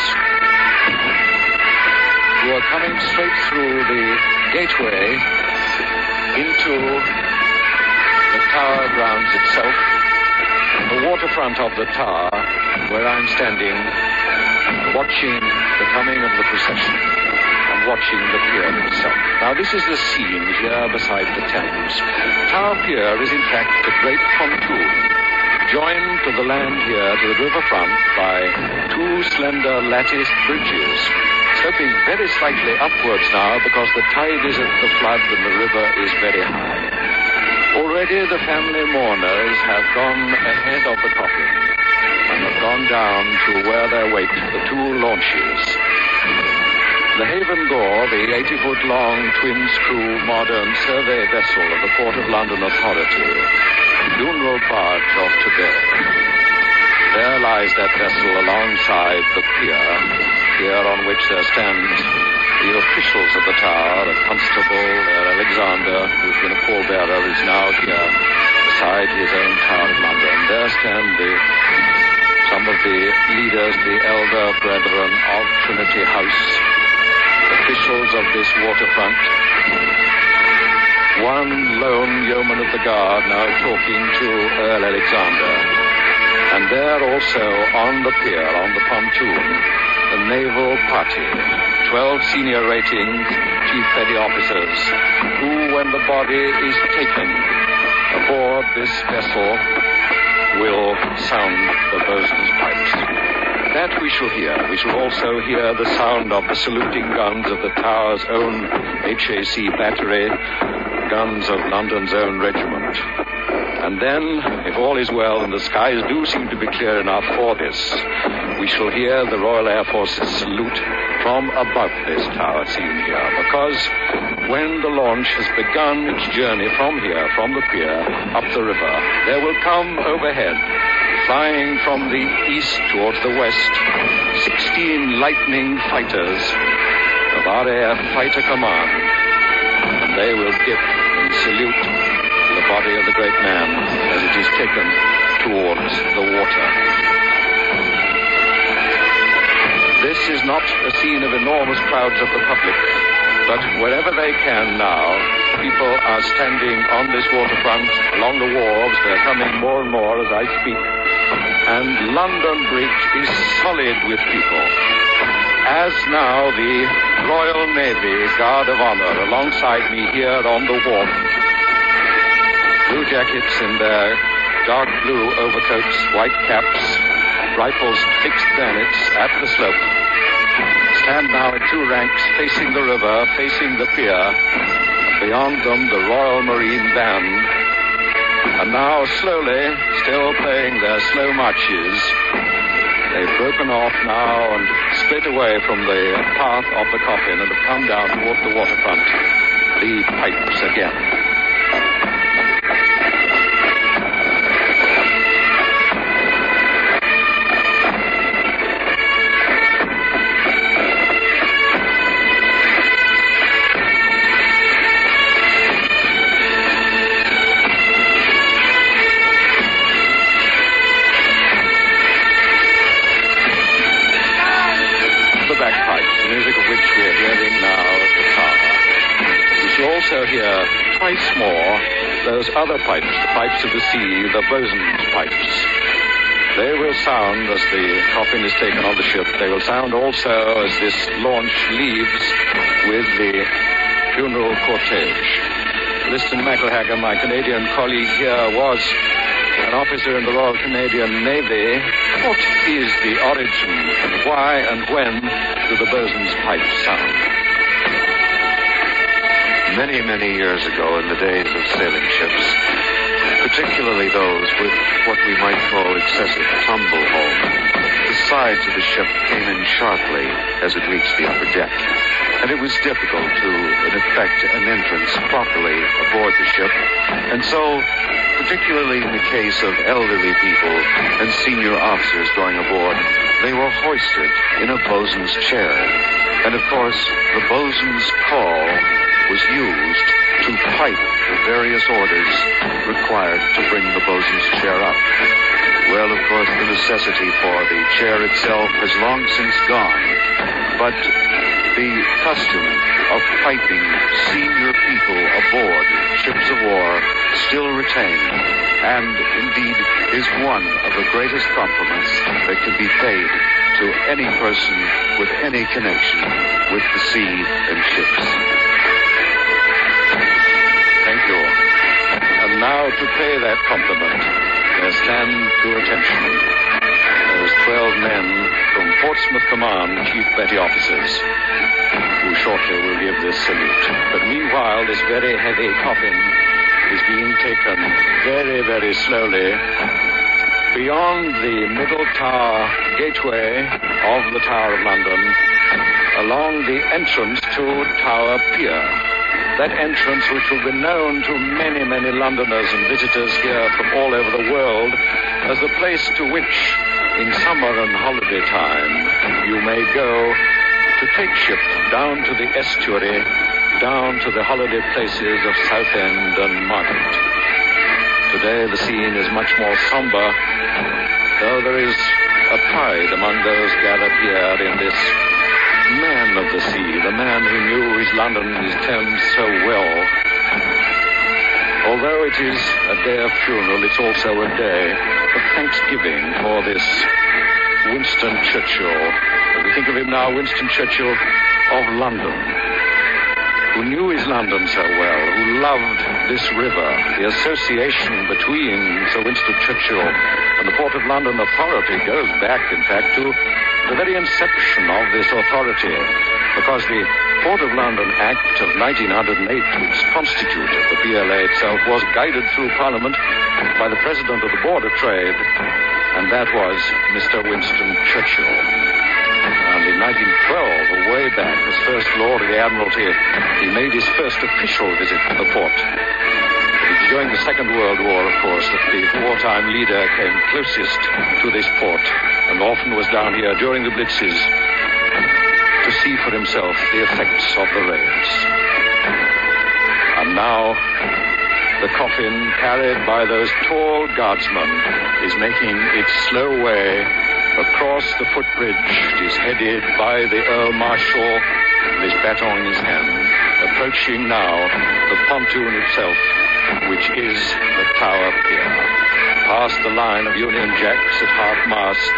who are coming straight through the gateway into the tower grounds itself, the waterfront of the tower, where I'm standing, watching the coming of the procession and watching the pier itself. Now, this is the scene here beside the Thames. Tower Pier is, in fact, a great pontoon, joined to the land here, to the riverfront, by two slender latticed bridges, sloping very slightly upwards now because the tide is at the flood and the river is very high. Already the family mourners have gone ahead of the coffin and have gone down to where they wait the two launches. The Haven Gore, the eighty-foot-long twin-screw modern survey vessel of the Port of London Authority, funeral barge of today. There lies that vessel alongside the pier, pier on which there stand the officials of the tower, the constable, uh, Alexander, who's been a pallbearer, is now here beside his own Tower of London. There stand the, some of the leaders, the elder brethren of Trinity House, officials of this waterfront. One lone yeoman of the guard now talking to Earl Alexander. And there also on the pier, on the pontoon, the naval party, twelve senior ratings, chief petty officers, who, when the body is taken aboard this vessel, will sound the bosun's pipes. That we shall hear. We shall also hear the sound of the saluting guns of the Tower's own H A C battery, guns of London's own regiment. And then, if all is well, and the skies do seem to be clear enough for this, we shall hear the Royal Air Force's salute from above this tower scene here. Because when the launch has begun its journey from here, from the pier, up the river, there will come overhead, flying from the east towards the west, sixteen lightning fighters of our Air Fighter Command. And they will dip and salute the body of the great man as it is taken towards the water. This is not a scene of enormous crowds of the public, but wherever they can now, people are standing on this waterfront, along the wharves. They're coming more and more as I speak, and London Bridge is solid with people. As now the Royal Navy Guard of Honor alongside me here on the wharf, blue jackets in their dark blue overcoats, white caps, rifles, fixed bayonets at the slope, stand now in two ranks facing the river, facing the pier. Beyond them, the Royal Marine Band. And now, slowly, still playing their slow marches, they've broken off now and split away from the path of the coffin and have come down toward the waterfront. The pipes again. Hear twice more those other pipes, the pipes of the sea, the bosun's pipes. They will sound as the coffin is taken on the ship. They will sound also as this launch leaves with the funeral cortege. Liston McElhager, my Canadian colleague here, was an officer in the Royal Canadian Navy. What is the origin, why and when do the bosun's pipes sound? Many, many years ago, in the days of sailing ships, particularly those with what we might call excessive tumble home, the sides of the ship came in sharply as it reached the upper deck, and it was difficult to, in effect, an entrance properly aboard the ship. And so, particularly in the case of elderly people and senior officers going aboard, they were hoisted in a bosun's chair. And of course, the bosun's call was used to pipe the various orders required to bring the bosun's chair up. Well, of course, the necessity for the chair itself has long since gone, but the custom of piping senior people aboard ships of war still retained, and indeed is one of the greatest compliments that can be paid to any person with any connection with the sea and ships. Thank you. And now to pay that compliment, there stand to attention those twelve men from Portsmouth Command, Chief Petty Officers, who shortly will give this salute. But meanwhile, this very heavy coffin is being taken very, very slowly beyond the middle tower gateway of the Tower of London, along the entrance to Tower Pier. That entrance which will be known to many, many Londoners and visitors here from all over the world as the place to which, in summer and holiday time, you may go to take ship down to the estuary, down to the holiday places of Southend and Margate. Today the scene is much more somber, though there is a pride among those gathered here in this man of the sea, the man who knew his London and his Thames so well. Although it is a day of funeral, it's also a day of thanksgiving for this Winston Churchill. As we think of him now, Winston Churchill of London, who knew his London so well, who loved this river. The association between Sir Winston Churchill and the Port of London Authority goes back, in fact, to the very inception of this authority, because the Port of London Act of nineteen oh eight, which constituted the P L A itself, was guided through Parliament by the President of the Board of Trade, and that was Mister Winston Churchill. And in nineteen twelve, way back, as First Lord of the Admiralty, he made his first official visit to the port. It was during the Second World War, of course, that the wartime leader came closest to this port, and often was down here during the blitzes to see for himself the effects of the raids. And now, the coffin, carried by those tall guardsmen, is making its slow way across the footbridge. It is headed by the Earl Marshal with his baton in his hand, approaching now the pontoon itself, which is the Tower Pier. Past the line of Union Jacks at half-mast,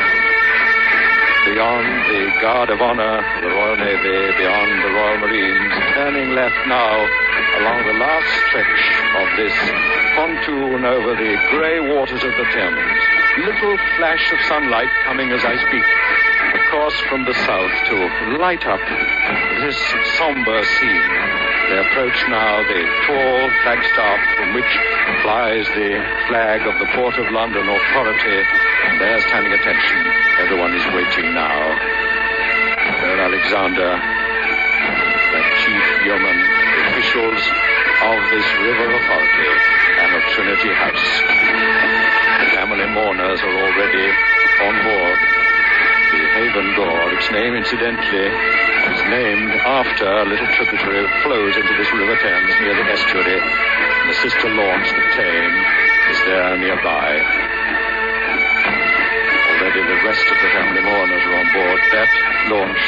beyond the Guard of Honor, the Royal Navy, beyond the Royal Marines, turning left now along the last stretch of this pontoon over the grey waters of the Thames. Little flash of sunlight coming as I speak across from the south to light up this somber scene. They approach now the tall flagstaff from which flies the flag of the Port of London Authority, and they're standing attention. Everyone is waiting now. Sir Alexander, the chief yeoman, the officials of this river authority, and of Trinity House. The family mourners are already on board the Haven Door. Its name, incidentally, is named after a little tributary that flows into this River Thames near the estuary. And the sister launch, the Tame, is there nearby. Already the rest of the family mourners are on board that launch.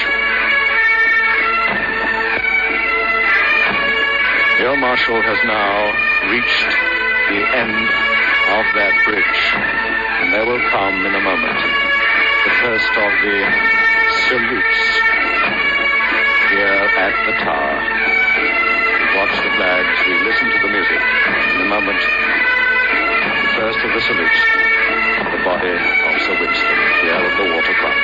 The Earl Marshal has now reached the end of that bridge, and there will come in a moment the first of the salutes here at the Tower. We watch the flags, we listen to the music. In a moment, the first of the salutes, the body of Sir Winston here at the waterfront.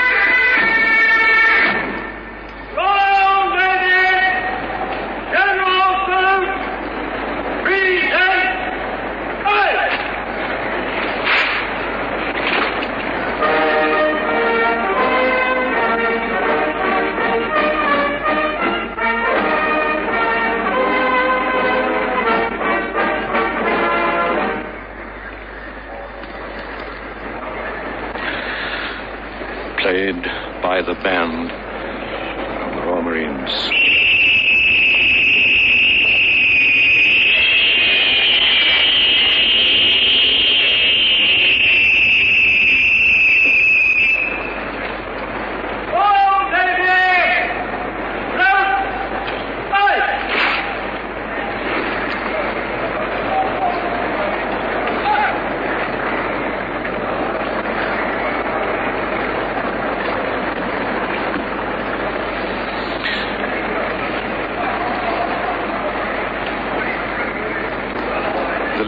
Royal Navy, General Salute, present, fight! Played by the band of the Royal Marines.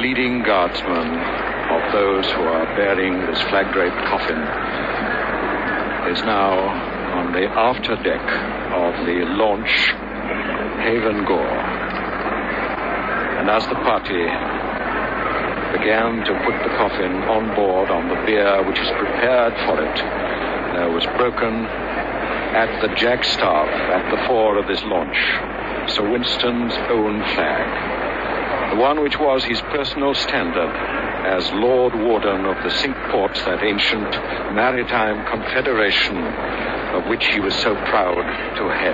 leading guardsman of those who are bearing this flag-draped coffin, is now on the after deck of the launch Haven Gore. And as the party began to put the coffin on board on the bier which is prepared for it, there was broken at the jackstaff at the fore of this launch Sir Winston's own flag, the one which was his personal standard as Lord Warden of the Cinque Ports, that ancient maritime confederation of which he was so proud to head.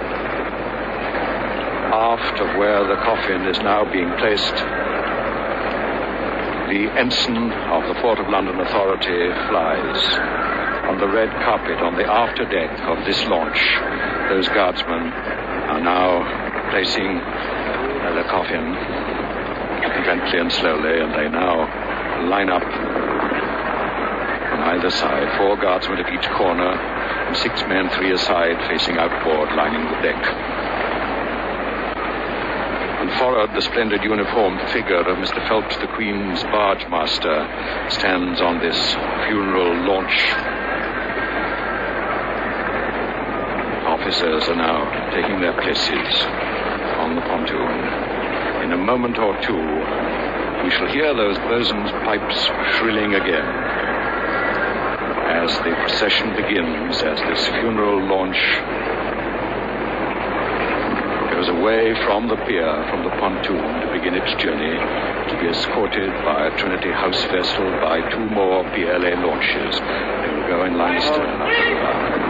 Aft of where the coffin is now being placed, the ensign of the Port of London Authority flies. On the red carpet on the after deck of this launch, those guardsmen are now placing uh, the coffin gently and slowly, and they now line up on either side, four guardsmen at each corner, and six men, three aside, facing outboard, lining the deck. And forward, the splendid uniformed figure of Mister Phelps, the Queen's barge master, stands on this funeral launch. Officers are now taking their places on the pontoon. In a moment or two, we shall hear those bosun's pipes shrilling again as the procession begins, as this funeral launch goes away from the pier, from the pontoon, to begin its journey, to be escorted by a Trinity House vessel by two more P L A launches. They will go in line astern up the river.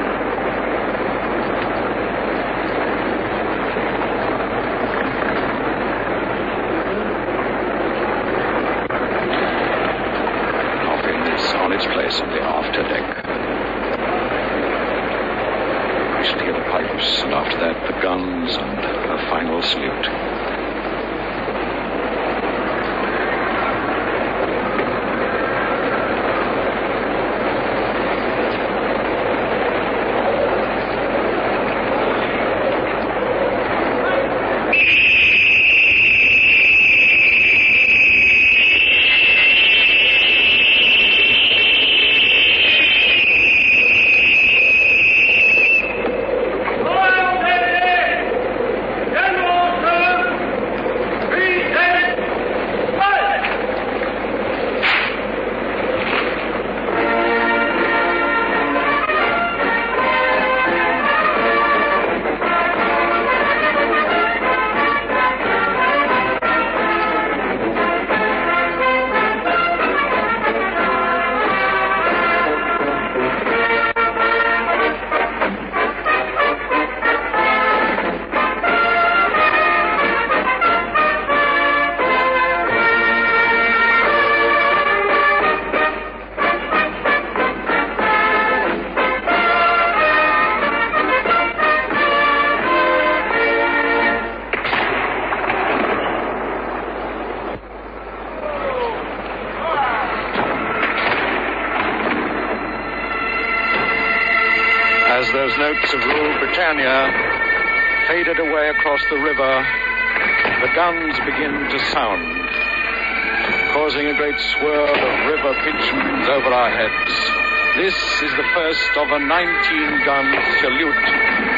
On the after deck. We shall hear the pipes, and after that the guns and a final salute. As those notes of Rule Britannia faded away across the river, the guns begin to sound, causing a great swirl of river pigeons over our heads. This is the first of a nineteen-gun salute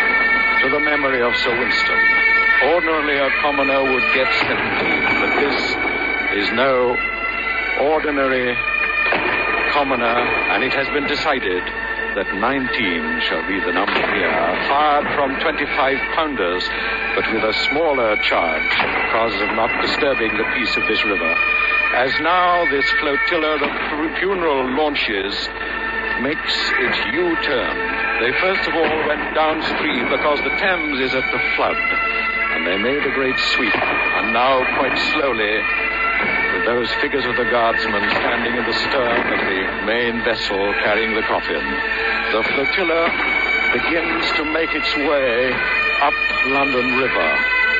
to the memory of Sir Winston. Ordinarily, a commoner would get seventeen, but this is no ordinary commoner, and it has been decided that nineteen shall be the number here, fired from twenty-five pounders, but with a smaller charge because of not disturbing the peace of this river. As now this flotilla of funeral launches makes its U-turn. They first of all went downstream because the Thames is at the flood, and they made a great sweep, and now quite slowly, with those figures of the guardsmen standing in the stern of the main vessel carrying the coffin, the flotilla begins to make its way up London River.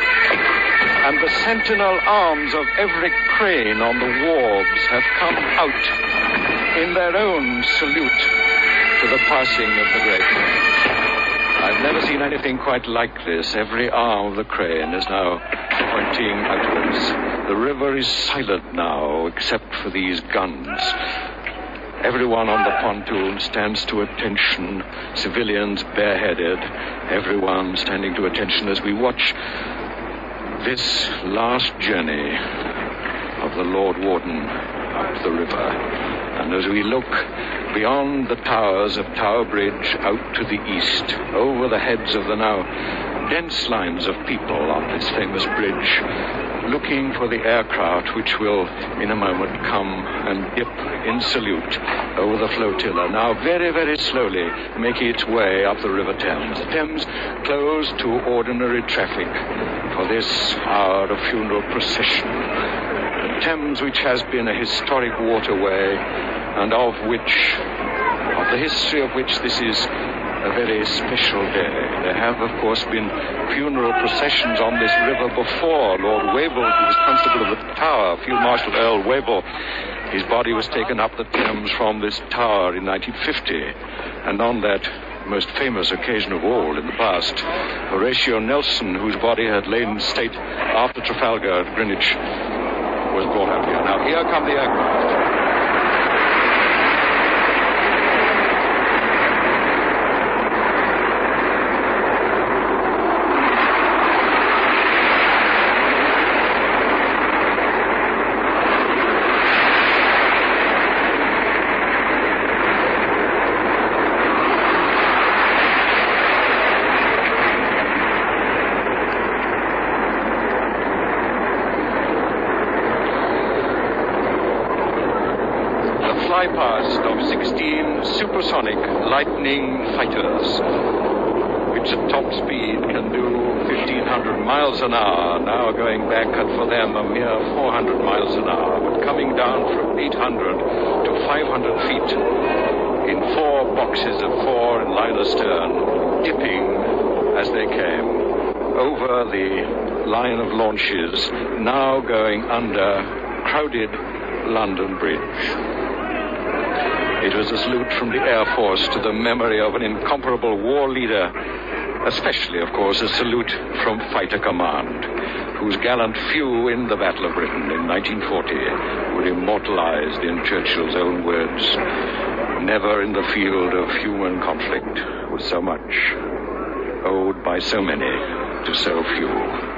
And the sentinel arms of every crane on the wharves have come out in their own salute to the passing of the great man. I've never seen anything quite like this. Every arm of the crane is now pointing outwards. The river is silent now, except for these guns. Everyone on the pontoon stands to attention, civilians bareheaded, everyone standing to attention as we watch this last journey of the Lord Warden up the river. And as we look beyond the towers of Tower Bridge out to the east, over the heads of the now dense lines of people on this famous bridge, looking for the aircraft which will in a moment come and dip in salute over the flotilla, now very, very slowly making its way up the River Thames. The Thames closed to ordinary traffic for this hour of funeral procession. The Thames, which has been a historic waterway, and of which, of the history of which this is a very special day. There have, of course, been funeral processions on this river before. Lord Wavell, who was Constable of the Tower, Field Marshal Earl Wavell, his body was taken up the Thames from this tower in nineteen fifty. And on that most famous occasion of all in the past, Horatio Nelson, whose body had lain in state after Trafalgar at Greenwich, was brought up here. Now, here come the aircraft. Past of sixteen supersonic Lightning fighters, which at top speed can do fifteen hundred miles an hour, now going back at for them a mere four hundred miles an hour, but coming down from eight hundred to five hundred feet in four boxes of four in line astern, dipping as they came over the line of launches, now going under crowded London Bridge. It was a salute from the Air Force to the memory of an incomparable war leader, especially, of course, a salute from Fighter Command, whose gallant few in the Battle of Britain in nineteen forty were immortalized in Churchill's own words. Never in the field of human conflict was so much owed by so many to so few.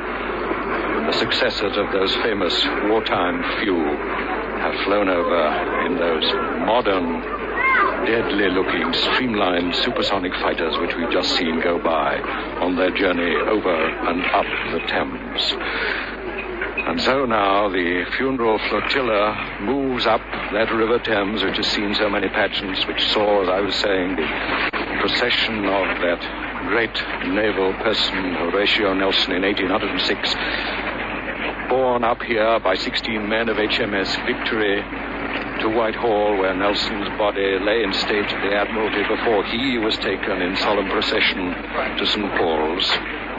The successors of those famous wartime few have flown over in those modern, deadly-looking, streamlined supersonic fighters which we've just seen go by on their journey over and up the Thames. And so now the funeral flotilla moves up that River Thames, which has seen so many pageants, which saw, as I was saying, the procession of that great naval person, Horatio Nelson, in eighteen oh six, borne up here by sixteen men of H M S Victory to Whitehall, where Nelson's body lay in state at the Admiralty before he was taken in solemn procession to Saint Paul's.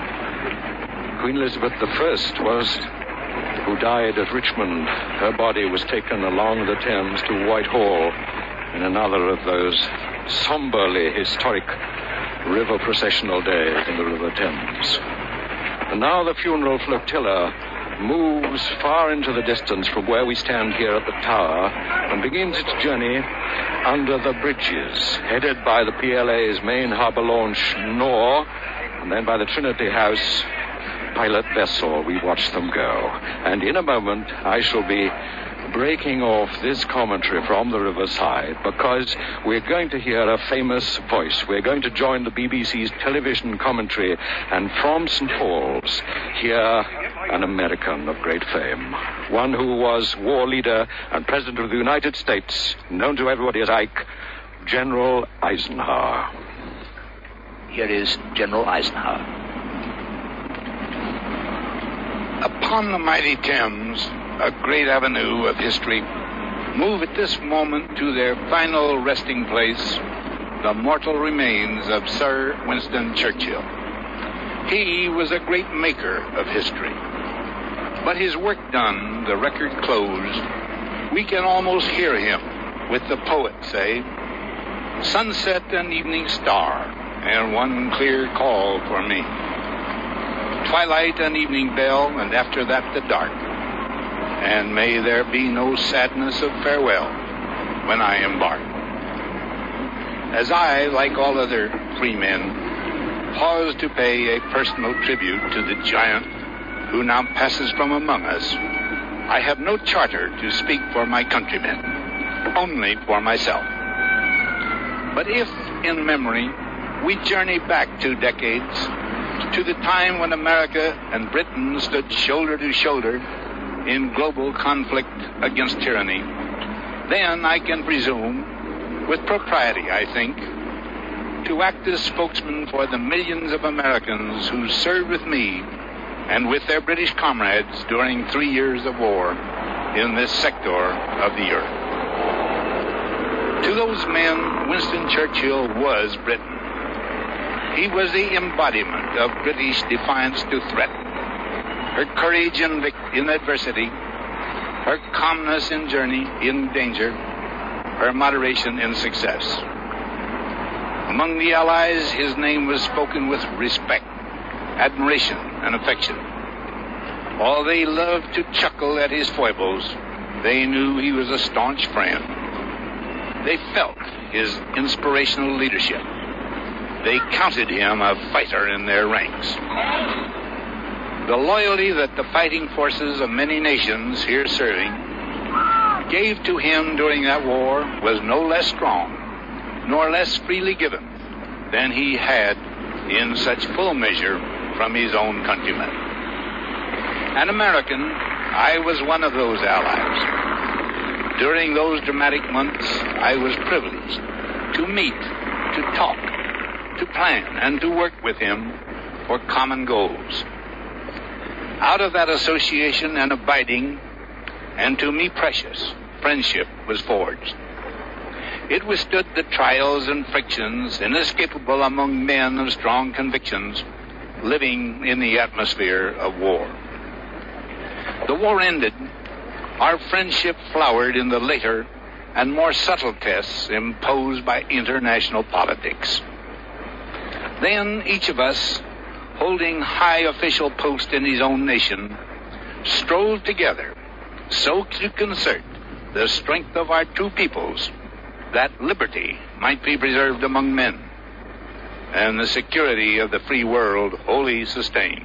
Queen Elizabeth the First was, who died at Richmond. Her body was taken along the Thames to Whitehall in another of those somberly historic river processional days in the River Thames. And now the funeral flotilla moves far into the distance from where we stand here at the tower and begins its journey under the bridges, headed by the P L A's main harbour launch, Nore, and then by the Trinity House pilot vessel. We watch them go. And in a moment, I shall be breaking off this commentary from the riverside because we're going to hear a famous voice. We're going to join the B B C's television commentary, and from Saint Paul's, hear an American of great fame, one who was war leader and President of the United States, known to everybody as Ike, General Eisenhower. Here is General Eisenhower. Upon the mighty Thames, a great avenue of history, move at this moment to their final resting place the mortal remains of Sir Winston Churchill. He was a great maker of history. But his work done, the record closed, we can almost hear him with the poet say, "Sunset and evening star, and one clear call for me. Twilight and evening bell, and after that the dark. And may there be no sadness of farewell when I embark. As I, like all other free men, pause to pay a personal tribute to the giant who now passes from among us, I have no charter to speak for my countrymen, only for myself. But if, in memory, we journey back two decades to the time when America and Britain stood shoulder to shoulder in global conflict against tyranny, then I can presume, with propriety, I think, to act as spokesman for the millions of Americans who served with me and with their British comrades during three years of war in this sector of the earth. To those men, Winston Churchill was Britain. He was the embodiment of British defiance to threat, her courage in, vic- in adversity, her calmness in journey, in danger, her moderation in success. Among the Allies, his name was spoken with respect, admiration, and affection. While they loved to chuckle at his foibles, they knew he was a staunch friend. They felt his inspirational leadership. They counted him a fighter in their ranks. The loyalty that the fighting forces of many nations here serving gave to him during that war was no less strong, nor less freely given than he had in such full measure from his own countrymen. An American, I was one of those allies. During those dramatic months, I was privileged to meet, to talk, to plan, and to work with him for common goals. Out of that association and abiding, and to me precious, friendship was forged. It withstood the trials and frictions inescapable among men of strong convictions living in the atmosphere of war. The war ended. Our friendship flowered in the later and more subtle tests imposed by international politics. Then each of us, holding high official post in his own nation, strove together so to concert the strength of our two peoples that liberty might be preserved among men and the security of the free world wholly sustained.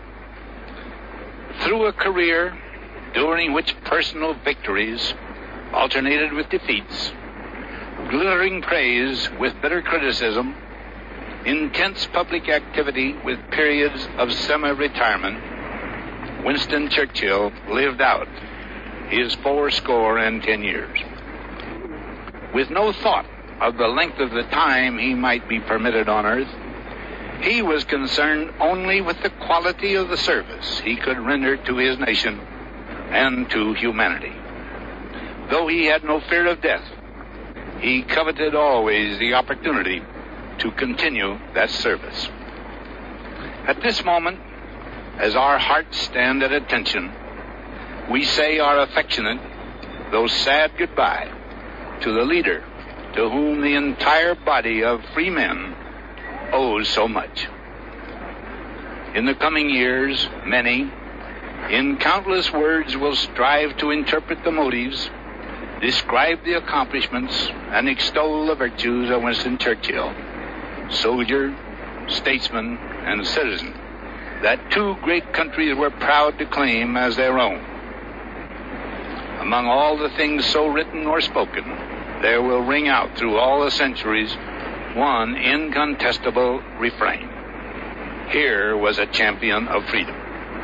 Through a career during which personal victories alternated with defeats, glittering praise with bitter criticism, intense public activity with periods of semi-retirement, Winston Churchill lived out his fourscore and ten years. With no thought of the length of the time he might be permitted on earth, he was concerned only with the quality of the service he could render to his nation and to humanity. Though he had no fear of death, he coveted always the opportunity to continue that service. At this moment, as our hearts stand at attention, we say our affectionate, though sad goodbye to the leader to whom the entire body of free men owes so much. In the coming years, many, in countless words, will strive to interpret the motives, describe the accomplishments, and extol the virtues of Winston Churchill, soldier, statesman, and citizen, that two great countries were proud to claim as their own. Among all the things so written or spoken, there will ring out through all the centuries one incontestable refrain. Here was a champion of freedom.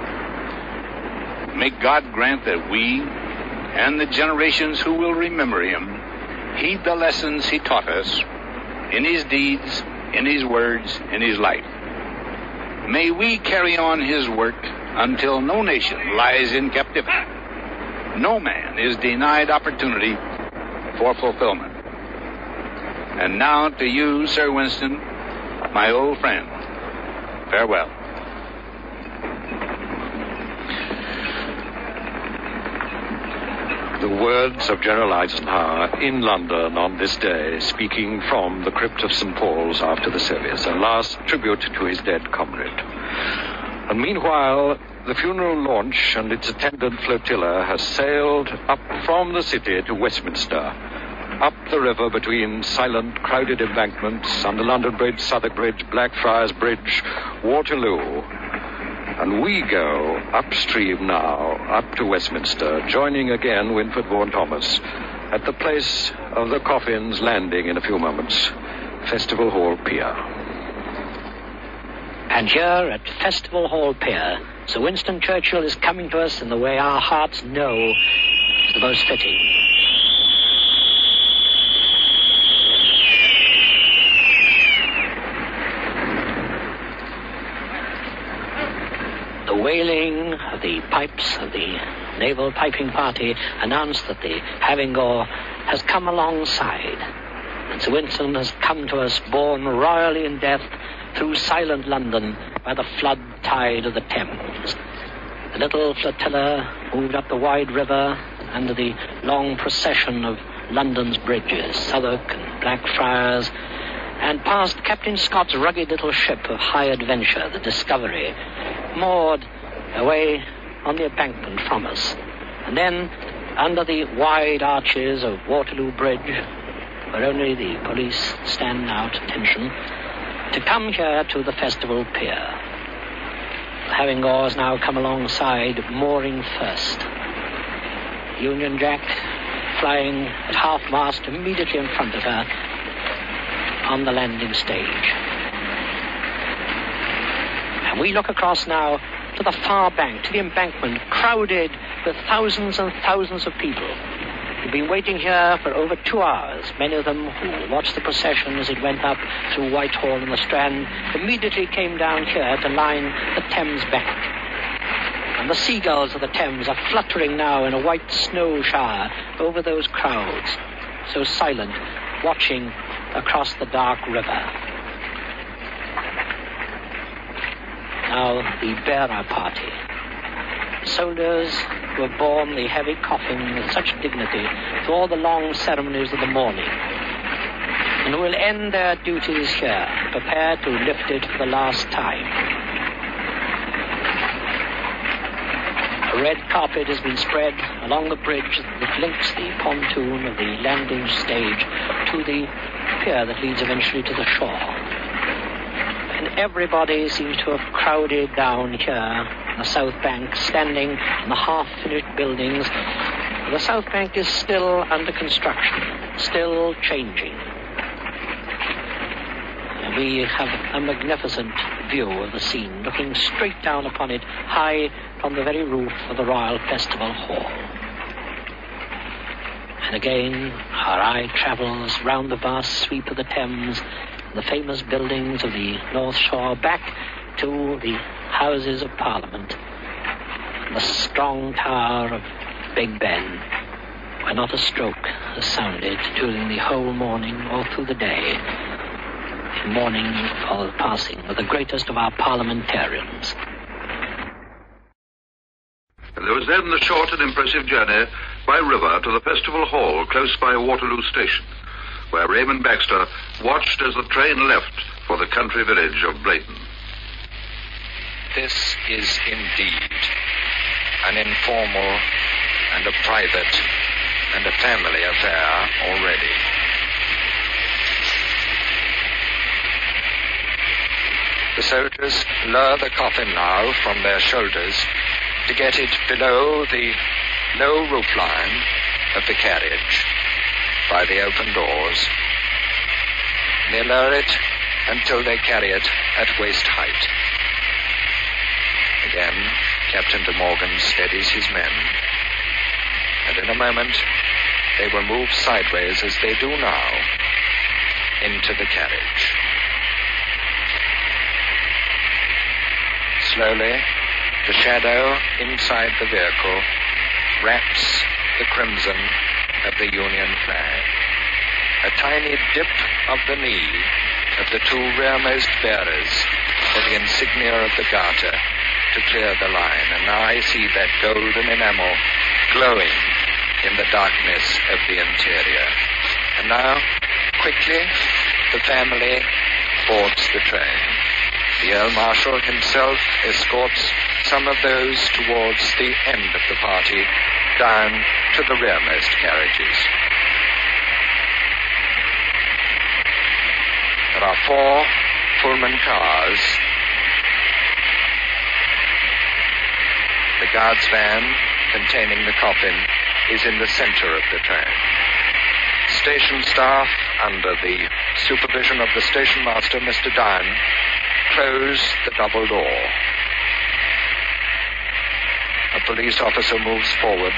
May God grant that we, and the generations who will remember him, heed the lessons he taught us in his deeds, in his words, in his life. May we carry on his work until no nation lies in captivity. No man is denied opportunity for fulfillment. And now to you, Sir Winston, my old friend, farewell. The words of General Eisenhower in London on this day, speaking from the crypt of Saint Paul's after the service, a last tribute to his dead comrade. And meanwhile, the funeral launch and its attendant flotilla has sailed up from the city to Westminster, up the river between silent, crowded embankments, under London Bridge, Southwark Bridge, Blackfriars Bridge, Waterloo. And we go upstream now, up to Westminster, joining again Winford Vaughan Thomas at the place of the coffin's landing in a few moments, Festival Hall Pier. And here at Festival Hall Pier, Sir Winston Churchill is coming to us in the way our hearts know is the most fitting. The wailing of the pipes of the naval piping party announced that the Havingor has come alongside. And Sir Winston has come to us borne royally in death through silent London by the flood tide of the Thames. The little flotilla moved up the wide river under the long procession of London's bridges, Southwark and Blackfriars, and past Captain Scott's rugged little ship of high adventure, the Discovery, moored away on the embankment from us. And then, under the wide arches of Waterloo Bridge, where only the police stand now at attention, to come here to the Festival Pier. The Havingors now come alongside, mooring first. Union Jack flying at half-mast immediately in front of her on the landing stage. And we look across now to the far bank, to the embankment, crowded with thousands and thousands of people who've been waiting here for over two hours. Many of them who watched the procession as it went up through Whitehall and the Strand immediately came down here to line the Thames bank. And the seagulls of the Thames are fluttering now in a white snow shower over those crowds, so silent, watching across the dark river. Now the bearer party. Soldiers who have borne the heavy coffin with such dignity through all the long ceremonies of the morning, and who will end their duties here, prepared to lift it for the last time. A red carpet has been spread along the bridge that links the pontoon of the landing stage to the pier that leads eventually to the shore. And everybody seems to have crowded down here on the South Bank, standing in the half-finished buildings. The South Bank is still under construction, still changing. And we have a magnificent view of the scene, looking straight down upon it, high from the very roof of the Royal Festival Hall. And again, our eye travels round the vast sweep of the Thames, the famous buildings of the North Shore, back to the Houses of Parliament, the strong tower of Big Ben, where not a stroke has sounded during the whole morning or through the day, in mourning for the passing of the greatest of our parliamentarians. And there was then the short and impressive journey by river to the Festival Hall close by Waterloo Station, where Raymond Baxter watched as the train left for the country village of Blayton. This is indeed an informal and a private and a family affair already. The soldiers lower the coffin now from their shoulders to get it below the low roofline of the carriage by the open doors. They lower it until they carry it at waist height. Again, Captain de Morgan steadies his men, and in a moment they will move sideways as they do now into the carriage. Slowly, the shadow inside the vehicle wraps the crimson of the Union flag. A tiny dip of the knee of the two rearmost bearers for the insignia of the garter to clear the line. And now I see that golden enamel glowing in the darkness of the interior. And now, quickly, the family boards the train. The Earl Marshal himself escorts some of those towards the end of the party down to the rearmost carriages. There are four Pullman cars. The guard's van containing the coffin is in the center of the train. Station staff, under the supervision of the station master, Mister Down, close the double door. A police officer moves forward.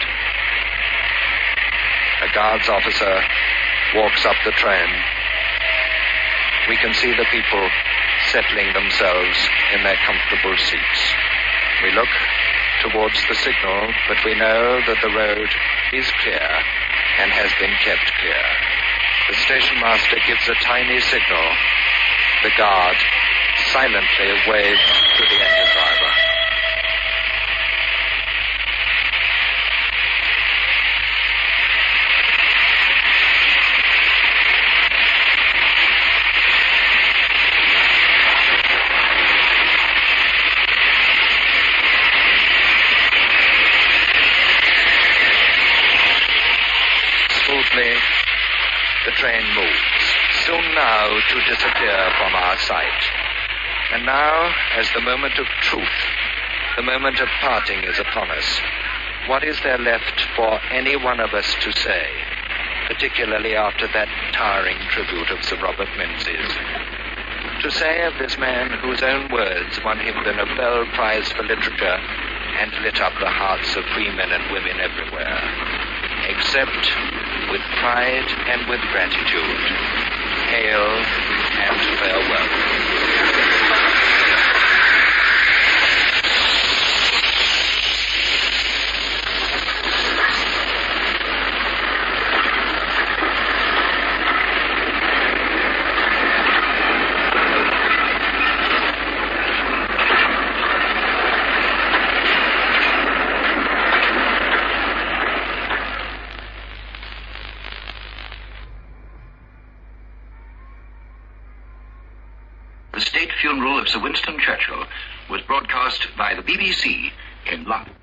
A guards officer walks up the train. We can see the people settling themselves in their comfortable seats. We look towards the signal, but we know that the road is clear and has been kept clear. The station master gives a tiny signal. The guard silently waves to the engine driver. The train moves, soon now to disappear from our sight. And now, as the moment of truth, the moment of parting is upon us, what is there left for any one of us to say, particularly after that towering tribute of Sir Robert Menzies? To say of this man whose own words won him the Nobel Prize for Literature and lit up the hearts of free men and women everywhere, except with pride and with gratitude, hail and farewell. The state funeral of Sir Winston Churchill was broadcast by the B B C in London.